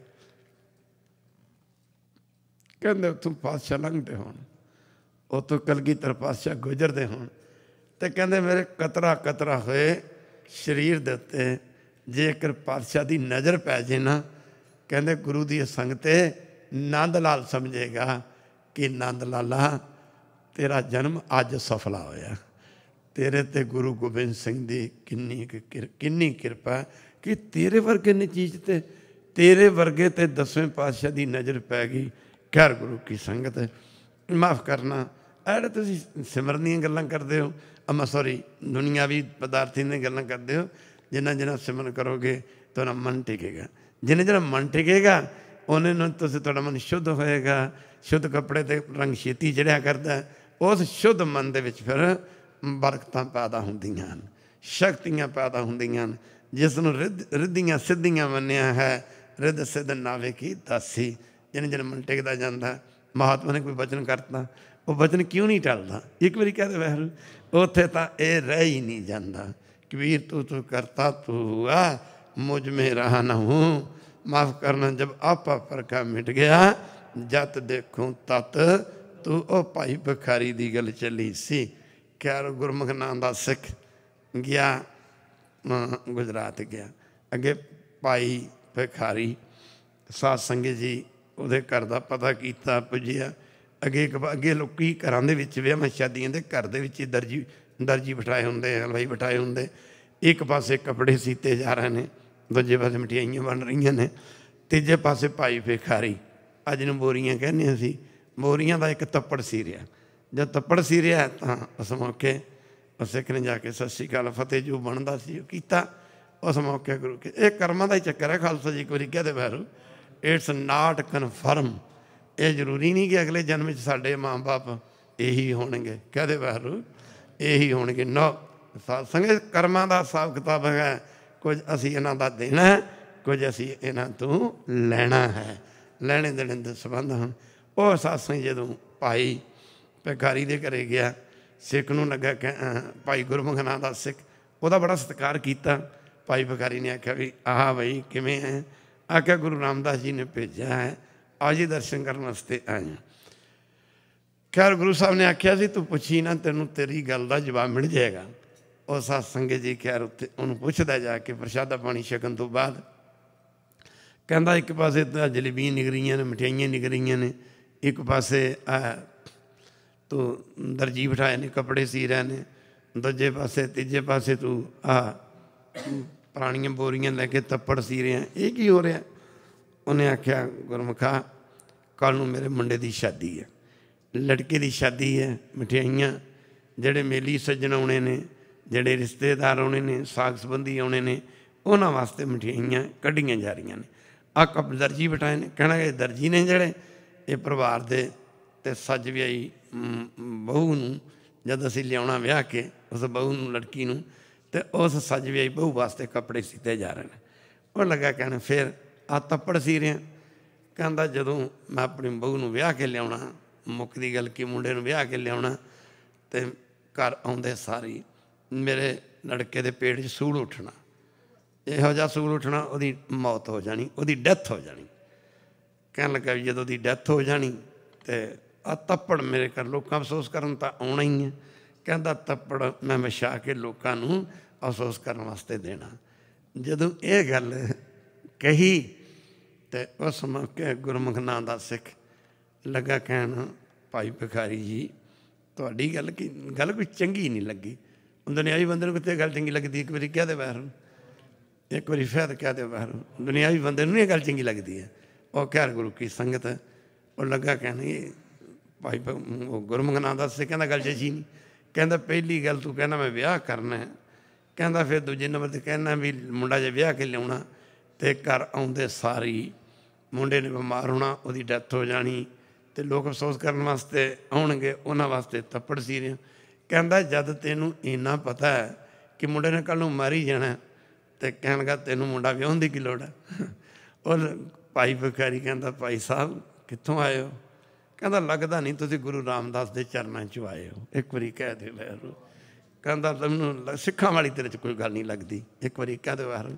C: ਕਹਿੰਦੇ ਉੱਥੋਂ ਪਾਤਸ਼ਾਹ ਲੰਘਦੇ ਹੋਣ ਉੱਥੋਂ ਕਲਗੀਧਰ ਪਾਤਸ਼ਾਹ ਗੁਜ਼ਰਦੇ ਹੋਣ ਅਤੇ ਕਹਿੰਦੇ ਮੇਰੇ ਕਤਰਾ ਕਤਰਾ ਹੋਏ ਸਰੀਰ ਦੇ ਉੱਤੇ ਜੇਕਰ ਪਾਤਸ਼ਾਹ ਦੀ ਨਜ਼ਰ ਪੈ ਜੇ ਨਾ ਕਹਿੰਦੇ ਗੁਰੂ ਦੀ ਸੰਗਤ ਨੰਦ ਲਾਲ ਸਮਝੇਗਾ ਕਿ ਨੰਦ ਲਾਲਾ ਤੇਰਾ ਜਨਮ ਅੱਜ ਸਫਲਾ ਹੋਇਆ। ਤੇਰੇ 'ਤੇ ਗੁਰੂ ਗੋਬਿੰਦ ਸਿੰਘ ਦੀ ਕਿੰਨੀ ਕਿਰ ਕਿੰਨੀ ਕਿਰਪਾ ਕਿ ਤੇਰੇ ਵਰਗੇ ਨਚੀਜ਼ 'ਤੇ ਤੇਰੇ ਵਰਗੇ 'ਤੇ ਦਸਵੇਂ ਪਾਤਸ਼ਾਹ ਦੀ ਨਜ਼ਰ ਪੈ ਗਈ। ਖੈਰ ਗੁਰੂ ਕੀ ਸੰਗਤ ਮਾਫ਼ ਕਰਨਾ ਐੜੇ ਤੁਸੀਂ ਸਿਮਰਨ ਦੀਆਂ ਗੱਲਾਂ ਕਰਦੇ ਹੋ ਅਮਾ ਸੋਰੀ ਦੁਨੀਆਵੀ ਪਦਾਰਥੀ ਦੀਆਂ ਗੱਲਾਂ ਕਰਦੇ ਹੋ। ਜਿੰਨਾ ਜਿੰਨਾ ਸਿਮਰਨ ਕਰੋਗੇ ਤੁਹਾਡਾ ਮਨ ਟਿਕੇਗਾ। ਜਿੰਨਾ ਜਿਹੜਾ ਮਨ ਟਿਕੇਗਾ ਉਹਨੇ ਨੂੰ ਤੁਸੀਂ ਤੁਹਾਡਾ ਮਨ ਸ਼ੁੱਧ ਹੋਏਗਾ। ਸ਼ੁੱਧ ਕੱਪੜੇ 'ਤੇ ਰੰਗ ਛੇਤੀ ਚੜ੍ਹਿਆ ਕਰਦਾ। ਉਸ ਸ਼ੁੱਧ ਮਨ ਦੇ ਵਿੱਚ ਫਿਰ ਬਰਕਤਾਂ ਪੈਦਾ ਹੁੰਦੀਆਂ ਹਨ ਸ਼ਕਤੀਆਂ ਪੈਦਾ ਹੁੰਦੀਆਂ ਹਨ। ਜਿਸ ਨੂੰ ਰਿੱਧ ਰਿੱਧੀਆਂ ਸਿੱਧੀਆਂ ਮੰਨਿਆ ਹੈ ਰਿੱਧ ਸਿੱਧ ਨਾਵੇ ਕੀ ਦਾਸੀ। ਜਿਹਨੇ ਜਿਹਨੇ ਮਨ ਟਿਕਦਾ ਜਾਂਦਾ ਮਹਾਤਮਾ ਨੇ ਕੋਈ ਵਚਨ ਕਰਤਾ ਉਹ ਵਚਨ ਕਿਉਂ ਨਹੀਂ ਟਲਦਾ। ਇੱਕ ਵਾਰੀ ਕਹਦੇ ਵਹਿਰੂ ਉੱਥੇ ਤਾਂ ਇਹ ਰਹਿ ਹੀ ਨਹੀਂ ਜਾਂਦਾ। ਕਬੀਰ ਤੂੰ ਤੂੰ ਕਰਤਾ ਤੂੰ ਆ ਮੁਝ ਮੇ ਰਹਾ ਨਾ ਹੂੰ। ਮਾਫ਼ ਕਰਨਾ ਜਬ ਆਪਾ ਫਰਕਾ ਮਿਟ ਗਿਆ ਜਤ ਦੇਖੂੰ ਤਤ ਤੂੰ। ਉਹ ਭਾਈ ਭਿਖਾਰੀ ਦੀ ਗੱਲ ਚੱਲੀ ਸੀ। ਖੈਰ ਗੁਰਮੁਖ ਨਾਂ ਦਾ ਸਿੱਖ ਗਿਆ ਗੁਜਰਾਤ ਗਿਆ। ਅੱਗੇ ਭਾਈ ਭਿਖਾਰੀ ਸਾਧ ਸੰਗਤ ਜੀ ਉਹਦੇ ਘਰ ਦਾ ਪਤਾ ਕੀਤਾ ਪੁੱਜਿਆ। ਅੱਗੇ ਇੱਕ ਅੱਗੇ ਲੋਕੀ ਘਰਾਂ ਦੇ ਵਿੱਚ ਵਿਆਹਾਂ ਸ਼ਾਦੀਆਂ ਦੇ ਘਰ ਦੇ ਵਿੱਚ ਹੀ ਦਰਜੀ ਦਰਜੀ ਬਿਠਾਏ ਹੁੰਦੇ ਹਲਵਾਈ ਬਿਠਾਏ ਹੁੰਦੇ। ਇੱਕ ਪਾਸੇ ਕੱਪੜੇ ਸੀਤੇ ਜਾ ਰਹੇ ਨੇ ਦੂਜੇ ਪਾਸੇ ਮਠਿਆਈਆਂ ਬਣ ਰਹੀਆਂ ਨੇ ਤੀਜੇ ਪਾਸੇ ਭਾਈ ਭਿਖਾਰੀ ਅੱਜ ਨੂੰ ਬੋਰੀਆਂ ਕਹਿੰਦੇ ਅਸੀਂ ਬੋਰੀਆਂ ਦਾ ਇੱਕ ਤੱਪੜ ਸੀ ਰਿਹਾ जब तप्पड़ सी रहा तो उस मौके उस सिख ने जाके सत श्री अकाल फतेह जो बनता सी किया। उस मौके गुरु के ये कर्मां का ही चक्कर है खालसा जी। एक बार कहते भैरू इट्स नाट कन्फर्म, ये जरूरी नहीं कि अगले जन्म साडे माँ बाप यही होणगे। कहते भैरू यही होणगे नो। साध संगत कर्मां का हिसाब किताब है, कुछ असी इन्हां दा देना है, कुछ असी इन्हां तों लैना है। लैने देने दे संबंध हैं। वो सत्संग जदों भाई भिखारी दे घरे गया, सिख नूं लगा कह भाई गुरमुख नां दा सिख, ਉਹਦਾ बड़ा सत्कार किया। भाई भिखारी ने आख्या भी आह बई किवें है? आख्या गुरु रामदास जी ने भेजा है, आज ही दर्शन करने वास्ते आए। खैर गुरु साहब ने आख्या सी तू पुछी ना, तेनों तेरी गल का जवाब मिल जाएगा। और सत्संग जी खैर उत्ते उन्होंने पुछदा जाके प्रशादा पानी छकन तो बाद, कहता एक पासे तो जलेबियां निकलियां ने, मठियाइयां निकलियां ने, एक पासे आ तो दर्जी बिठाए ने कपड़े सी रहे ने, दूजे पासे तीजे पासे तू आ पुरानियां बोरियां लैके तप्पड़ सी रहे हैं, ये की हो रहा? उन्हें आख्या गुरमुखा कल नूं मेरे मुंडे की शादी है, लड़के की शादी है, मठियाइयां जेड़े मेली सज्जन आने ने, जेड़े रिश्तेदार आने ने, साग संबंधी आने ने, उन्होंने वास्ते मठियाइयां कढ़ियां जा रही ने। आ कप दर्जी बिठाए ने, कहना कि दर्जी ने जेड़े ये परिवार दे ते सज विआई बहू नूं जद असीं लियाउणा विआह के उस बहू नूं लड़की नूं ते उस सज विआई बहू वास्ते कपड़े सीते जा रहे हैं। वो लगा कहना फिर आ तप्पड़ सी रहे हैं। कहता जदों मैं अपनी बहू नूं विआह के लियाउणा, मुक्कदी गल कि मुंडे नूं विआह के लियाउणा ते घर आउंदे सारी मेरे लड़के दे पेट च सूल उठना, इहो जिहा सूल उठना ਉਹਦੀ मौत हो जानी, ਉਹਦੀ डैथ हो जानी। कहन लगा भी जदों ਉਹਦੀ डैथ हो जानी तो आ तप्पड़ मेरे घर लोग अफसोस करन तां आउणा ही है। कहता तप्पड़ मैं विछा के लोगों नूं अफसोस करन वास्ते देना। जदों ये गल कही तो उस मौके गुरमुख नां दा सिख लगा कहन भाई भिखारी जी तुहाडी गल की गल कोई चंगी नहीं लगी। दुनियावी बंदे नूं कित्थे गल चंगी लगदी? एक बारी कह दे बाहर, एक बारी फिर कह दे बाहर, दुनियावी बंदे नूं ये गल चंगी लगदी है। और खैर गुरु की संगत और लगा कहना ये भाई गुरमुख नां दा सिख कहंदा गल जची नहीं। कहंदा पहली गल तू कहना मैं विआह करना है, कहंदा फिर दूजे नंबर ते कहना भी मुंडा जे विआह के लियाउणा ते घर आउंदे सारी मुंडे ने बीमार होना, ਉਹਦੀ डैथ हो जानी तो लोग अफसोस करने वास्ते आउणगे, उन्हां वास्ते तप्पड़ सी रहे। कहंदा जद तैनूं इन्ना पता है कि मुंडे ने कल नूं मर ही जाना तो कहण लगा तैनूं मुंडा विआहण दी की लोड़ है? और भाई भिखारी कहंदा भाई साहब कित्थों आए हो? कहंदा लगदा नहीं तुसीं गुरु रामदास दे चरनां चों आए हो। एक बारी कह दे बाहर। कहंदा तैनूं सिखां वाली तेरे च कोई गल नहीं लगदी, एक बारी कह दे बाहर।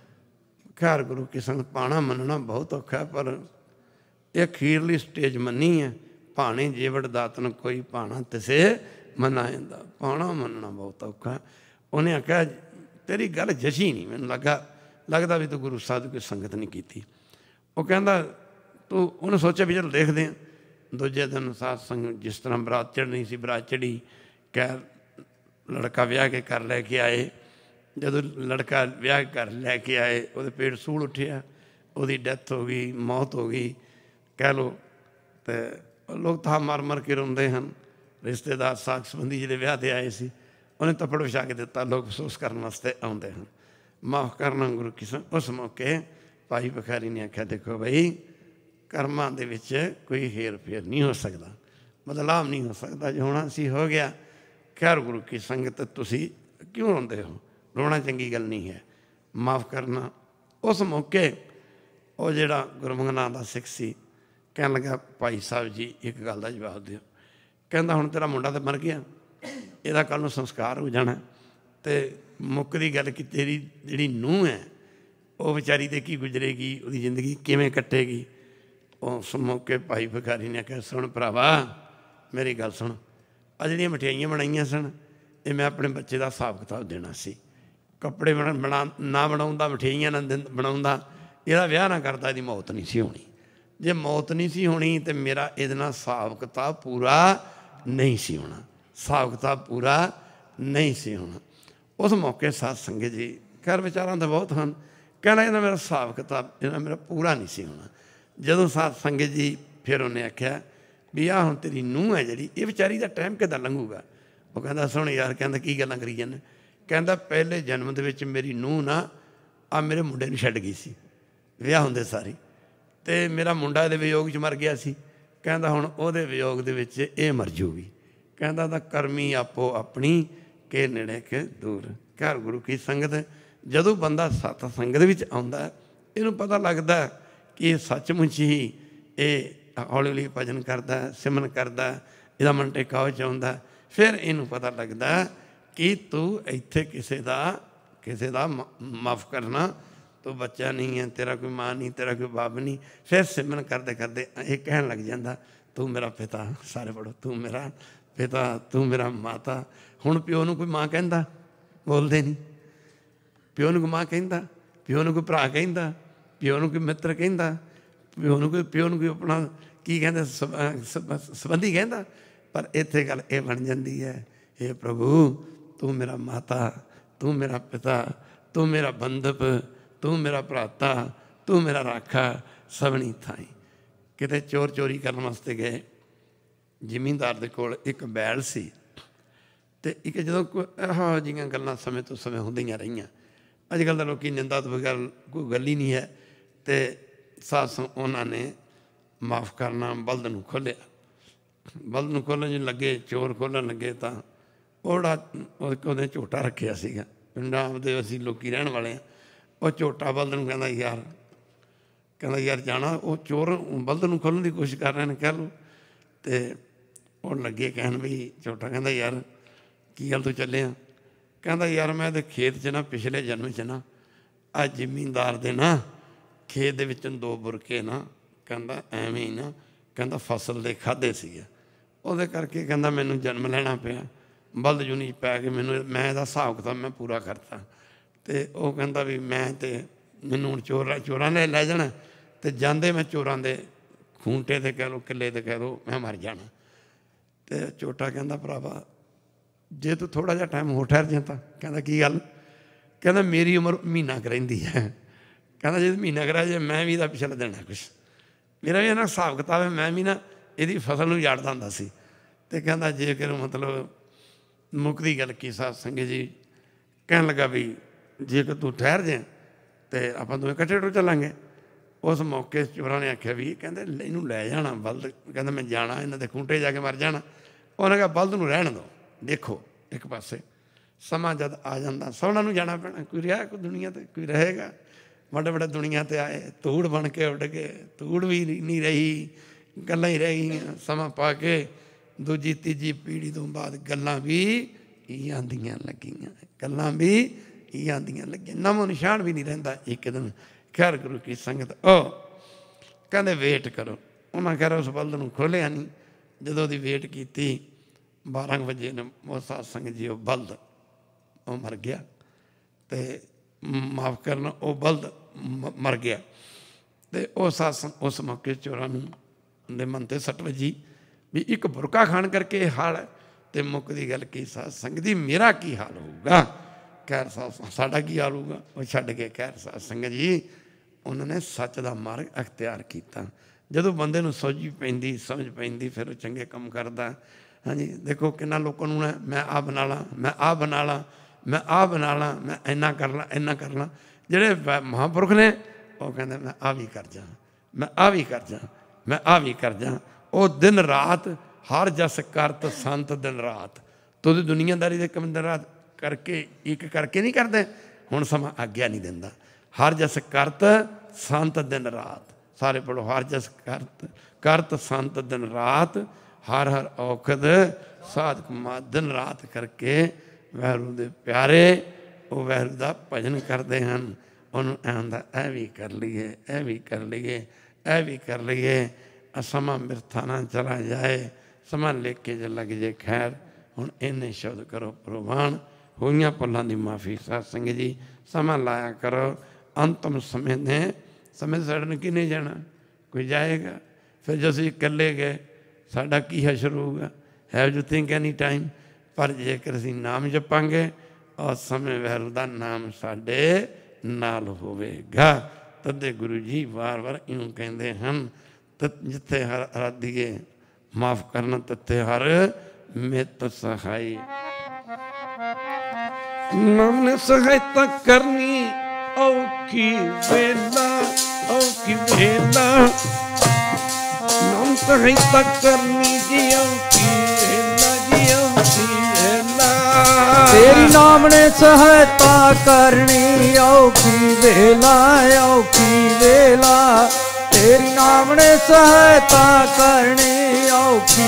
C: खैर गुरु की संगत पाना मनना बहुत औखा है, पर यह अखीरली स्टेज मनी है। भाणे जेवड़ दातन कोई भाणा तिसे मनाएंदा, पाना मनना बहुत औखा। उन्हें आख्या तेरी गल जची नहीं, मैनूं लगा लगदा भी तू गुरु साहब की संगत नहीं की। वो कहंदा तू उन्हें सोचा भी चल देखते हैं। दूजे दिन सत्संग जिस तरह बरात चढ़नी सी बरात चढ़ी, कह लड़का विआह के घर लैके आए। जदों लड़का विआह घर लैके आए वो पेट सूल उठिया, उसकी डैथ हो गई, मौत हो गई कह लो। तो लोग था मर मर के रोंदे हैं। रिश्तेदार साग संबंधी जिहड़े विआह ते आए सी उन्हें तप्पड़ विछा के दिता, लोग अफसोस करने वास्ते आउंदे हैं। माफ़ करना गुरु की संगत। उस मौके भाई भिखारी ने आख्या देखो बई कर्मां दे विच कोई हेर फेर नहीं हो सकता, बदलाव नहीं हो सकता, जो होना सी हो गया। खैर गुरु की संगत तुसी क्यों रोंदे हो? रोना चंगी गल नहीं है, माफ़ करना। उस मौके वो जिहड़ा गुरमुख नां दा सिख सी कहन लगा भाई साहब जी एक गल का जवाब दिओ। कहंदा हुण तेरा मुंडा तो मर गया, ਇਹਦਾ ਕੱਲ੍ਹ ਨੂੰ संस्कार हो जाना, तो मुक्कदी गल कि तेरी जिहड़ी ਨੂੰਹ है वो बेचारी ते की गुजरेगी, ਉਹਦੀ जिंदगी किवें कट्टेगी। उस मौके भाई भिखारी ने आख्या सुन भरावा मेरी गल सुन, आ जिहड़ियां मठियाइयां बनाइयां सन ये मैं अपने बच्चे का हिसाब किताब देना सी। कपड़े बना बना ना बनाउंदा, मठियाइयां ना बनाउंदा, ਇਹਦਾ ਵਿਆਹ ना करता ਇਹਦੀ मौत नहीं सी होनी। जे मौत नहीं सी होनी तो मेरा ਇਹਦੇ ਨਾਲ हिसाब किताब पूरा नहीं सी होना, हिसाब किताब पूरा नहीं सी होना। उस मौके साध संगत जी खैर विचारां तो बहुत हैं, कहना ਇਹਦਾ मेरा हिसाब किताब ਇਹਦਾ मेरा पूरा नहीं सी होना। जदों साध संगत जी फिर उन्हें आख्या ਵੀ ਆਹ ਹੁਣ ਤੇਰੀ ਨੂੰਹ ਹੈ ਜਿਹੜੀ, ਇਹ ਵਿਚਾਰੀ ਦਾ ਟਾਈਮ ਕਿੱਦਾਂ ਲੰਘੂਗਾ। ਉਹ ਕਹਿੰਦਾ ਸੁਣ ਯਾਰ, ਕਹਿੰਦਾ ਕੀ ਗੱਲਾਂ ਕਰੀ ਜਾਂਦੇ। ਕਹਿੰਦਾ ਪਹਿਲੇ ਜਨਮ ਦੇ ਵਿੱਚ ਮੇਰੀ ਨੂੰਹ ਨਾ ਆ ਮੇਰੇ ਮੁੰਡੇ ਨੂੰ ਛੱਡ ਗਈ ਸੀ ਵਿਆਹ ਹੁੰਦੇ ਸਾਰੀ, ਅਤੇ ਮੇਰਾ ਮੁੰਡਾ ਇਹਦੇ ਵਿਯੋਗ 'ਚ ਮਰ ਗਿਆ ਸੀ। ਕਹਿੰਦਾ ਹੁਣ ਉਹਦੇ ਵਿਯੋਗ ਦੇ ਵਿੱਚ ਇਹ ਮਰ ਜੂਗੀ। ਕਹਿੰਦਾ ਤਾਂ ਕਰਮੀ ਆਪੋ ਆਪਣੀ ਕੇ ਨੇੜੇ ਕੇ ਦੂਰ। ਘਰ ਗੁਰੂ ਕੀ ਸੰਗਤ, ਜਦੋਂ ਬੰਦਾ ਸਤ ਸੰਗਤ ਵਿੱਚ ਆਉਂਦਾ ਇਹਨੂੰ ਪਤਾ ਲੱਗਦਾ ਕਿ ਇਹ ਸੱਚਮੁੱਚ ਹੀ ਇਹ ਹੌਲੀ ਹੌਲੀ ਭਜਨ ਕਰਦਾ, ਸਿਮਰਨ ਕਰਦਾ, ਇਹਦਾ ਮਨ ਟਿਕਾਓ 'ਚ ਆਉਂਦਾ। ਫਿਰ ਇਹਨੂੰ ਪਤਾ ਲੱਗਦਾ ਕਿ ਤੂੰ ਇੱਥੇ ਕਿਸੇ ਦਾ ਕਿਸੇ ਦਾ ਮਾਫ ਕਰਨਾ, ਤੂੰ ਬੱਚਾ ਨਹੀਂ ਹੈ, ਤੇਰਾ ਕੋਈ ਮਾਂ ਨਹੀਂ, ਤੇਰਾ ਕੋਈ ਬਾਪ ਨਹੀਂ। ਫਿਰ ਸਿਮਰਨ ਕਰਦੇ ਕਰਦੇ ਇਹ ਕਹਿਣ ਲੱਗ ਜਾਂਦਾ ਤੂੰ ਮੇਰਾ ਪਿਤਾ, ਸਾਰੇ ਪੜੋ, ਤੂੰ ਮੇਰਾ ਪਿਤਾ, ਤੂੰ ਮੇਰਾ ਮਾਤਾ। ਹੁਣ ਪਿਓ ਨੂੰ ਕੋਈ ਮਾਂ ਕਹਿੰਦਾ, ਬੋਲਦੇ ਨਹੀਂ। ਪਿਓ ਨੂੰ ਕੋਈ ਮਾਂ ਕਹਿੰਦਾ, ਪਿਓ ਨੂੰ ਕੋਈ ਭਰਾ ਕਹਿੰਦਾ, ਪਿਓ ਨੂੰ ਕੋਈ ਮਿੱਤਰ ਕਹਿੰਦਾ, ਪਿਓ ਨੂੰ ਕੋਈ ਪਿਓ ਨੂੰ ਕੋਈ ਆਪਣਾ ਕੀ ਕਹਿੰਦਾ ਸੰਬੰਧੀ ਕਹਿੰਦਾ। ਪਰ ਇੱਥੇ ਗੱਲ ਇਹ ਬਣ ਜਾਂਦੀ ਹੈ, ਇਹ ਪ੍ਰਭੂ ਤੂੰ ਮੇਰਾ ਮਾਤਾ, ਤੂੰ ਮੇਰਾ ਪਿਤਾ, ਤੂੰ ਮੇਰਾ ਬੰਧਪ, ਤੂੰ ਮੇਰਾ ਭਰਾਤਾ, ਤੂੰ ਮੇਰਾ ਰਾਖਾ ਸਭਨੀ ਥਾਈ। ਕਿਤੇ ਚੋਰ ਚੋਰੀ ਕਰਨ ਵਾਸਤੇ ਗਏ, ਜ਼ਿਮੀਂਦਾਰ ਦੇ ਕੋਲ ਇੱਕ ਬੈਲ ਸੀ, ਅਤੇ ਇੱਕ ਜਦੋਂ ਕੋਈ ਇਹੋ ਜਿਹੀਆਂ ਗੱਲਾਂ ਸਮੇਂ ਤੋਂ ਸਮੇਂ ਹੁੰਦੀਆਂ ਰਹੀਆਂ। ਅੱਜ ਕੱਲ੍ਹ ਤਾਂ ਲੋਕ ਨਿੰਦਾ ਤੋਂ ਬਗੈਰ ਕੋਈ ਗੱਲ ਹੀ ਨਹੀਂ ਹੈ। ਅਤੇ ਸਾਸ ਉਹਨਾਂ ਨੇ ਮਾਫ ਕਰਨਾ, ਬਲਦ ਨੂੰ ਖੋਲ੍ਹਿਆ। ਬਲਦ ਨੂੰ ਖੋਲ੍ਹਣ ਜੀ ਲੱਗੇ, ਚੋਰ ਖੋਲ੍ਹਣ ਲੱਗੇ ਤਾਂ ਉਹੜਾ ਉਹਨੇ ਝੋਟਾ ਰੱਖਿਆ ਸੀਗਾ। ਪਿੰਡਾਂ ਦੇ ਅਸੀਂ ਲੋਕ ਰਹਿਣ ਵਾਲੇ ਹਾਂ। ਉਹ ਝੋਟਾ ਬਲਦ ਨੂੰ ਕਹਿੰਦਾ ਯਾਰ, ਕਹਿੰਦਾ ਯਾਰ ਜਾਣਾ। ਉਹ ਚੋਰ ਬਲਦ ਨੂੰ ਖੋਲ੍ਹਣ ਦੀ ਕੋਸ਼ਿਸ਼ ਕਰ ਰਹੇ ਨੇ ਕਹਿ ਲਓ। ਅਤੇ ਉਹ ਲੱਗੇ ਕਹਿਣ ਵੀ ਝੋਟਾ ਕਹਿੰਦਾ ਯਾਰ ਕੀ ਗੱਲ ਤੂੰ ਚੱਲਿਆ। ਕਹਿੰਦਾ ਯਾਰ ਮੈਂ ਤਾਂ ਖੇਤ 'ਚ ਨਾ ਪਿਛਲੇ ਜਨਮ 'ਚ ਨਾ ਆ ਜ਼ਿਮੀਂਦਾਰ ਦੇ ਨਾ ਖੇਤ ਦੇ ਵਿੱਚ ਦੋ ਬੁਰਕੇ ਨਾ ਕਹਿੰਦਾ ਐਵੇਂ ਹੀ ਨਾ ਕਹਿੰਦਾ ਫਸਲ ਦੇ ਖਾਧੇ ਸੀਗੇ, ਉਹਦੇ ਕਰਕੇ ਕਹਿੰਦਾ ਮੈਨੂੰ ਜਨਮ ਲੈਣਾ ਪਿਆ। ਬਲਦ ਜੂਨੀ ਪੈ ਕੇ ਮੈਨੂੰ ਮੈਂ ਇਹਦਾ ਹਿਸਾਬ ਕਿਤਾਬ ਮੈਂ ਪੂਰਾ ਕਰਤਾ। ਅਤੇ ਉਹ ਕਹਿੰਦਾ ਵੀ ਮੈਂ ਤਾਂ ਮੈਨੂੰ ਹੁਣ ਚੋਰ ਚੋਰਾਂ ਨੇ ਲੈ ਜਾਣਾ, ਅਤੇ ਜਾਂਦੇ ਮੈਂ ਚੋਰਾਂ ਦੇ ਖੂੰਟੇ 'ਤੇ ਕਹਿ ਲਓ, ਕਿੱਲੇ 'ਤੇ ਕਹਿ ਲਓ, ਮੈਂ ਮਰ ਜਾਣਾ। ਅਤੇ ਝੋਟਾ ਕਹਿੰਦਾ ਭਰਾਵਾ ਜੇ ਤੂੰ ਥੋੜ੍ਹਾ ਜਿਹਾ ਟਾਈਮ ਹੋ ਠਹਿਰ ਜਾ ਤਾਂ। ਕਹਿੰਦਾ ਕੀ ਗੱਲ। ਕਹਿੰਦਾ ਮੇਰੀ ਉਮਰ ਮਹੀਨਾ ਕੁ ਰਹਿੰਦੀ ਹੈ। ਕਹਿੰਦਾ ਜੇ ਮਹੀਨਾ ਕੁ ਰਹਿ ਜੇ ਮੈਂ ਵੀ ਇਹਦਾ ਪਿਛਲਾ ਦੇਣਾ ਕੁਛ, ਮੇਰਾ ਵੀ ਇਹਨਾਂ ਹਿਸਾਬ ਕਿਤਾਬ ਹੈ, ਮੈਂ ਵੀ ਨਾ ਇਹਦੀ ਫਸਲ ਨੂੰ ਉਜਾੜਦਾ ਹੁੰਦਾ ਸੀ। ਅਤੇ ਕਹਿੰਦਾ ਜੇਕਰ ਮਤਲਬ ਮੁੱਕਦੀ ਗੱਲ ਕੀ ਸਾਧ ਸੰਗਤ ਜੀ, ਕਹਿਣ ਲੱਗਾ ਵੀ ਜੇਕਰ ਤੂੰ ਠਹਿਰ ਜਾਏ ਅਤੇ ਆਪਾਂ ਦੋਵੇਂ ਇਕੱਠੇ ਟੁਰ ਚੱਲਾਂਗੇ। ਉਸ ਮੌਕੇ ਚੋਰਾਂ ਨੇ ਆਖਿਆ ਵੀ ਕਹਿੰਦੇ ਇਹਨੂੰ ਲੈ ਜਾਣਾ ਬਲਦ, ਕਹਿੰਦਾ ਮੈਂ ਜਾਣਾ ਇਹਨਾਂ ਦੇ ਖੂੰਟੇ ਜਾ ਕੇ ਮਰ ਜਾਣਾ। ਉਹਨੇ ਕਿਹਾ ਬਲਦ ਨੂੰ ਰਹਿਣ ਦਿਓ, ਦੇਖੋ ਇੱਕ ਪਾਸੇ ਸਮਾਂ ਜਦ ਆ ਜਾਂਦਾ ਸਭਨਾਂ ਨੂੰ ਜਾਣਾ ਪੈਣਾ। ਕੋਈ ਰਿਹਾ ਕੋਈ ਦੁਨੀਆ 'ਤੇ, ਕੋਈ ਰਹੇਗਾ। ਵੱਡੇ ਵੱਡੇ ਦੁਨੀਆ 'ਤੇ ਆਏ, ਧੂੜ ਬਣ ਕੇ ਉੱਡ ਗਏ, ਧੂੜ ਵੀ ਨਹੀਂ ਰਹੀ, ਗੱਲਾਂ ਹੀ ਰਹਿ ਗਈਆਂ। ਸਮਾਂ ਪਾ ਕੇ ਦੂਜੀ ਤੀਜੀ ਪੀੜ੍ਹੀ ਤੋਂ ਬਾਅਦ ਗੱਲਾਂ ਵੀ ਇਹ ਆਉਂਦੀਆਂ ਲੱਗੀਆਂ, ਗੱਲਾਂ ਵੀ ਇਹ ਆਉਂਦੀਆਂ ਲੱਗੀਆਂ, ਨਾਮੋ ਨਿਸ਼ਾਨ ਵੀ ਨਹੀਂ ਰਹਿੰਦਾ ਇੱਕ ਦਿਨ। ਖੈਰ ਗੁਰੂ ਕੀ ਸੰਗਤ, ਉਹ ਕਹਿੰਦੇ ਵੇਟ ਕਰੋ। ਉਹਨਾਂ ਖੈਰ ਉਸ ਬਲਦ ਨੂੰ ਖੋਲ੍ਹਿਆ ਨਹੀਂ। ਜਦੋਂ ਉਹਦੀ ਵੇਟ ਕੀਤੀ ਬਾਰਾਂ ਵਜੇ ਨੇ ਉਹ ਸਾਧ ਸੰਗਤ ਜੀ ਉਹ ਬਲਦ ਉਹ ਮਰ ਗਿਆ। ਅਤੇ ਮਾਫ ਕਰਨਾ ਉਹ ਬਲਦ ਮ ਮਰ ਗਿਆ। ਅਤੇ ਉਹ ਸਾਧ ਸੰਗਤ ਉਸ ਮੌਕੇ ਚੋਰਾਂ ਨੂੰ ਦੇ ਮਨ 'ਤੇ ਸੱਟ ਵੱਜੀ ਵੀ ਇੱਕ ਬੁਰਕਾ ਖਾਣ ਕਰਕੇ ਇਹ ਹਾਲ ਹੈ। ਅਤੇ ਮੁੱਕਦੀ ਗੱਲ ਕੀ ਸਾਧ ਸੰਗਤ ਦੀ, ਮੇਰਾ ਕੀ ਹਾਲ ਹੋਊਗਾ। ਖੈਰ ਸਾਧ ਸਾਡਾ ਕੀ ਹਾਲ ਹੋਊਗਾ। ਉਹ ਛੱਡ ਕੇ ਖੈਰ ਸਾਧ ਸੰਗਤ ਜੀ ਉਹਨਾਂ ਨੇ ਸੱਚ ਦਾ ਮਾਰਗ ਅਖਤਿਆਰ ਕੀਤਾ। ਜਦੋਂ ਬੰਦੇ ਨੂੰ ਸੋਝੀ ਪੈਂਦੀ, ਸਮਝ ਪੈਂਦੀ, ਫਿਰ ਉਹ ਚੰਗੇ ਕੰਮ ਕਰਦਾ। ਹਾਂਜੀ ਦੇਖੋ ਕਿੰਨਾ ਲੋਕਾਂ ਨੂੰ ਮੈਂ ਆਹ ਬਣਾ ਲਾਂ, ਮੈਂ ਆਹ ਬਣਾ ਲਾਂ, ਮੈਂ ਆਹ ਬਣਾ ਲਾਂ, ਮੈਂ ਇੰਨਾ ਕਰ ਲਾਂ, ਇੰਨਾ ਕਰ ਲਾਂ। ਜਿਹੜੇ ਮਹਾਂਪੁਰਖ ਨੇ ਉਹ ਕਹਿੰਦੇ ਮੈਂ ਆਹ ਵੀ ਕਰ ਜਾ, ਮੈਂ ਆਹ ਵੀ ਕਰ ਜਾ, ਮੈਂ ਆਹ ਵੀ ਕਰ ਜਾ। ਉਹ ਦਿਨ ਰਾਤ ਹਰ ਜਸ ਕਰਤ ਸੰਤ ਦਿਨ ਰਾਤ। ਤੁਸੀਂ ਦੁਨੀਆਦਾਰੀ ਦੇ ਕੰਮ ਦਿਨ ਰਾਤ ਕਰਕੇ ਇੱਕ ਕਰਕੇ ਨਹੀਂ ਕਰਦੇ। ਹੁਣ ਸਮਾਂ ਆਗਿਆ ਨਹੀਂ ਦਿੰਦਾ। ਹਰ ਜਸ ਕਰਤ ਸੰਤ ਦਿਨ ਰਾਤ, ਸਾਰੇ ਪੜ੍ਹੋ। ਹਰ ਜਸ ਕਰਤ ਕਰਤ ਸੰਤ ਦਿਨ ਰਾਤ, ਹਰ ਹਰ ਔਖਦ ਸਾਧਕ ਮਾ। ਦਿਨ ਰਾਤ ਕਰਕੇ ਵਾਹਿਗੁਰੂ ਦੇ ਪਿਆਰੇ ਉਹ ਵਾਹਿਗੁਰੂ ਦਾ ਭਜਨ ਕਰਦੇ ਹਨ। ਉਹਨੂੰ ਐਂ ਹੁੰਦਾ ਇਹ ਵੀ ਕਰ ਲਈਏ, ਇਹ ਵੀ ਕਰ ਲਈਏ, ਇਹ ਵੀ ਕਰ ਲਈਏ। ਸਮਾਂ ਮਿਰਥਾ ਨਾ ਚਲਾ ਜਾਏ, ਸਮਾਂ ਲਿਖ ਕੇ ਜੇ ਲੱਗ ਜੇ ਖੈਰ। ਹੁਣ ਇੰਨੇ ਸ਼ਬਦ ਕਰੋ ਪ੍ਰਵਾਨ, ਹੋਈਆਂ ਭੁੱਲਾਂ ਦੀ ਮਾਫੀ। ਸਾਧ ਸੰਗਤ ਜੀ ਸਮਾਂ ਲਾਇਆ ਕਰੋ। ਅੰਤਮ ਸਮੇਂ ਨੇ ਸਮੇਂ ਸਾਡੇ ਕੀ ਨਹੀਂ ਜਾਣਾ, ਕੋਈ ਜਾਏਗਾ। ਫਿਰ ਜੇ ਅਸੀਂ ਇਕੱਲੇ ਗਏ ਸਾਡਾ ਕੀ ਹਸ਼ਰ ਹੋਊਗਾ। Have you think any time. ਪਰ ਜੇਕਰ ਅਸੀਂ ਨਾਮ ਜਪਾਂਗੇ ਉਸ ਸਮੇਂ ਵਾਹਿਗੁਰੂ ਦਾ ਨਾਮ ਸਾਡੇ ਨਾਲ ਹੋਵੇਗਾ। ਤਦੇ ਗੁਰੂ ਜੀ ਵਾਰ ਵਾਰ ਇਉਂ ਕਹਿੰਦੇ ਹਨ, ਤ ਜਿੱਥੇ ਹਰਾਦੀਏ माफ करना तत्ते हर मित सहाय।
A: नाम ने सहायता करनी औखी वेला औखी वेला, नाम सहायता करनी जी औखी वेला जी औखी वेला।
B: तेरी नाम ने सहायता करनी औखी वेला औखी वेला, तेरी नाम ने सहायता करनी औखी,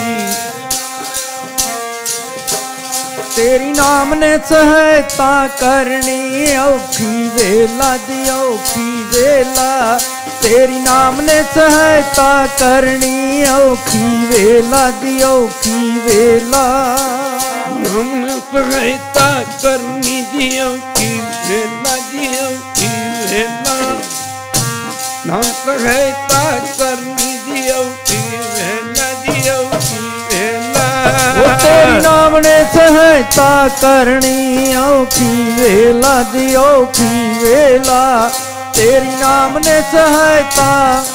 B: तेरी नाम ने सहायता करनी औखी वेला दी औखी वेला, तेरी नाम ने सहायता करनी औखी वेला दी औखी वेला।
A: नाम ने सहायता करनी जी औखी वेला जी औखी वेला, नाम सहायता करनी जी औखी वेला जी औखी वेला।
B: तेरी नाम ने सहायता करनी औखी वेला दी औखी वेला, तेरी नाम ने सहायता,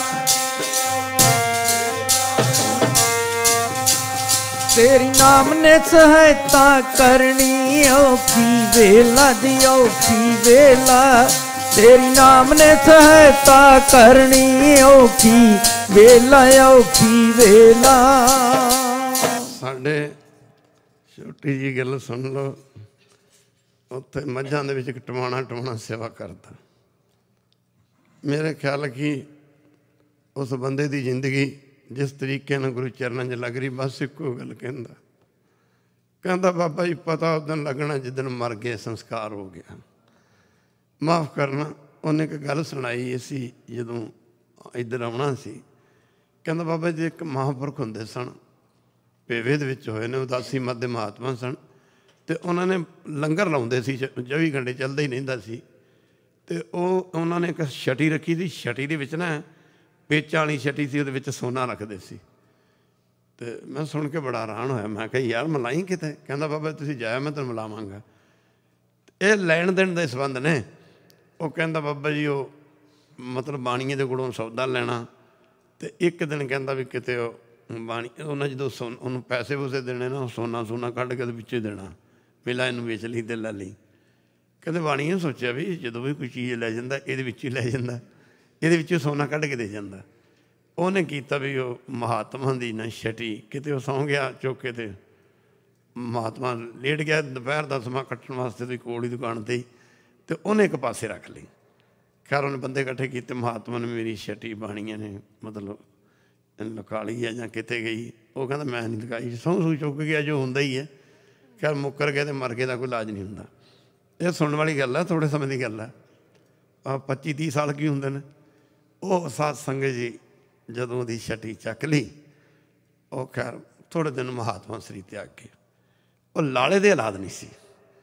B: तेरी नाम ने सहायता करनी औखी वेला दी औखी वेला, तेरी नाम ने सहायता करनी औखी वेला औखी वेला।
C: साडे छोटी जी गल सुन लो, उत्थे मझां दे विच इक टमाणा टमाणा सेवा करता। मेरे ख्याल कि उस बंदे दी जिंदगी जिस तरीके नाल गुरु चरणों च लग रही, बस इक्को गल कहंदा कहंदा बाबा जी पता उस दिन लगना जिदन मर गए, संस्कार हो गया। माफ़ करना, उन्हें एक गल सुनाई असी जदों इधर आउणा सी। कहंदा बाबा जी एक महापुरख हुंदे सन, पेवे दे विच होए ने, उदासी मत दे महात्मा सन, ते उन्होंने लंगर लाउंदे सी, चौबी घंटे चलदा ही रहिंदा सी। ते ओह उन्होंने एक छटी रखी थी, छटी दे विच ना पेचां वाली छटी सी, उहदे विच सोना रखदे सी। ते मैं सुन के बड़ा हैरान होया, मैं कहा यार मलाई किते। कहंदा बाबा तुसीं जाया, मैं तैनूं मिलावांगा। ये लैण देण दे संबंध ने। ਉਹ ਕਹਿੰਦਾ ਬਾਬਾ ਜੀ ਉਹ ਮਤਲਬ ਬਾਣੀਏ ਦੇ ਕੋਲੋਂ ਸੌਦਾ ਲੈਣਾ, ਅਤੇ ਇੱਕ ਦਿਨ ਕਹਿੰਦਾ ਵੀ ਕਿਤੇ ਉਹ ਬਾਣੀ ਉਹਨਾਂ ਜਦੋਂ ਸੋ ਉਹਨੂੰ ਪੈਸੇ ਪੂਸੇ ਦੇਣੇ ਨਾ, ਸੋਨਾ ਸੋਨਾ ਕੱਢ ਕੇ ਉਹਦੇ ਵਿੱਚੇ ਦੇਣਾ, ਮਿਲਾ ਇਹਨੂੰ ਵੇਚ ਲਈ ਅਤੇ ਲੈ ਲਈ। ਕਹਿੰਦੇ ਬਾਣੀਏ ਸੋਚਿਆ ਵੀ ਜਦੋਂ ਵੀ ਕੋਈ ਚੀਜ਼ ਲੈ ਜਾਂਦਾ ਇਹਦੇ ਵਿੱਚ ਹੀ ਲੈ ਜਾਂਦਾ, ਇਹਦੇ ਵਿੱਚੋਂ ਸੋਨਾ ਕੱਢ ਕੇ ਦੇ ਜਾਂਦਾ। ਉਹਨੇ ਕੀਤਾ ਵੀ ਉਹ ਮਹਾਤਮਾ ਦੀ ਨਾ ਛਟੀ ਕਿਤੇ ਉਹ ਸੌਂ ਗਿਆ ਚੁੱਕ ਕੇ, ਅਤੇ ਮਹਾਤਮਾ ਲੇਟ ਗਿਆ ਦੁਪਹਿਰ ਦਾ ਸਮਾਂ ਕੱਟਣ ਵਾਸਤੇ ਉਹਦੀ ਕੋਲ ਹੀ ਦੁਕਾਨ 'ਤੇ ਹੀ, ਅਤੇ ਉਹਨੇ ਇੱਕ ਪਾਸੇ ਰੱਖ ਲਈ। ਖੈਰ ਉਹਨੇ ਬੰਦੇ ਇਕੱਠੇ ਕੀਤੇ, ਮਹਾਤਮਾ ਨੇ ਮੇਰੀ ਛਟੀ ਬਾਣੀਆਂ ਨੇ ਮਤਲਬ ਲੁਕਾ ਲਈ ਹੈ ਜਾਂ ਕਿਤੇ ਗਈ। ਉਹ ਕਹਿੰਦਾ ਮੈਂ ਨਹੀਂ ਲੁਕਾਈ, ਸਹੁੰ ਸੂ ਚੁੱਕ ਗਿਆ, ਜੋ ਹੁੰਦਾ ਹੀ ਹੈ। ਖੈਰ ਮੁੱਕਰ ਗਏ ਅਤੇ ਮਰ ਗਏ ਦਾ ਕੋਈ ਇਲਾਜ ਨਹੀਂ ਹੁੰਦਾ। ਇਹ ਸੁਣਨ ਵਾਲੀ ਗੱਲ ਹੈ, ਥੋੜ੍ਹੇ ਸਮੇਂ ਦੀ ਗੱਲ ਹੈ। ਆਹ ਪੱਚੀ ਤੀਹ ਸਾਲ ਕੀ ਹੁੰਦੇ ਨੇ। ਉਹ ਸਾਧ ਸੰਗਤ ਜੀ ਜਦੋਂ ਉਹਦੀ ਛਟੀ ਚੱਕ ਲਈ, ਉਹ ਖੈਰ ਥੋੜ੍ਹੇ ਦਿਨ ਮਹਾਤਮਾ ਸਰੀਰ ਤਿਆਗ ਕੇ। ਉਹ ਲਾਲੇ ਦੇ ਔਲਾਦ ਨਹੀਂ ਸੀ,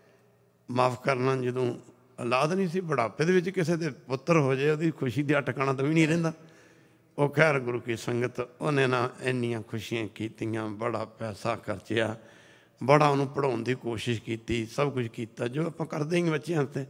C: ਮਾਫ਼ ਕਰਨਾ, ਜਦੋਂ ਔਲਾਦ ਨਹੀਂ ਸੀ, ਬੁਢਾਪੇ ਦੇ ਵਿੱਚ ਕਿਸੇ ਦੇ ਪੁੱਤਰ ਹੋ ਜਾਏ ਉਹਦੀ ਖੁਸ਼ੀ ਦਾ ਟਿਕਾਣਾ ਤਾਂ ਵੀ ਨਹੀਂ ਰਹਿੰਦਾ। ਉਹ ਖੈਰ ਗੁਰੂ ਕੀ ਸੰਗਤ, ਉਹਨੇ ਨਾ ਇੰਨੀਆਂ ਖੁਸ਼ੀਆਂ ਕੀਤੀਆਂ, ਬੜਾ ਪੈਸਾ ਖਰਚਿਆ, ਬੜਾ ਉਹਨੂੰ ਪੜ੍ਹਾਉਣ ਦੀ ਕੋਸ਼ਿਸ਼ ਕੀਤੀ, ਸਭ ਕੁਝ ਕੀਤਾ ਜੋ ਆਪਾਂ ਕਰਦੇ ਹੀ ਬੱਚਿਆਂ 'ਤੇ।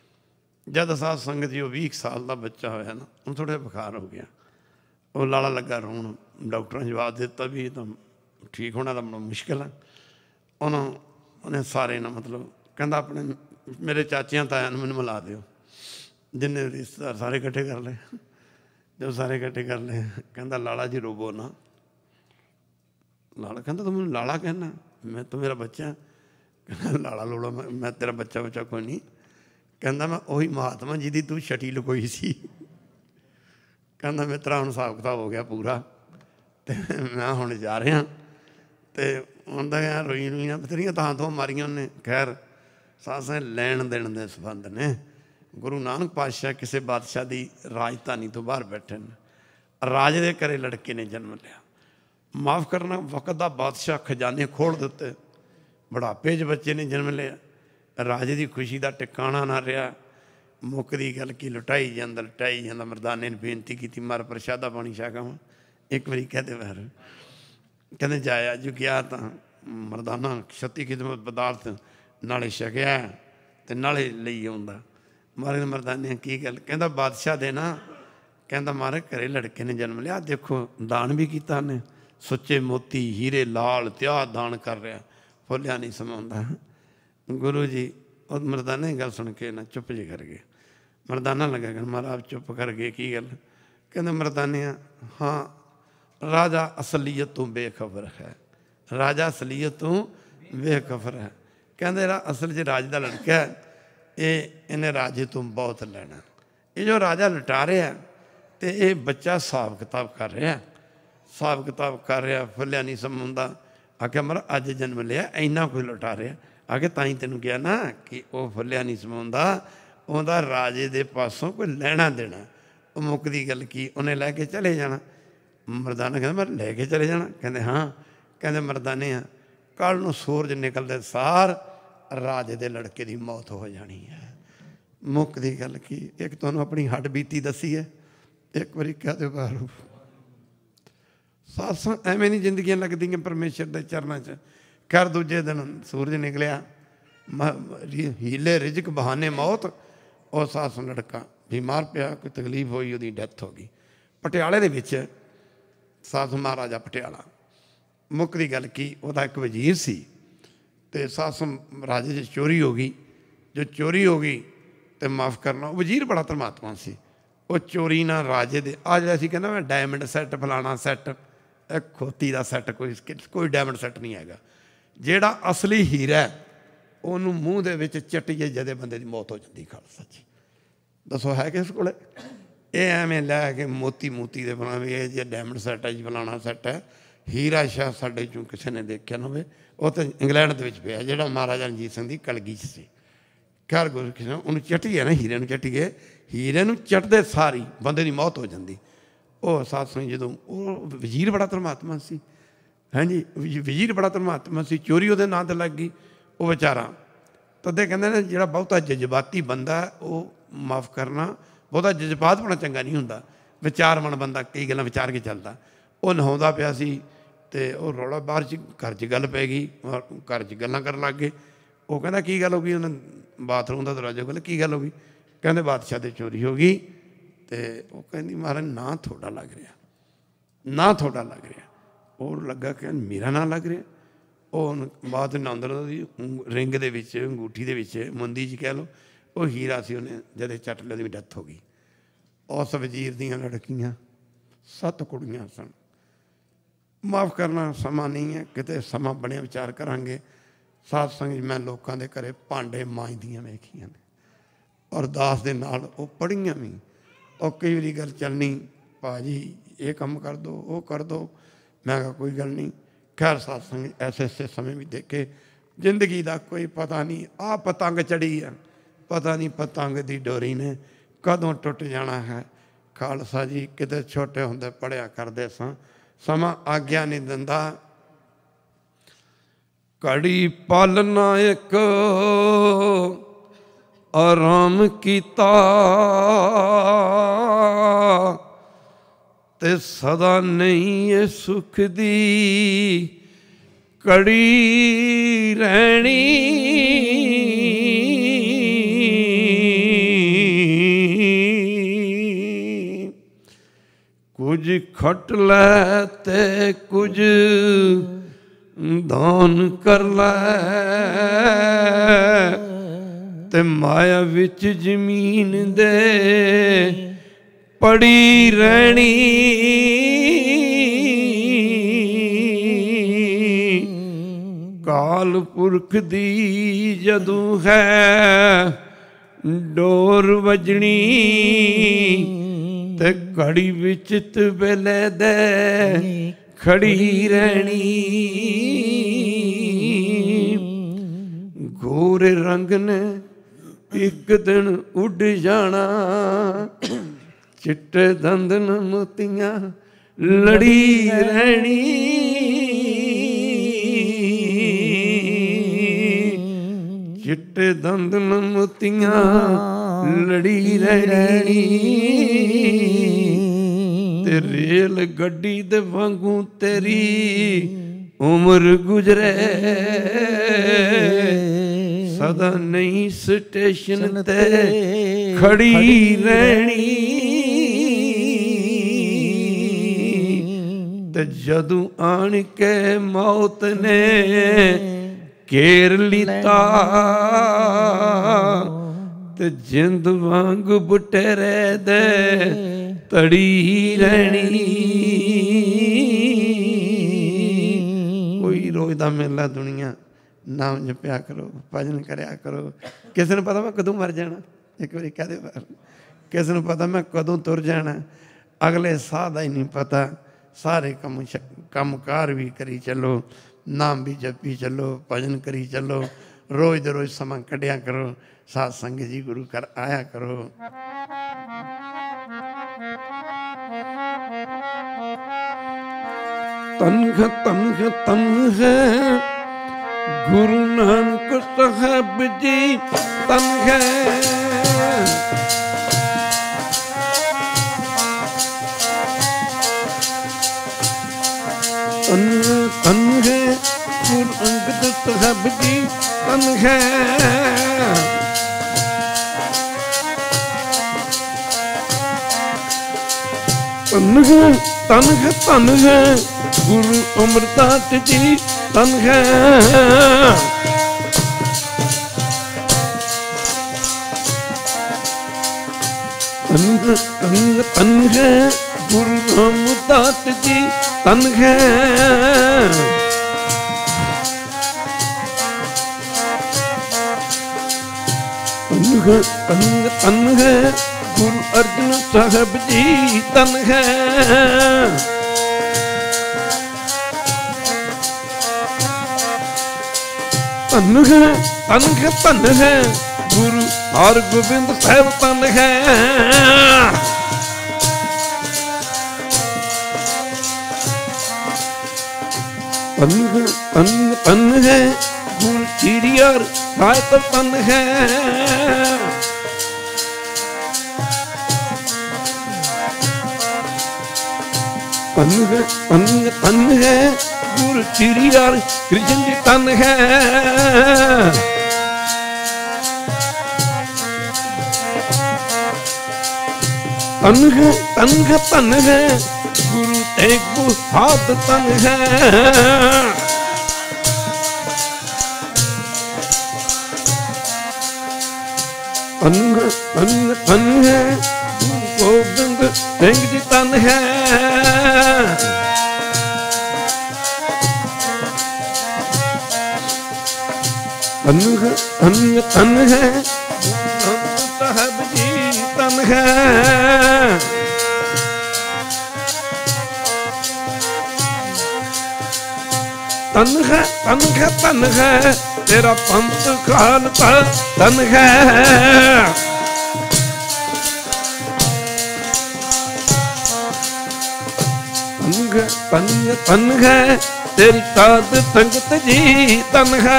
C: ਜਦ ਸਾਧ ਸੰਗਤ ਜੀ ਉਹ ਵੀਹ ਸਾਲ ਦਾ ਬੱਚਾ ਹੋਇਆ ਨਾ, ਉਹਨੂੰ ਥੋੜ੍ਹਾ ਜਿਹਾ ਬੁਖਾਰ ਹੋ ਗਿਆ। ਉਹ ਲਾਲਾ ਲੱਗਾ ਰੋਣ। ਡਾਕਟਰਾਂ ਨੇ ਜਵਾਬ ਦਿੱਤਾ ਵੀ ਇਹ ਤਾਂ ਠੀਕ ਹੋਣਾ ਤਾਂ ਬੜਾ ਮੁਸ਼ਕਿਲ ਹੈ। ਉਹਨੂੰ ਉਹਨੇ ਸਾਰੇ ਨਾ ਮਤਲਬ ਕਹਿੰਦਾ ਆਪਣੇ ਮੇਰੇ ਚਾਚਿਆਂ ਤਾਇਆਂ ਨੂੰ ਮੈਨੂੰ ਮਿਲਾ ਦਿਓ, ਜਿੰਨੇ ਰਿਸ਼ਤੇਦਾਰ ਸਾਰੇ ਇਕੱਠੇ ਕਰ ਲਏ। ਜਦੋਂ ਸਾਰੇ ਇਕੱਠੇ ਕਰ ਲਏ, ਕਹਿੰਦਾ ਲਾਲਾ ਜੀ ਰੋਵੋ ਨਾ। ਲਾਲਾ ਕਹਿੰਦਾ ਤੂੰ ਮੈਨੂੰ ਲਾਲਾ ਕਹਿਣਾ, ਮੈਂ ਤੂੰ ਮੇਰਾ ਬੱਚਾ। ਕਹਿੰਦਾ ਲਾਲਾ ਲੋੜਾ ਮੈਂ ਮੈਂ ਤੇਰਾ ਬੱਚਾ ਬੱਚਾ ਕੋਈ ਨਹੀਂ। ਕਹਿੰਦਾ ਮੈਂ ਉਹੀ ਮਹਾਤਮਾ ਜੀ ਦੀ ਤੂੰ ਛਟੀ ਲੁਕੋਈ ਸੀ। ਕਹਿੰਦਾ ਮੇਰੇ ਤਰ੍ਹਾਂ ਹੁਣ ਹਿਸਾਬ ਕਿਤਾਬ ਹੋ ਗਿਆ ਪੂਰਾ, ਅਤੇ ਮੈਂ ਹੁਣ ਜਾ ਰਿਹਾ। ਅਤੇ ਹੁੰਦਾ ਯਾਰ ਰੋਈ ਰੋਈਆਂ ਬਥੇਰੀਆਂ ਥਾਂ ਤੋਂ ਮਾਰੀਆਂ ਉਹਨੇ। ਖੈਰ ਸਾਧ ਸੰਗਤ ਲੈਣ ਦੇਣ ਦੇ ਸੰਬੰਧ ਨੇ। ਗੁਰੂ ਨਾਨਕ ਪਾਤਸ਼ਾਹ ਕਿਸੇ ਬਾਦਸ਼ਾਹ ਦੀ ਰਾਜਧਾਨੀ ਤੋਂ ਬਾਹਰ ਬੈਠੇ ਨੇ। ਰਾਜੇ ਦੇ ਘਰੇ ਲੜਕੇ ਨੇ ਜਨਮ ਲਿਆ। ਮਾਫ਼ ਕਰਨਾ, ਵਕਤ ਦਾ ਬਾਦਸ਼ਾਹ ਖਜ਼ਾਨੇ ਖੋਲ੍ਹ ਦਿੱਤੇ। ਬੁਢਾਪੇ 'ਚ ਬੱਚੇ ਨੇ ਜਨਮ ਲਿਆ। ਰਾਜੇ ਦੀ ਖੁਸ਼ੀ ਦਾ ਟਿਕਾਣਾ ਨਾ ਰਿਹਾ। ਮੁੱਕਦੀ ਗੱਲ ਕੀ ਲੁਟਾਈ ਜਾਂਦਾ ਲੁਟਾਈ ਜਾਂਦਾ। ਮਰਦਾਨੇ ਨੇ ਬੇਨਤੀ ਕੀਤੀ ਮਰ ਪ੍ਰਸ਼ਾਦਾ ਪਾਣੀ ਛਕਾਵਾਂ। ਇੱਕ ਵਾਰੀ ਕਹਦੇ ਬਾਹਰ ਕਹਿੰਦੇ ਜਾਇਆ ਜੋ ਗਿਆ ਤਾਂ ਮਰਦਾਨਾ ਛੱਤੀ ਕਿਸਮਤ ਪਦਾਰਥ ਨਾਲੇ ਛਕਿਆ ਅਤੇ ਨਾਲੇ ਲਈ ਆਉਂਦਾ। ਮਹਾਰਾਜ ਮਰਦਾਨੇ ਕੀ ਗੱਲ? ਕਹਿੰਦਾ ਬਾਦਸ਼ਾਹ ਦੇ ਨਾ ਕਹਿੰਦਾ ਮਹਾਰਾਜ ਘਰੇ ਲੜਕੇ ਨੇ ਜਨਮ ਲਿਆ, ਦੇਖੋ ਦਾਨ ਵੀ ਕੀਤਾ ਉਹਨੇ, ਸੁੱਚੇ ਮੋਤੀ ਹੀਰੇ ਲਾਲ ਤਿਆਹ ਦਾਨ ਕਰ ਰਿਹਾ, ਫੁੱਲਿਆ ਨਹੀਂ ਸਮਾਉਂਦਾ। ਗੁਰੂ ਜੀ ਉਹ ਮਰਦਾਨੇ ਦੀ ਗੱਲ ਸੁਣ ਕੇ ਨਾ ਚੁੱਪ ਜਿਹੇ ਕਰ ਗਏ। ਮਰਦਾਨਾ ਲੱਗਾ ਕਿ ਮਹਾਰਾਜ ਚੁੱਪ ਕਰ ਗਏ, ਕੀ ਗੱਲ? ਕਹਿੰਦੇ ਮਰਦਾਨਿਆਂ, ਹਾਂ ਰਾਜਾ ਅਸਲੀਅਤ ਤੋਂ ਬੇਖਬਰ ਹੈ, ਰਾਜਾ ਅਸਲੀਅਤ ਤੋਂ ਬੇਖਬਰ ਹੈ। ਕਹਿੰਦੇ ਰਾ ਅਸਲ 'ਚ ਰਾਜ ਦਾ ਲੜਕਾ ਹੈ, ਇਹ ਇਹਨੇ ਰਾਜੇ ਤੋਂ ਬਹੁਤ ਲੈਣਾ। ਇਹ ਜੋ ਰਾਜਾ ਲੁਟਾ ਰਿਹਾ ਅਤੇ ਇਹ ਬੱਚਾ ਹਿਸਾਬ ਕਿਤਾਬ ਕਰ ਰਿਹਾ, ਹਿਸਾਬ ਕਿਤਾਬ ਕਰ ਰਿਹਾ, ਫੁੱਲਿਆ ਨਹੀਂ ਸਮਾਉਂਦਾ। ਆਖਿਆ ਮਰ ਅੱਜ ਜਨਮ ਲਿਆ, ਇੰਨਾ ਕੋਈ ਲੁਟਾ ਰਿਹਾ। ਆ ਕੇ ਤਾਂ ਹੀ ਤੈਨੂੰ ਕਿਹਾ ਨਾ ਕਿ ਉਹ ਫੁੱਲਿਆ ਨਹੀਂ ਸਮਾਉਂਦਾ, ਉਹਦਾ ਰਾਜੇ ਦੇ ਪਾਸੋਂ ਕੋਈ ਲੈਣਾ ਦੇਣਾ। ਉਹ ਮੁੱਕਦੀ ਗੱਲ ਕੀ, ਉਹਨੇ ਲੈ ਕੇ ਚਲੇ ਜਾਣਾ। ਮਰਦਾਨਾ ਕਹਿੰਦਾ ਮੈਂ ਲੈ ਕੇ ਚਲੇ ਜਾਣਾ? ਕਹਿੰਦੇ ਹਾਂ। ਕਹਿੰਦੇ ਮਰਦਾਨੇ ਆ, ਕੱਲ੍ਹ ਨੂੰ ਸੂਰਜ ਨਿਕਲਦੇ ਸਾਰ ਰਾਜੇ ਦੇ ਲੜਕੇ ਦੀ ਮੌਤ ਹੋ ਜਾਣੀ ਹੈ। ਮੁੱਕਦੀ ਗੱਲ ਕੀ, ਇੱਕ ਤੁਹਾਨੂੰ ਆਪਣੀ ਹੱਡ ਬੀਤੀ ਦੱਸੀ ਹੈ, ਇੱਕ ਵਾਰੀ ਕਹਿ ਦਿਓ ਬਾਹਰੋਂ। ਸਾਸਾਂ ਐਵੇਂ ਨਹੀਂ ਜ਼ਿੰਦਗੀਆਂ ਲੱਗਦੀਆਂ ਪਰਮੇਸ਼ਰ ਦੇ ਚਰਨਾਂ 'ਚ। ਖੈਰ ਦੂਜੇ ਦਿਨ ਸੂਰਜ ਨਿਕਲਿਆ, ਹੀਲੇ ਰਿਜ਼ਕ ਬਹਾਨੇ ਮੌਤ। ਉਹ ਸਾਸ ਲੜਕਾ ਬਿਮਾਰ ਪਿਆ, ਕੋਈ ਤਕਲੀਫ ਹੋਈ, ਉਹਦੀ ਡੈਥ ਹੋ ਗਈ। ਪਟਿਆਲੇ ਦੇ ਵਿੱਚ ਸਾਸ ਮਹਾਰਾਜਾ ਪਟਿਆਲਾ। ਮੁੱਕਦੀ ਗੱਲ ਕੀ, ਉਹਦਾ ਇੱਕ ਵਜ਼ੀਰ ਸੀ ਅਤੇ ਸਾਸ ਰਾਜੇ 'ਚ ਚੋਰੀ ਹੋ ਗਈ। ਜੋ ਚੋਰੀ ਹੋ ਗਈ ਅਤੇ ਮਾਫ਼ ਕਰਨਾ, ਉਹ ਵਜ਼ੀਰ ਬੜਾ ਧਰਮਾਤਮਾ ਸੀ। ਉਹ ਚੋਰੀ ਨਾਲ ਰਾਜੇ ਦੇ ਆ ਜਿਹੜਾ ਸੀ ਕਹਿੰਦਾ ਮੈਂ ਡਾਇਮੰਡ ਸੈੱਟ ਫਲਾਣਾ ਸੈੱਟ, ਇਹ ਖੋਤੀ ਦਾ ਸੈੱਟ, ਕੋਈ ਕੋਈ ਡਾਇਮੰਡ ਸੈੱਟ ਨਹੀਂ ਹੈਗਾ। ਜਿਹੜਾ ਅਸਲੀ ਹੀਰਾ ਉਹਨੂੰ ਮੂੰਹ ਦੇ ਵਿੱਚ ਚੱਟੀਏ ਜਦੇ ਬੰਦੇ ਦੀ ਮੌਤ ਹੋ ਜਾਂਦੀ। ਖਾਲਸਾ ਜੀ ਦੱਸੋ ਹੈ ਕਿਸ ਕੋਲ? ਇਹ ਐਵੇਂ ਲੈ ਕੇ ਮੋਤੀ ਮੋਤੀ ਦੇ ਬਣਾ ਵੀ ਇਹ ਜੇ ਡਾਇਮੰਡ ਸੈੱਟ ਹੈ ਜੀ ਫਲਾਣਾ ਸੈੱਟ ਹੈ। ਹੀਰਾ ਸ਼ਾਹ ਸਾਡੇ 'ਚੋਂ ਕਿਸੇ ਨੇ ਦੇਖਿਆ ਨਾ ਹੋਵੇ, ਉਹ ਤਾਂ ਇੰਗਲੈਂਡ ਦੇ ਵਿੱਚ ਪਿਆ, ਜਿਹੜਾ ਮਹਾਰਾਜਾ ਰਣਜੀਤ ਸਿੰਘ ਦੀ ਕਲਗੀ 'ਚ ਸੀ। ਖੈਰ ਗੁਰੂ ਕਿਸੇ ਉਹਨੂੰ ਚੱਟੀਏ ਨਾ, ਹੀਰੇ ਨੂੰ ਚੱਟੀਏ, ਹੀਰੇ ਨੂੰ ਚੱਟਦੇ ਸਾਰੀ ਬੰਦੇ ਦੀ ਮੌਤ ਹੋ ਜਾਂਦੀ। ਉਹ ਸਾਧ ਸੰਗਤ ਜਦੋਂ ਉਹ ਵਜ਼ੀਰ ਬੜਾ ਧਰਮਾਤਮਾ ਸੀ, ਹਾਂਜੀ ਵਜ਼ੀਰ ਬੜਾ ਧਰਮਾਤਮਾ ਸੀ, ਚੋਰੀ ਉਹਦੇ ਨਾਂ 'ਤੇ ਲੱਗ ਗਈ। ਉਹ ਵਿਚਾਰਾ ਤਦੇ ਕਹਿੰਦੇ ਨੇ ਜਿਹੜਾ ਬਹੁਤਾ ਜਜ਼ਬਾਤੀ ਬੰਦਾ ਉਹ ਮਾਫ਼ ਕਰਨਾ, ਬਹੁਤਾ ਜਜ਼ਬਾਤ ਹੋਣਾ ਚੰਗਾ ਨਹੀਂ ਹੁੰਦਾ। ਵਿਚਾਰਮਨ ਬੰਦਾ ਕਈ ਗੱਲਾਂ ਵਿਚਾਰ ਕੇ ਚੱਲਦਾ। ਉਹ ਨਹਾਉਂਦਾ ਪਿਆ ਸੀ ਅਤੇ ਉਹ ਰੌਲਾ ਬਾਹਰ 'ਚ ਘਰ 'ਚ ਗੱਲ ਪੈ ਗਈ, ਘਰ 'ਚ ਗੱਲਾਂ ਕਰਨ ਲੱਗ ਗਏ। ਉਹ ਕਹਿੰਦਾ ਕੀ ਗੱਲ ਹੋ ਗਈ? ਉਹਨੇ ਬਾਥਰੂਮ ਦਾ ਦਰਵਾਜ਼ਾ ਖੋਲ੍ਹਿਆ, ਕੀ ਗੱਲ ਹੋ ਗਈ? ਕਹਿੰਦੇ ਬਾਦਸ਼ਾਹ ਦੇ ਚੋਰੀ ਹੋ ਗਈ। ਅਤੇ ਉਹ ਕਹਿੰਦੀ ਮਹਾਰਾਜ ਨਾਂ ਤੁਹਾਡਾ ਲੱਗ ਰਿਹਾ, ਨਾਂ ਤੁਹਾਡਾ ਲੱਗ ਰਿਹਾ। ਉਹ ਲੱਗਾ ਕਿ ਮੇਰਾ ਨਾਂ ਲੱਗ ਰਿਹਾ। ਉਹ ਬਾਅਦ ਨੰਦਰ ਉਹਦੀ ਰਿੰਗ ਦੇ ਵਿੱਚ, ਅੰਗੂਠੀ ਦੇ ਵਿੱਚ, ਮੁੰਦੀ 'ਚ ਕਹਿ ਲਓ, ਉਹ ਹੀਰਾ ਸੀ। ਉਹਨੇ ਜਦੇ ਚੱਟ ਲਿਆ, ਉਹਦੀ ਡੈਥ ਹੋ ਗਈ। ਉਸ ਵਜ਼ੀਰ ਦੀਆਂ ਲੜਕੀਆਂ ਸੱਤ ਕੁੜੀਆਂ ਸਨ। ਮਾਫ਼ ਕਰਨਾ ਸਮਾਂ ਨਹੀਂ ਹੈ, ਕਿਤੇ ਸਮਾਂ ਬਣਿਆ ਵਿਚਾਰ ਕਰਾਂਗੇ। ਸਾਧ ਸੰਗਤ ਮੈਂ ਲੋਕਾਂ ਦੇ ਘਰੇ ਭਾਂਡੇ ਮਾਂਜਦੀਆਂ ਵੇਖੀਆਂ ਨੇ, ਅਰਦਾਸ ਦੇ ਨਾਲ ਉਹ ਪੜ੍ਹੀਆਂ ਵੀ। ਉਹ ਕਈ ਵਾਰੀ ਗੱਲ ਚੱਲਣੀ, ਭਾਅ ਜੀ ਇਹ ਕੰਮ ਕਰ ਦਿਓ, ਉਹ ਕਰ ਦਿਓ। ਮੈਂ ਕਿਹਾ ਕੋਈ ਗੱਲ ਨਹੀਂ। ਖੈਰ ਸਾਧ ਸੰਗਤ ਐਸੇ ਐਸੇ ਸਮੇਂ ਵੀ ਦੇਖੇ, ਜ਼ਿੰਦਗੀ ਦਾ ਕੋਈ ਪਤਾ ਨਹੀਂ। ਆਹ ਪਤੰਗ ਚੜ੍ਹੀ ਆ, ਪਤਾ ਨਹੀਂ ਪਤੰਗ ਦੀ ਡੋਰੀ ਨੇ ਕਦੋਂ ਟੁੱਟ ਜਾਣਾ ਹੈ। ਖਾਲਸਾ ਜੀ ਕਿਤੇ ਛੋਟੇ ਹੁੰਦੇ ਪੜ੍ਹਿਆ ਕਰਦੇ ਸਾਂ, ਸਮਾਂ ਆਗਿਆ ਨਹੀਂ ਦਿੰਦਾ। ਘੜੀ ਪਲ ਨਾ ਇੱਕ ਆਰਾਮ ਕੀਤਾ ਤੇ ਸਦਾ ਨਹੀਂ ਇਹ ਸੁਖ ਦੀ ਘੜੀ ਰਹਿਣੀ। ਕੁਝ ਖੱਟ ਲੈ ਤੇ ਕੁਝ ਦਾਨ ਕਰ ਲੈ ਤੇ ਮਾਇਆ ਵਿੱਚ ਜ਼ਮੀਨ ਦੇ ਪੜੀ ਰਹਿਣੀ। ਕਾਲ ਪੁਰਖ ਦੀ ਜਦੋਂ ਹੈ ਡੋਰ ਵੱਜਣੀ ਤੇ ਘੜੀ ਵਿੱਚ ਤਬੇਲੇ ਦੇ ਖੜੀ ਰਹਿਣੀ। ਗੋਰੇ ਰੰਗ ਨੇ ਇੱਕ ਦਿਨ ਉੱਡ ਜਾਣਾ, ਚਿੱਟੇ ਦੰਦ ਨਾਲ ਮੋਤੀਆਂ ਲੜੀ ਰਹਿਣੀ। ਚਿੱਟੇ ਦੰਦ ਨਾਲ ਮੋਤੀਆਂ ਲੜੀ ਰਹਿਣੀ। ਤੇ ਰੇਲ ਗੱਡੀ ਦੇ ਵਾਂਗੂ ਤੇਰੀ ਉਮਰ ਗੁਜ਼ਰੇ, ਸਦਾ ਨਹੀਂ ਸਟੇਸ਼ਨ ਤੇ ਖੜੀ ਰਹਿਣੀ। ਤੇ
A: ਤੇ ਜਦੋਂ ਆਣ ਕੇ ਮੌਤ ਨੇ ਘੇਰ ਲੀਤਾ ਤੇ ਜਿੰਦ ਵਾਂਗ ਬਟੇਰੇ ਦੇ ਤੜੀ ਰਹਿਣੀ। ਕੋਈ ਰੋਜ਼ ਦਾ ਮੇਲਾ ਦੁਨੀਆ, ਨਾਮ ਜਪਿਆ ਕਰੋ, ਭਜਨ ਕਰਿਆ ਕਰੋ। ਕਿਸੇ ਨੂੰ ਪਤਾ ਮੈਂ ਕਦੋਂ ਮਰ ਜਾਣਾ, ਇੱਕ ਵਾਰੀ ਕਹਿ ਦੇ, ਕਿਸੇ ਨੂੰ ਪਤਾ ਮੈਂ ਕਦੋਂ ਤੁਰ ਜਾਣਾ, ਅਗਲੇ ਸਾਹ ਦਾ ਹੀ ਨਹੀਂ ਪਤਾ। ਸਾਰੇ ਕੰਮ ਕੰਮ ਕਾਰ ਵੀ ਕਰੀ ਚੱਲੋ, ਨਾਮ ਵੀ ਜਪੀ ਚੱਲੋ, ਭਜਨ ਕਰੀ ਚੱਲੋ, ਰੋਜ਼ ਦੇ ਰੋਜ਼ ਸਮਾਂ ਕੱਢਿਆ ਕਰੋ, ਸਾਧ ਸੰਗਤ ਜੀ ਗੁਰੂ ਘਰ ਆਇਆ ਕਰੋ। ਤਨਖ ਤਨਖ ਤਨਖ ਗੁਰੂ ਨਾਨਕ ਸਾਹਿਬ ਜੀ ਤਨਖ। ਤਨ ਤਨ ਹੈ ਗੁਰੂ ਅੰਗਦ ਸਾਹਿਬ ਜੀ ਤਨ ਹੈ। ਤਨ ਹੈ ਤਨ ਹੈ ਤਨ ਹੈ ਗੁਰੂ ਅਮਰਦਾਸ ਜੀ ਤਨ ਹੈ। ਤਨ ਤਨ ਤਨ ਹੈ ਗੁਰੂ ਰਾਮਦਾਸ ਜੀ ਤਨ ਹੈ। ਤਨ ਹੈ ਤਨ ਤਨ ਹੈ ਗੁਰੂ ਅਰਜਨ ਸਾਹਿਬ ਜੀ ਤਨ ਹੈ। ਤਨ ਹੈ ਤਨ ਹੈ ਤਨ ਹੈ ਗੁਰੂ ਹਰਗੋਬਿੰਦ ਸਾਹਿਬ ਤਨ ਹੈ। ਤਨ ਹੈ ਤਨ ਤਨ ਹੈ ਗੁਰੂ ਚੀੜੀਆਰ ਸਾਹਿਬ ਤਨ ਹੈ। ਤਨ ਹੈ ਤਨ ਤਨ ਹੈ ਗੁਰੂ ਚੀੜੀਆਰ ਕ੍ਰਿਸ਼ਨ ਜੀ ਤਨ ਹੈ। ਤਨ ਹੈ ਤਨ ਹੈ ਤਨ ਹੈ ਗੁਰੂ ਤੇਗ ਬਹਾਦਰ ਤਨ ਹੈ। ਤਨ ਹੈ ਤਨ ਤਨ ਹੈ ਗੁਰੂ ਗੋਬਿੰਦ ਸਿੰਘ ਜੀ ਤਨ ਹੈ। ਤਨ ਹੈ ਤਨ ਤਨ ਹੈ ਗੁਰੂ ਸਾਹਿਬ ਜੀ ਤਨ ਹੈ। ਤਨ ਹੈ ਤਨ ਹੈ ਤਨ ਹੈ ਤੇਰਾ ਪੰਥ ਖਾਲਸਾ ਤਨ ਹੈ। ਤਨ ਹੈ ਤਨ ਤਨ ਹੈ ਤੇਰੀ ਸਾਧ ਸੰਗਤ ਜੀ ਤਨ ਹੈ।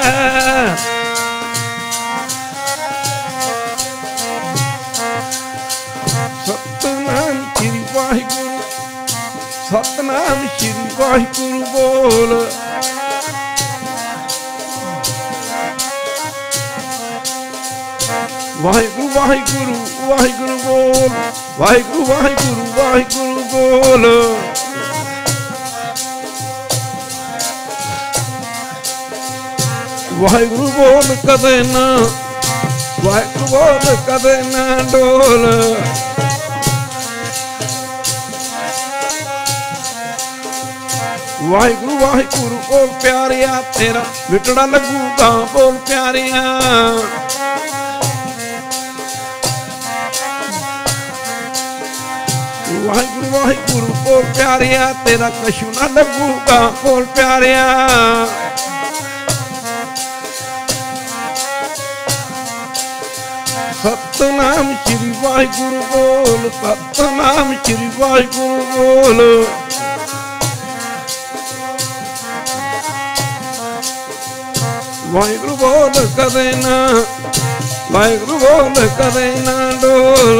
A: ਸਤਿਨਾਮ ਸ੍ਰੀ ਵਾਹਿਗੁਰੂ ਸਤਿਨਾਮ ਸ੍ਰੀ ਵਾਹਿਗੁਰੂ ਬੋਲ। ਵਾਹਿਗੁਰੂ ਵਾਹਿਗੁਰੂ ਵਾਹਿਗੁਰੂ ਬੋਲ। ਵਾਹਿਗੁਰੂ ਵਾਹਿਗੁਰੂ ਵਾਹਿਗੁਰੂ ਬੋਲ। ਵਾਹਿਗੁਰੂ ਬੋਲ ਕਦੇ ਨਾ, ਵਾਹਿਗੁਰੂ ਬੋਲ ਕਦੇ ਨਾ ਡੋਲ। ਵਾਹਿਗੁਰੂ ਵਾਹਿਗੁਰੂ ਬੋਲ ਪਿਆਰਿਆ ਤੇਰਾ ਵਿਟੜਾ ਲੱਗੂਗਾ ਬੋਲ ਪਿਆਰਿਆ। ਵਾਹਿਗੁਰੂ ਵਾਹਿਗੁਰੂ ਬੋਲ ਪਿਆਰਿਆ ਤੇਰਾ ਕਛੂ ਨਾ ਲੱਗੂਗਾ ਬੋਲ ਪਿਆਰਿਆ। ਸਤਿਨਾਮ ਸ੍ਰੀ ਵਾਹਿਗੁਰੂ ਬੋਲ ਸਤਿਨਾਮ ਸ੍ਰੀ ਵਾਹਿਗੁਰੂ ਬੋਲ। ਵਾਹਿਗੁਰੂ ਬੋਲ ਕਦੇ ਨਾ, ਵਾਹਿਗੁਰੂ ਬੋਲ ਕਦੇ ਨਾ ਡੋਲ।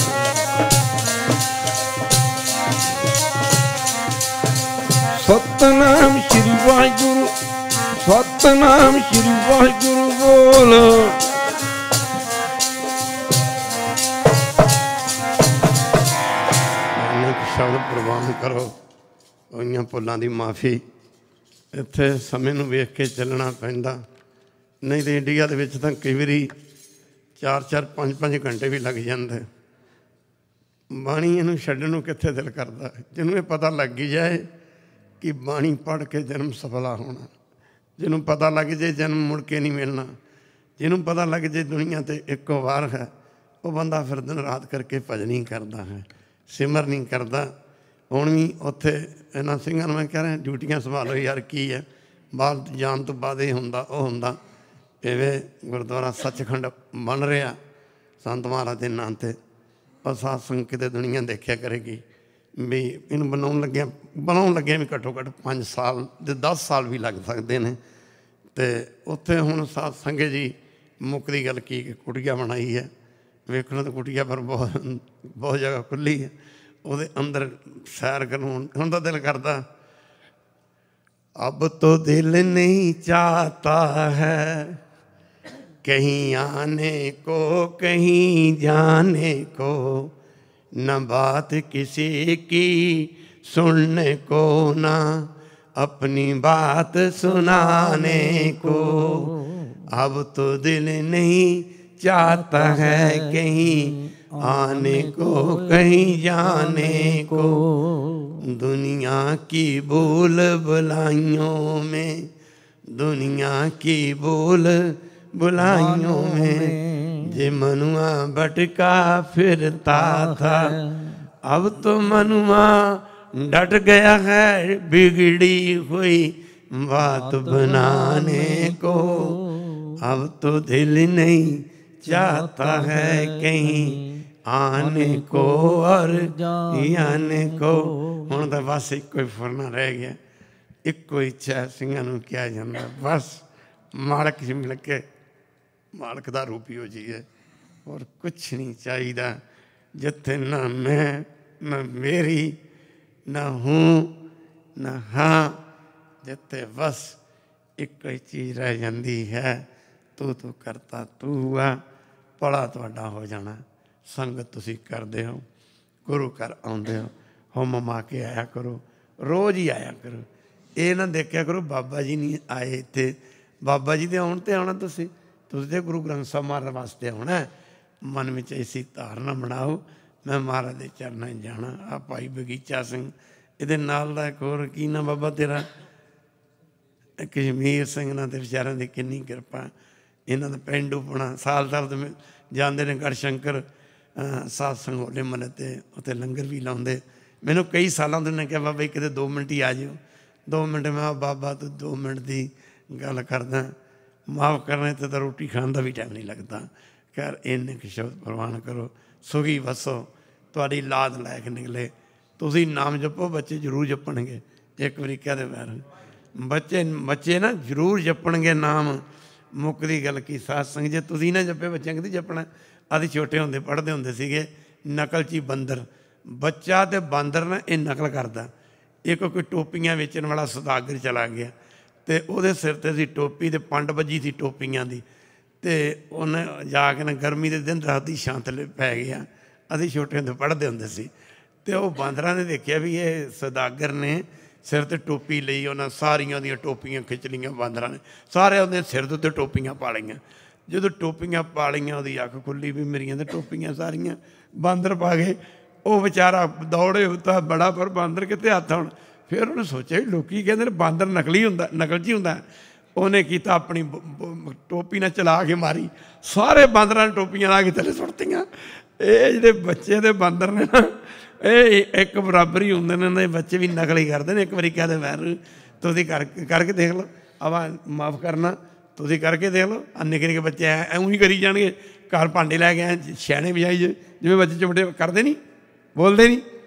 A: ਸਤਿਨਾਮ ਸ੍ਰੀ ਵਾਹਿਗੁਰੂ ਸਤਿਨਾਮ ਸ੍ਰੀ ਵਾਹਿਗੁਰੂ ਬੋਲ। ਸ਼ਬਦ ਪ੍ਰਵਾਨ ਕਰੋ।
C: ਹੋਈਆਂ ਭੁੱਲਾਂ ਦੀ ਮਾਫੀ। ਇੱਥੇ ਸਮੇਂ ਨੂੰ ਵੇਖ ਕੇ ਚੱਲਣਾ ਪੈਂਦਾ, ਨਹੀਂ ਤਾਂ ਇੰਡੀਆ ਦੇ ਵਿੱਚ ਤਾਂ ਕਈ ਵਾਰੀ ਚਾਰ ਚਾਰ ਪੰਜ ਪੰਜ ਘੰਟੇ ਵੀ ਲੱਗ ਜਾਂਦੇ। ਬਾਣੀ ਇਹਨੂੰ ਛੱਡਣ ਨੂੰ ਕਿੱਥੇ ਦਿਲ ਕਰਦਾ। ਜਿਹਨੂੰ ਇਹ ਪਤਾ ਲੱਗ ਹੀ ਜਾਏ ਕਿ ਬਾਣੀ ਪੜ੍ਹ ਕੇ ਜਨਮ ਸਫਲਾ ਹੋਣਾ, ਜਿਹਨੂੰ ਪਤਾ ਲੱਗ ਜੇ ਜਨਮ ਮੁੜ ਕੇ ਨਹੀਂ ਮਿਲਣਾ, ਜਿਹਨੂੰ ਪਤਾ ਲੱਗ ਜੇ ਦੁਨੀਆ 'ਤੇ ਇੱਕੋ ਵਾਰ ਹੈ, ਉਹ ਬੰਦਾ ਫਿਰ ਦਿਨ ਰਾਤ ਕਰਕੇ ਭਜਨ ਹੀ ਕਰਦਾ ਹੈ, ਸਿਮਰ ਨਹੀਂ ਕਰਦਾ। ਹੁਣ ਵੀ ਉੱਥੇ ਇਹਨਾਂ ਸਿੰਘਾਂ ਨੂੰ ਮੈਂ ਕਹਿ ਰਿਹਾ ਡਿਊਟੀਆਂ ਸੰਭਾਲੋ ਯਾਰ, ਕੀ ਹੈ ਬਾਹਰ ਜਾਣ ਤੋਂ ਬਾਅਦ ਇਹ ਹੁੰਦਾ ਉਹ ਹੁੰਦਾ। ਇਵੇਂ ਗੁਰਦੁਆਰਾ ਸੱਚਖੰਡ ਬਣ ਰਿਹਾ ਸੰਤ ਮਹਾਰਾਜ ਦੇ ਨਾਂ 'ਤੇ, ਔਰ ਸਾਧ ਸੰਗਤ ਕਿਤੇ ਦੁਨੀਆ ਦੇਖਿਆ ਕਰੇਗੀ ਵੀ ਇਹਨੂੰ ਬਣਾਉਣ ਲੱਗਿਆ ਬਣਾਉਣ ਲੱਗਿਆ ਵੀ ਘੱਟੋ ਘੱਟ ਪੰਜ ਸਾਲ ਦੇ ਦਸ ਸਾਲ ਵੀ ਲੱਗ ਸਕਦੇ ਨੇ। ਅਤੇ ਉੱਥੇ ਹੁਣ ਸਾਧ ਸੰਗਤ ਜੀ ਮੁੱਖ ਦੀ ਗੱਲ ਕੀ ਕੁਟੀਆ ਬਣਾਈ ਹੈ, ਵੇਖਣਾ ਤਾਂ ਕੁਟੀਆ ਪਰ ਬਹੁਤ ਬਹੁਤ ਜਗ੍ਹਾ ਖੁੱਲ੍ਹੀ ਹੈ, ਉਹਦੇ ਅੰਦਰ ਸੈਰ ਕਰਨ ਹੁਣ ਤਾਂ ਦਿਲ ਕਰਦਾ। ਅਬ ਤੋ ਦਿਲ ਨਹੀਂ ਚਾਹਤਾ ਹੈ कहीं आने को कहीं जाने को, न बात किसी की सुनने को, ना अपनी बात सुनाने को। अब तो दिल नहीं चाहता है कहीं आने को कहीं जाने को। दुनिया की बोल बुलाइयों में, दुनिया की बोल बुलाइयों में जे मनुआ भटका फिरता था, अब तो मनुआ डट गया है बिगड़ी हुई बात बनाने को। अब तो दिल नहीं चाहता है कहीं आने को और जाने को। हुण तां बस इक्को ही फुरना रह गया, इक्को इच्छा ਸਿੰਘਾਂ ਨੂੰ ਕਿਹਾ ਜਾਂਦਾ बस मालक से मिल के मालक का रूप ही हो जाइए और कुछ नहीं चाहिए। जिथे ना मैं ना मेरी ना हूँ ना हाँ, जिथे बस एक ही चीज़ रह जाती है, तू तो करता तू हुआ, भला तुहाडा हो जाना। संगत तुसी करदे हो, गुरु घर आउंदे हो, हुम मा के आया करो, रोज़ ही आया करो। ये ना देखा करो बाबा जी नहीं आए इत्थे, बाबा जी दे आउण ते आउणा तुसीं तुसीं ते गुरु ग्रंथ साहिब महाराज वास्ते आउणा। मन में ऐसी धारना बनाओ मैं महाराज दे चरनां जाना। आ भाई बगीचा सिंह इहदे नाल दा एक होर की ना बाबा तेरा कश्मीर सिंह नाल ते विचारां दी किन्नी किरपा। इन्हां दा पेंडूपणा साल साल ते जांदे ने गढ़शंकर साध संघोले मल ते उत्थे लंगर भी लाउंदे। मैनूं कई सालां तो उन्हें कहा बाबा जी किते दो मिनट ही आ जाओ। दो मिनट मैं बाबा तो दो मिनट की गल करदा, माफ़ करने तो रोटी खाने का भी टाइम नहीं लगता। खैर इन्ने क शब्द प्रवान करो, सुखी वसो, तुहाडी लाद लैक निकले। तुसीं नाम जपो, बच्चे जरूर जपणगे। एक बारी कह दे बैर बच्चे बच्चे ना जरूर जपणगे नाम। मुक्कदी गल की साध संग जे तुसीं ना जपे बच्चों कदी जपना। असीं छोटे होंदे पढ़दे होंदे सीगे नकलची बंदर, बच्चा ते बांदर ना ये नकल करदा। एक कोई टोपियां वेचण वाला सौदागर चला गया तो वो सिर ते सी टोपी तो पंड बजी थी टोपियां की, तो उन्हें जाके ना गर्मी के दिन रात की छां थले पै गया। असीं छोटे होंदे पढ़दे हुंदे सी ते वो बांदरां ने देखिया भी ये सौदागर ने सिर ते टोपी लई, उन्हें सारियां दियां टोपियां खिच लियां बांदरां ने, सारे उन्हें सिर दे उत्ते टोपियां पा लईयां। जदों टोपियां पा लईयां उहदी अख खुली भी मेरियां ते टोपियां सारियां बांदर पा गए। वो बेचारा दौड़े उता बड़ा पर बांदर कितने हथ आउण। फिर उन्हें सोचा लोकी कहते हैं बांदर नकली हुंदा नकलची हुंदा। उन्हें किया अपनी टोपी ने चला के मारी, सारे बांदरां ने टोपियां ला के थले सुट्टियां। ये जिहड़े बच्चे दे बांदर ने ना ये एक बराबर ही होंदे ने, बच्चे भी नकल ही करते हैं। एक बारी कहते वैर तुसीं कर करके देख लो, आवा माफ़ करना तुसीं करके देख लो। निक्के निक्के बच्चे ऐवें ही करी जाणगे, घर भांडे लै के आए छैने बजाई जिवें बच्चे चुमटे करते नहीं, बोलते नहीं।